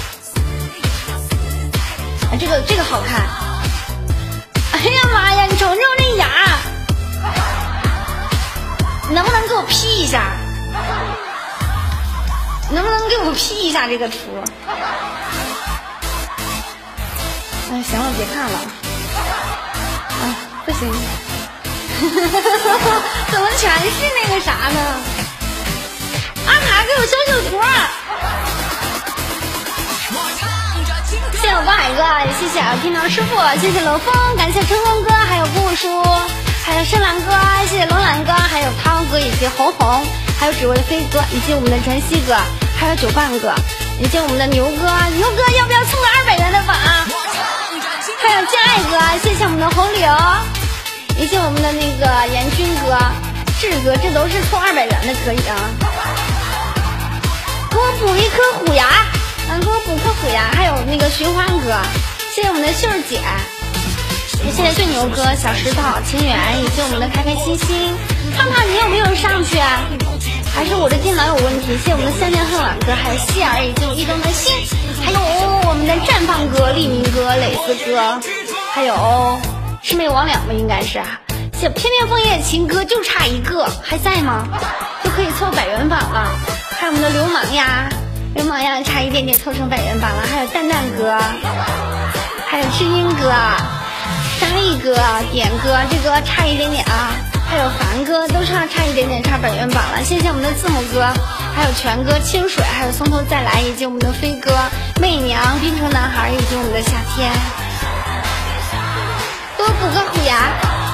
这个这个好看。哎呀妈呀，你瞅瞅这牙，你能不能给我 P 一下？能不能给我 P 一下这个图？哎，行了，别看了。啊，不行。怎么全是那个啥呢？阿卡给我修修图。谢谢我郭海哥，也谢谢啊天堂师傅，谢谢楼峰，感谢春风哥，还有顾叔，还有深蓝哥，谢谢龙兰哥，还有汤哥，以及红红，还有只为飞哥，以及我们的晨曦哥，还有九半哥，以及我们的牛哥，牛哥要不要送个二百元的榜？还有真爱哥，谢谢我们的红柳。以及我们的那个严军哥、志哥，这都是凑二百元的，可以啊。给我补一颗虎牙，啊，给我补颗虎牙。还有那个循环哥，谢谢我们的秀儿姐，也谢谢最牛哥、小石头、清远，以及我们的开开心心。胖胖，你有没有上去啊？还是我的电脑有问题？谢谢我们的三年恨晚哥，还有希儿，以及我一中的心，还有我们的绽放哥、立明哥、磊子哥，还有。魑魅魍魉吧，应该是。谢偏偏枫叶情歌就差一个，还在吗？就可以凑百元榜了。还有我们的流氓呀，流氓呀，差一点点凑成百元榜了。还有蛋蛋哥，还有知音哥，张毅哥，点哥，这个差一点点啊。还有凡哥，都差差一点点，差百元榜了。谢谢我们的字母哥，还有全哥、清水，还有从头再来，以及我们的飞哥、媚娘、冰城男孩，以及我们的夏天。多补个虎牙。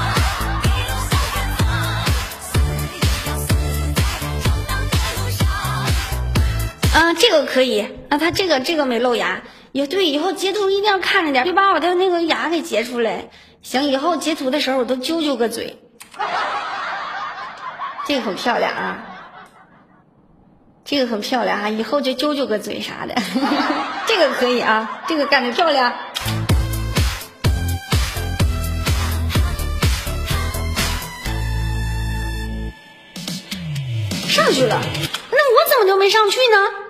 嗯，这个可以。那、啊、他这个这个没露牙，也对，以后截图一定要看着点，别把我的那个牙给截出来。行，以后截图的时候我都揪揪个嘴。这个很漂亮啊，这个很漂亮哈、啊，以后就揪揪个嘴啥的。这个可以啊，这个干得漂亮。上去了，那我怎么就没上去呢？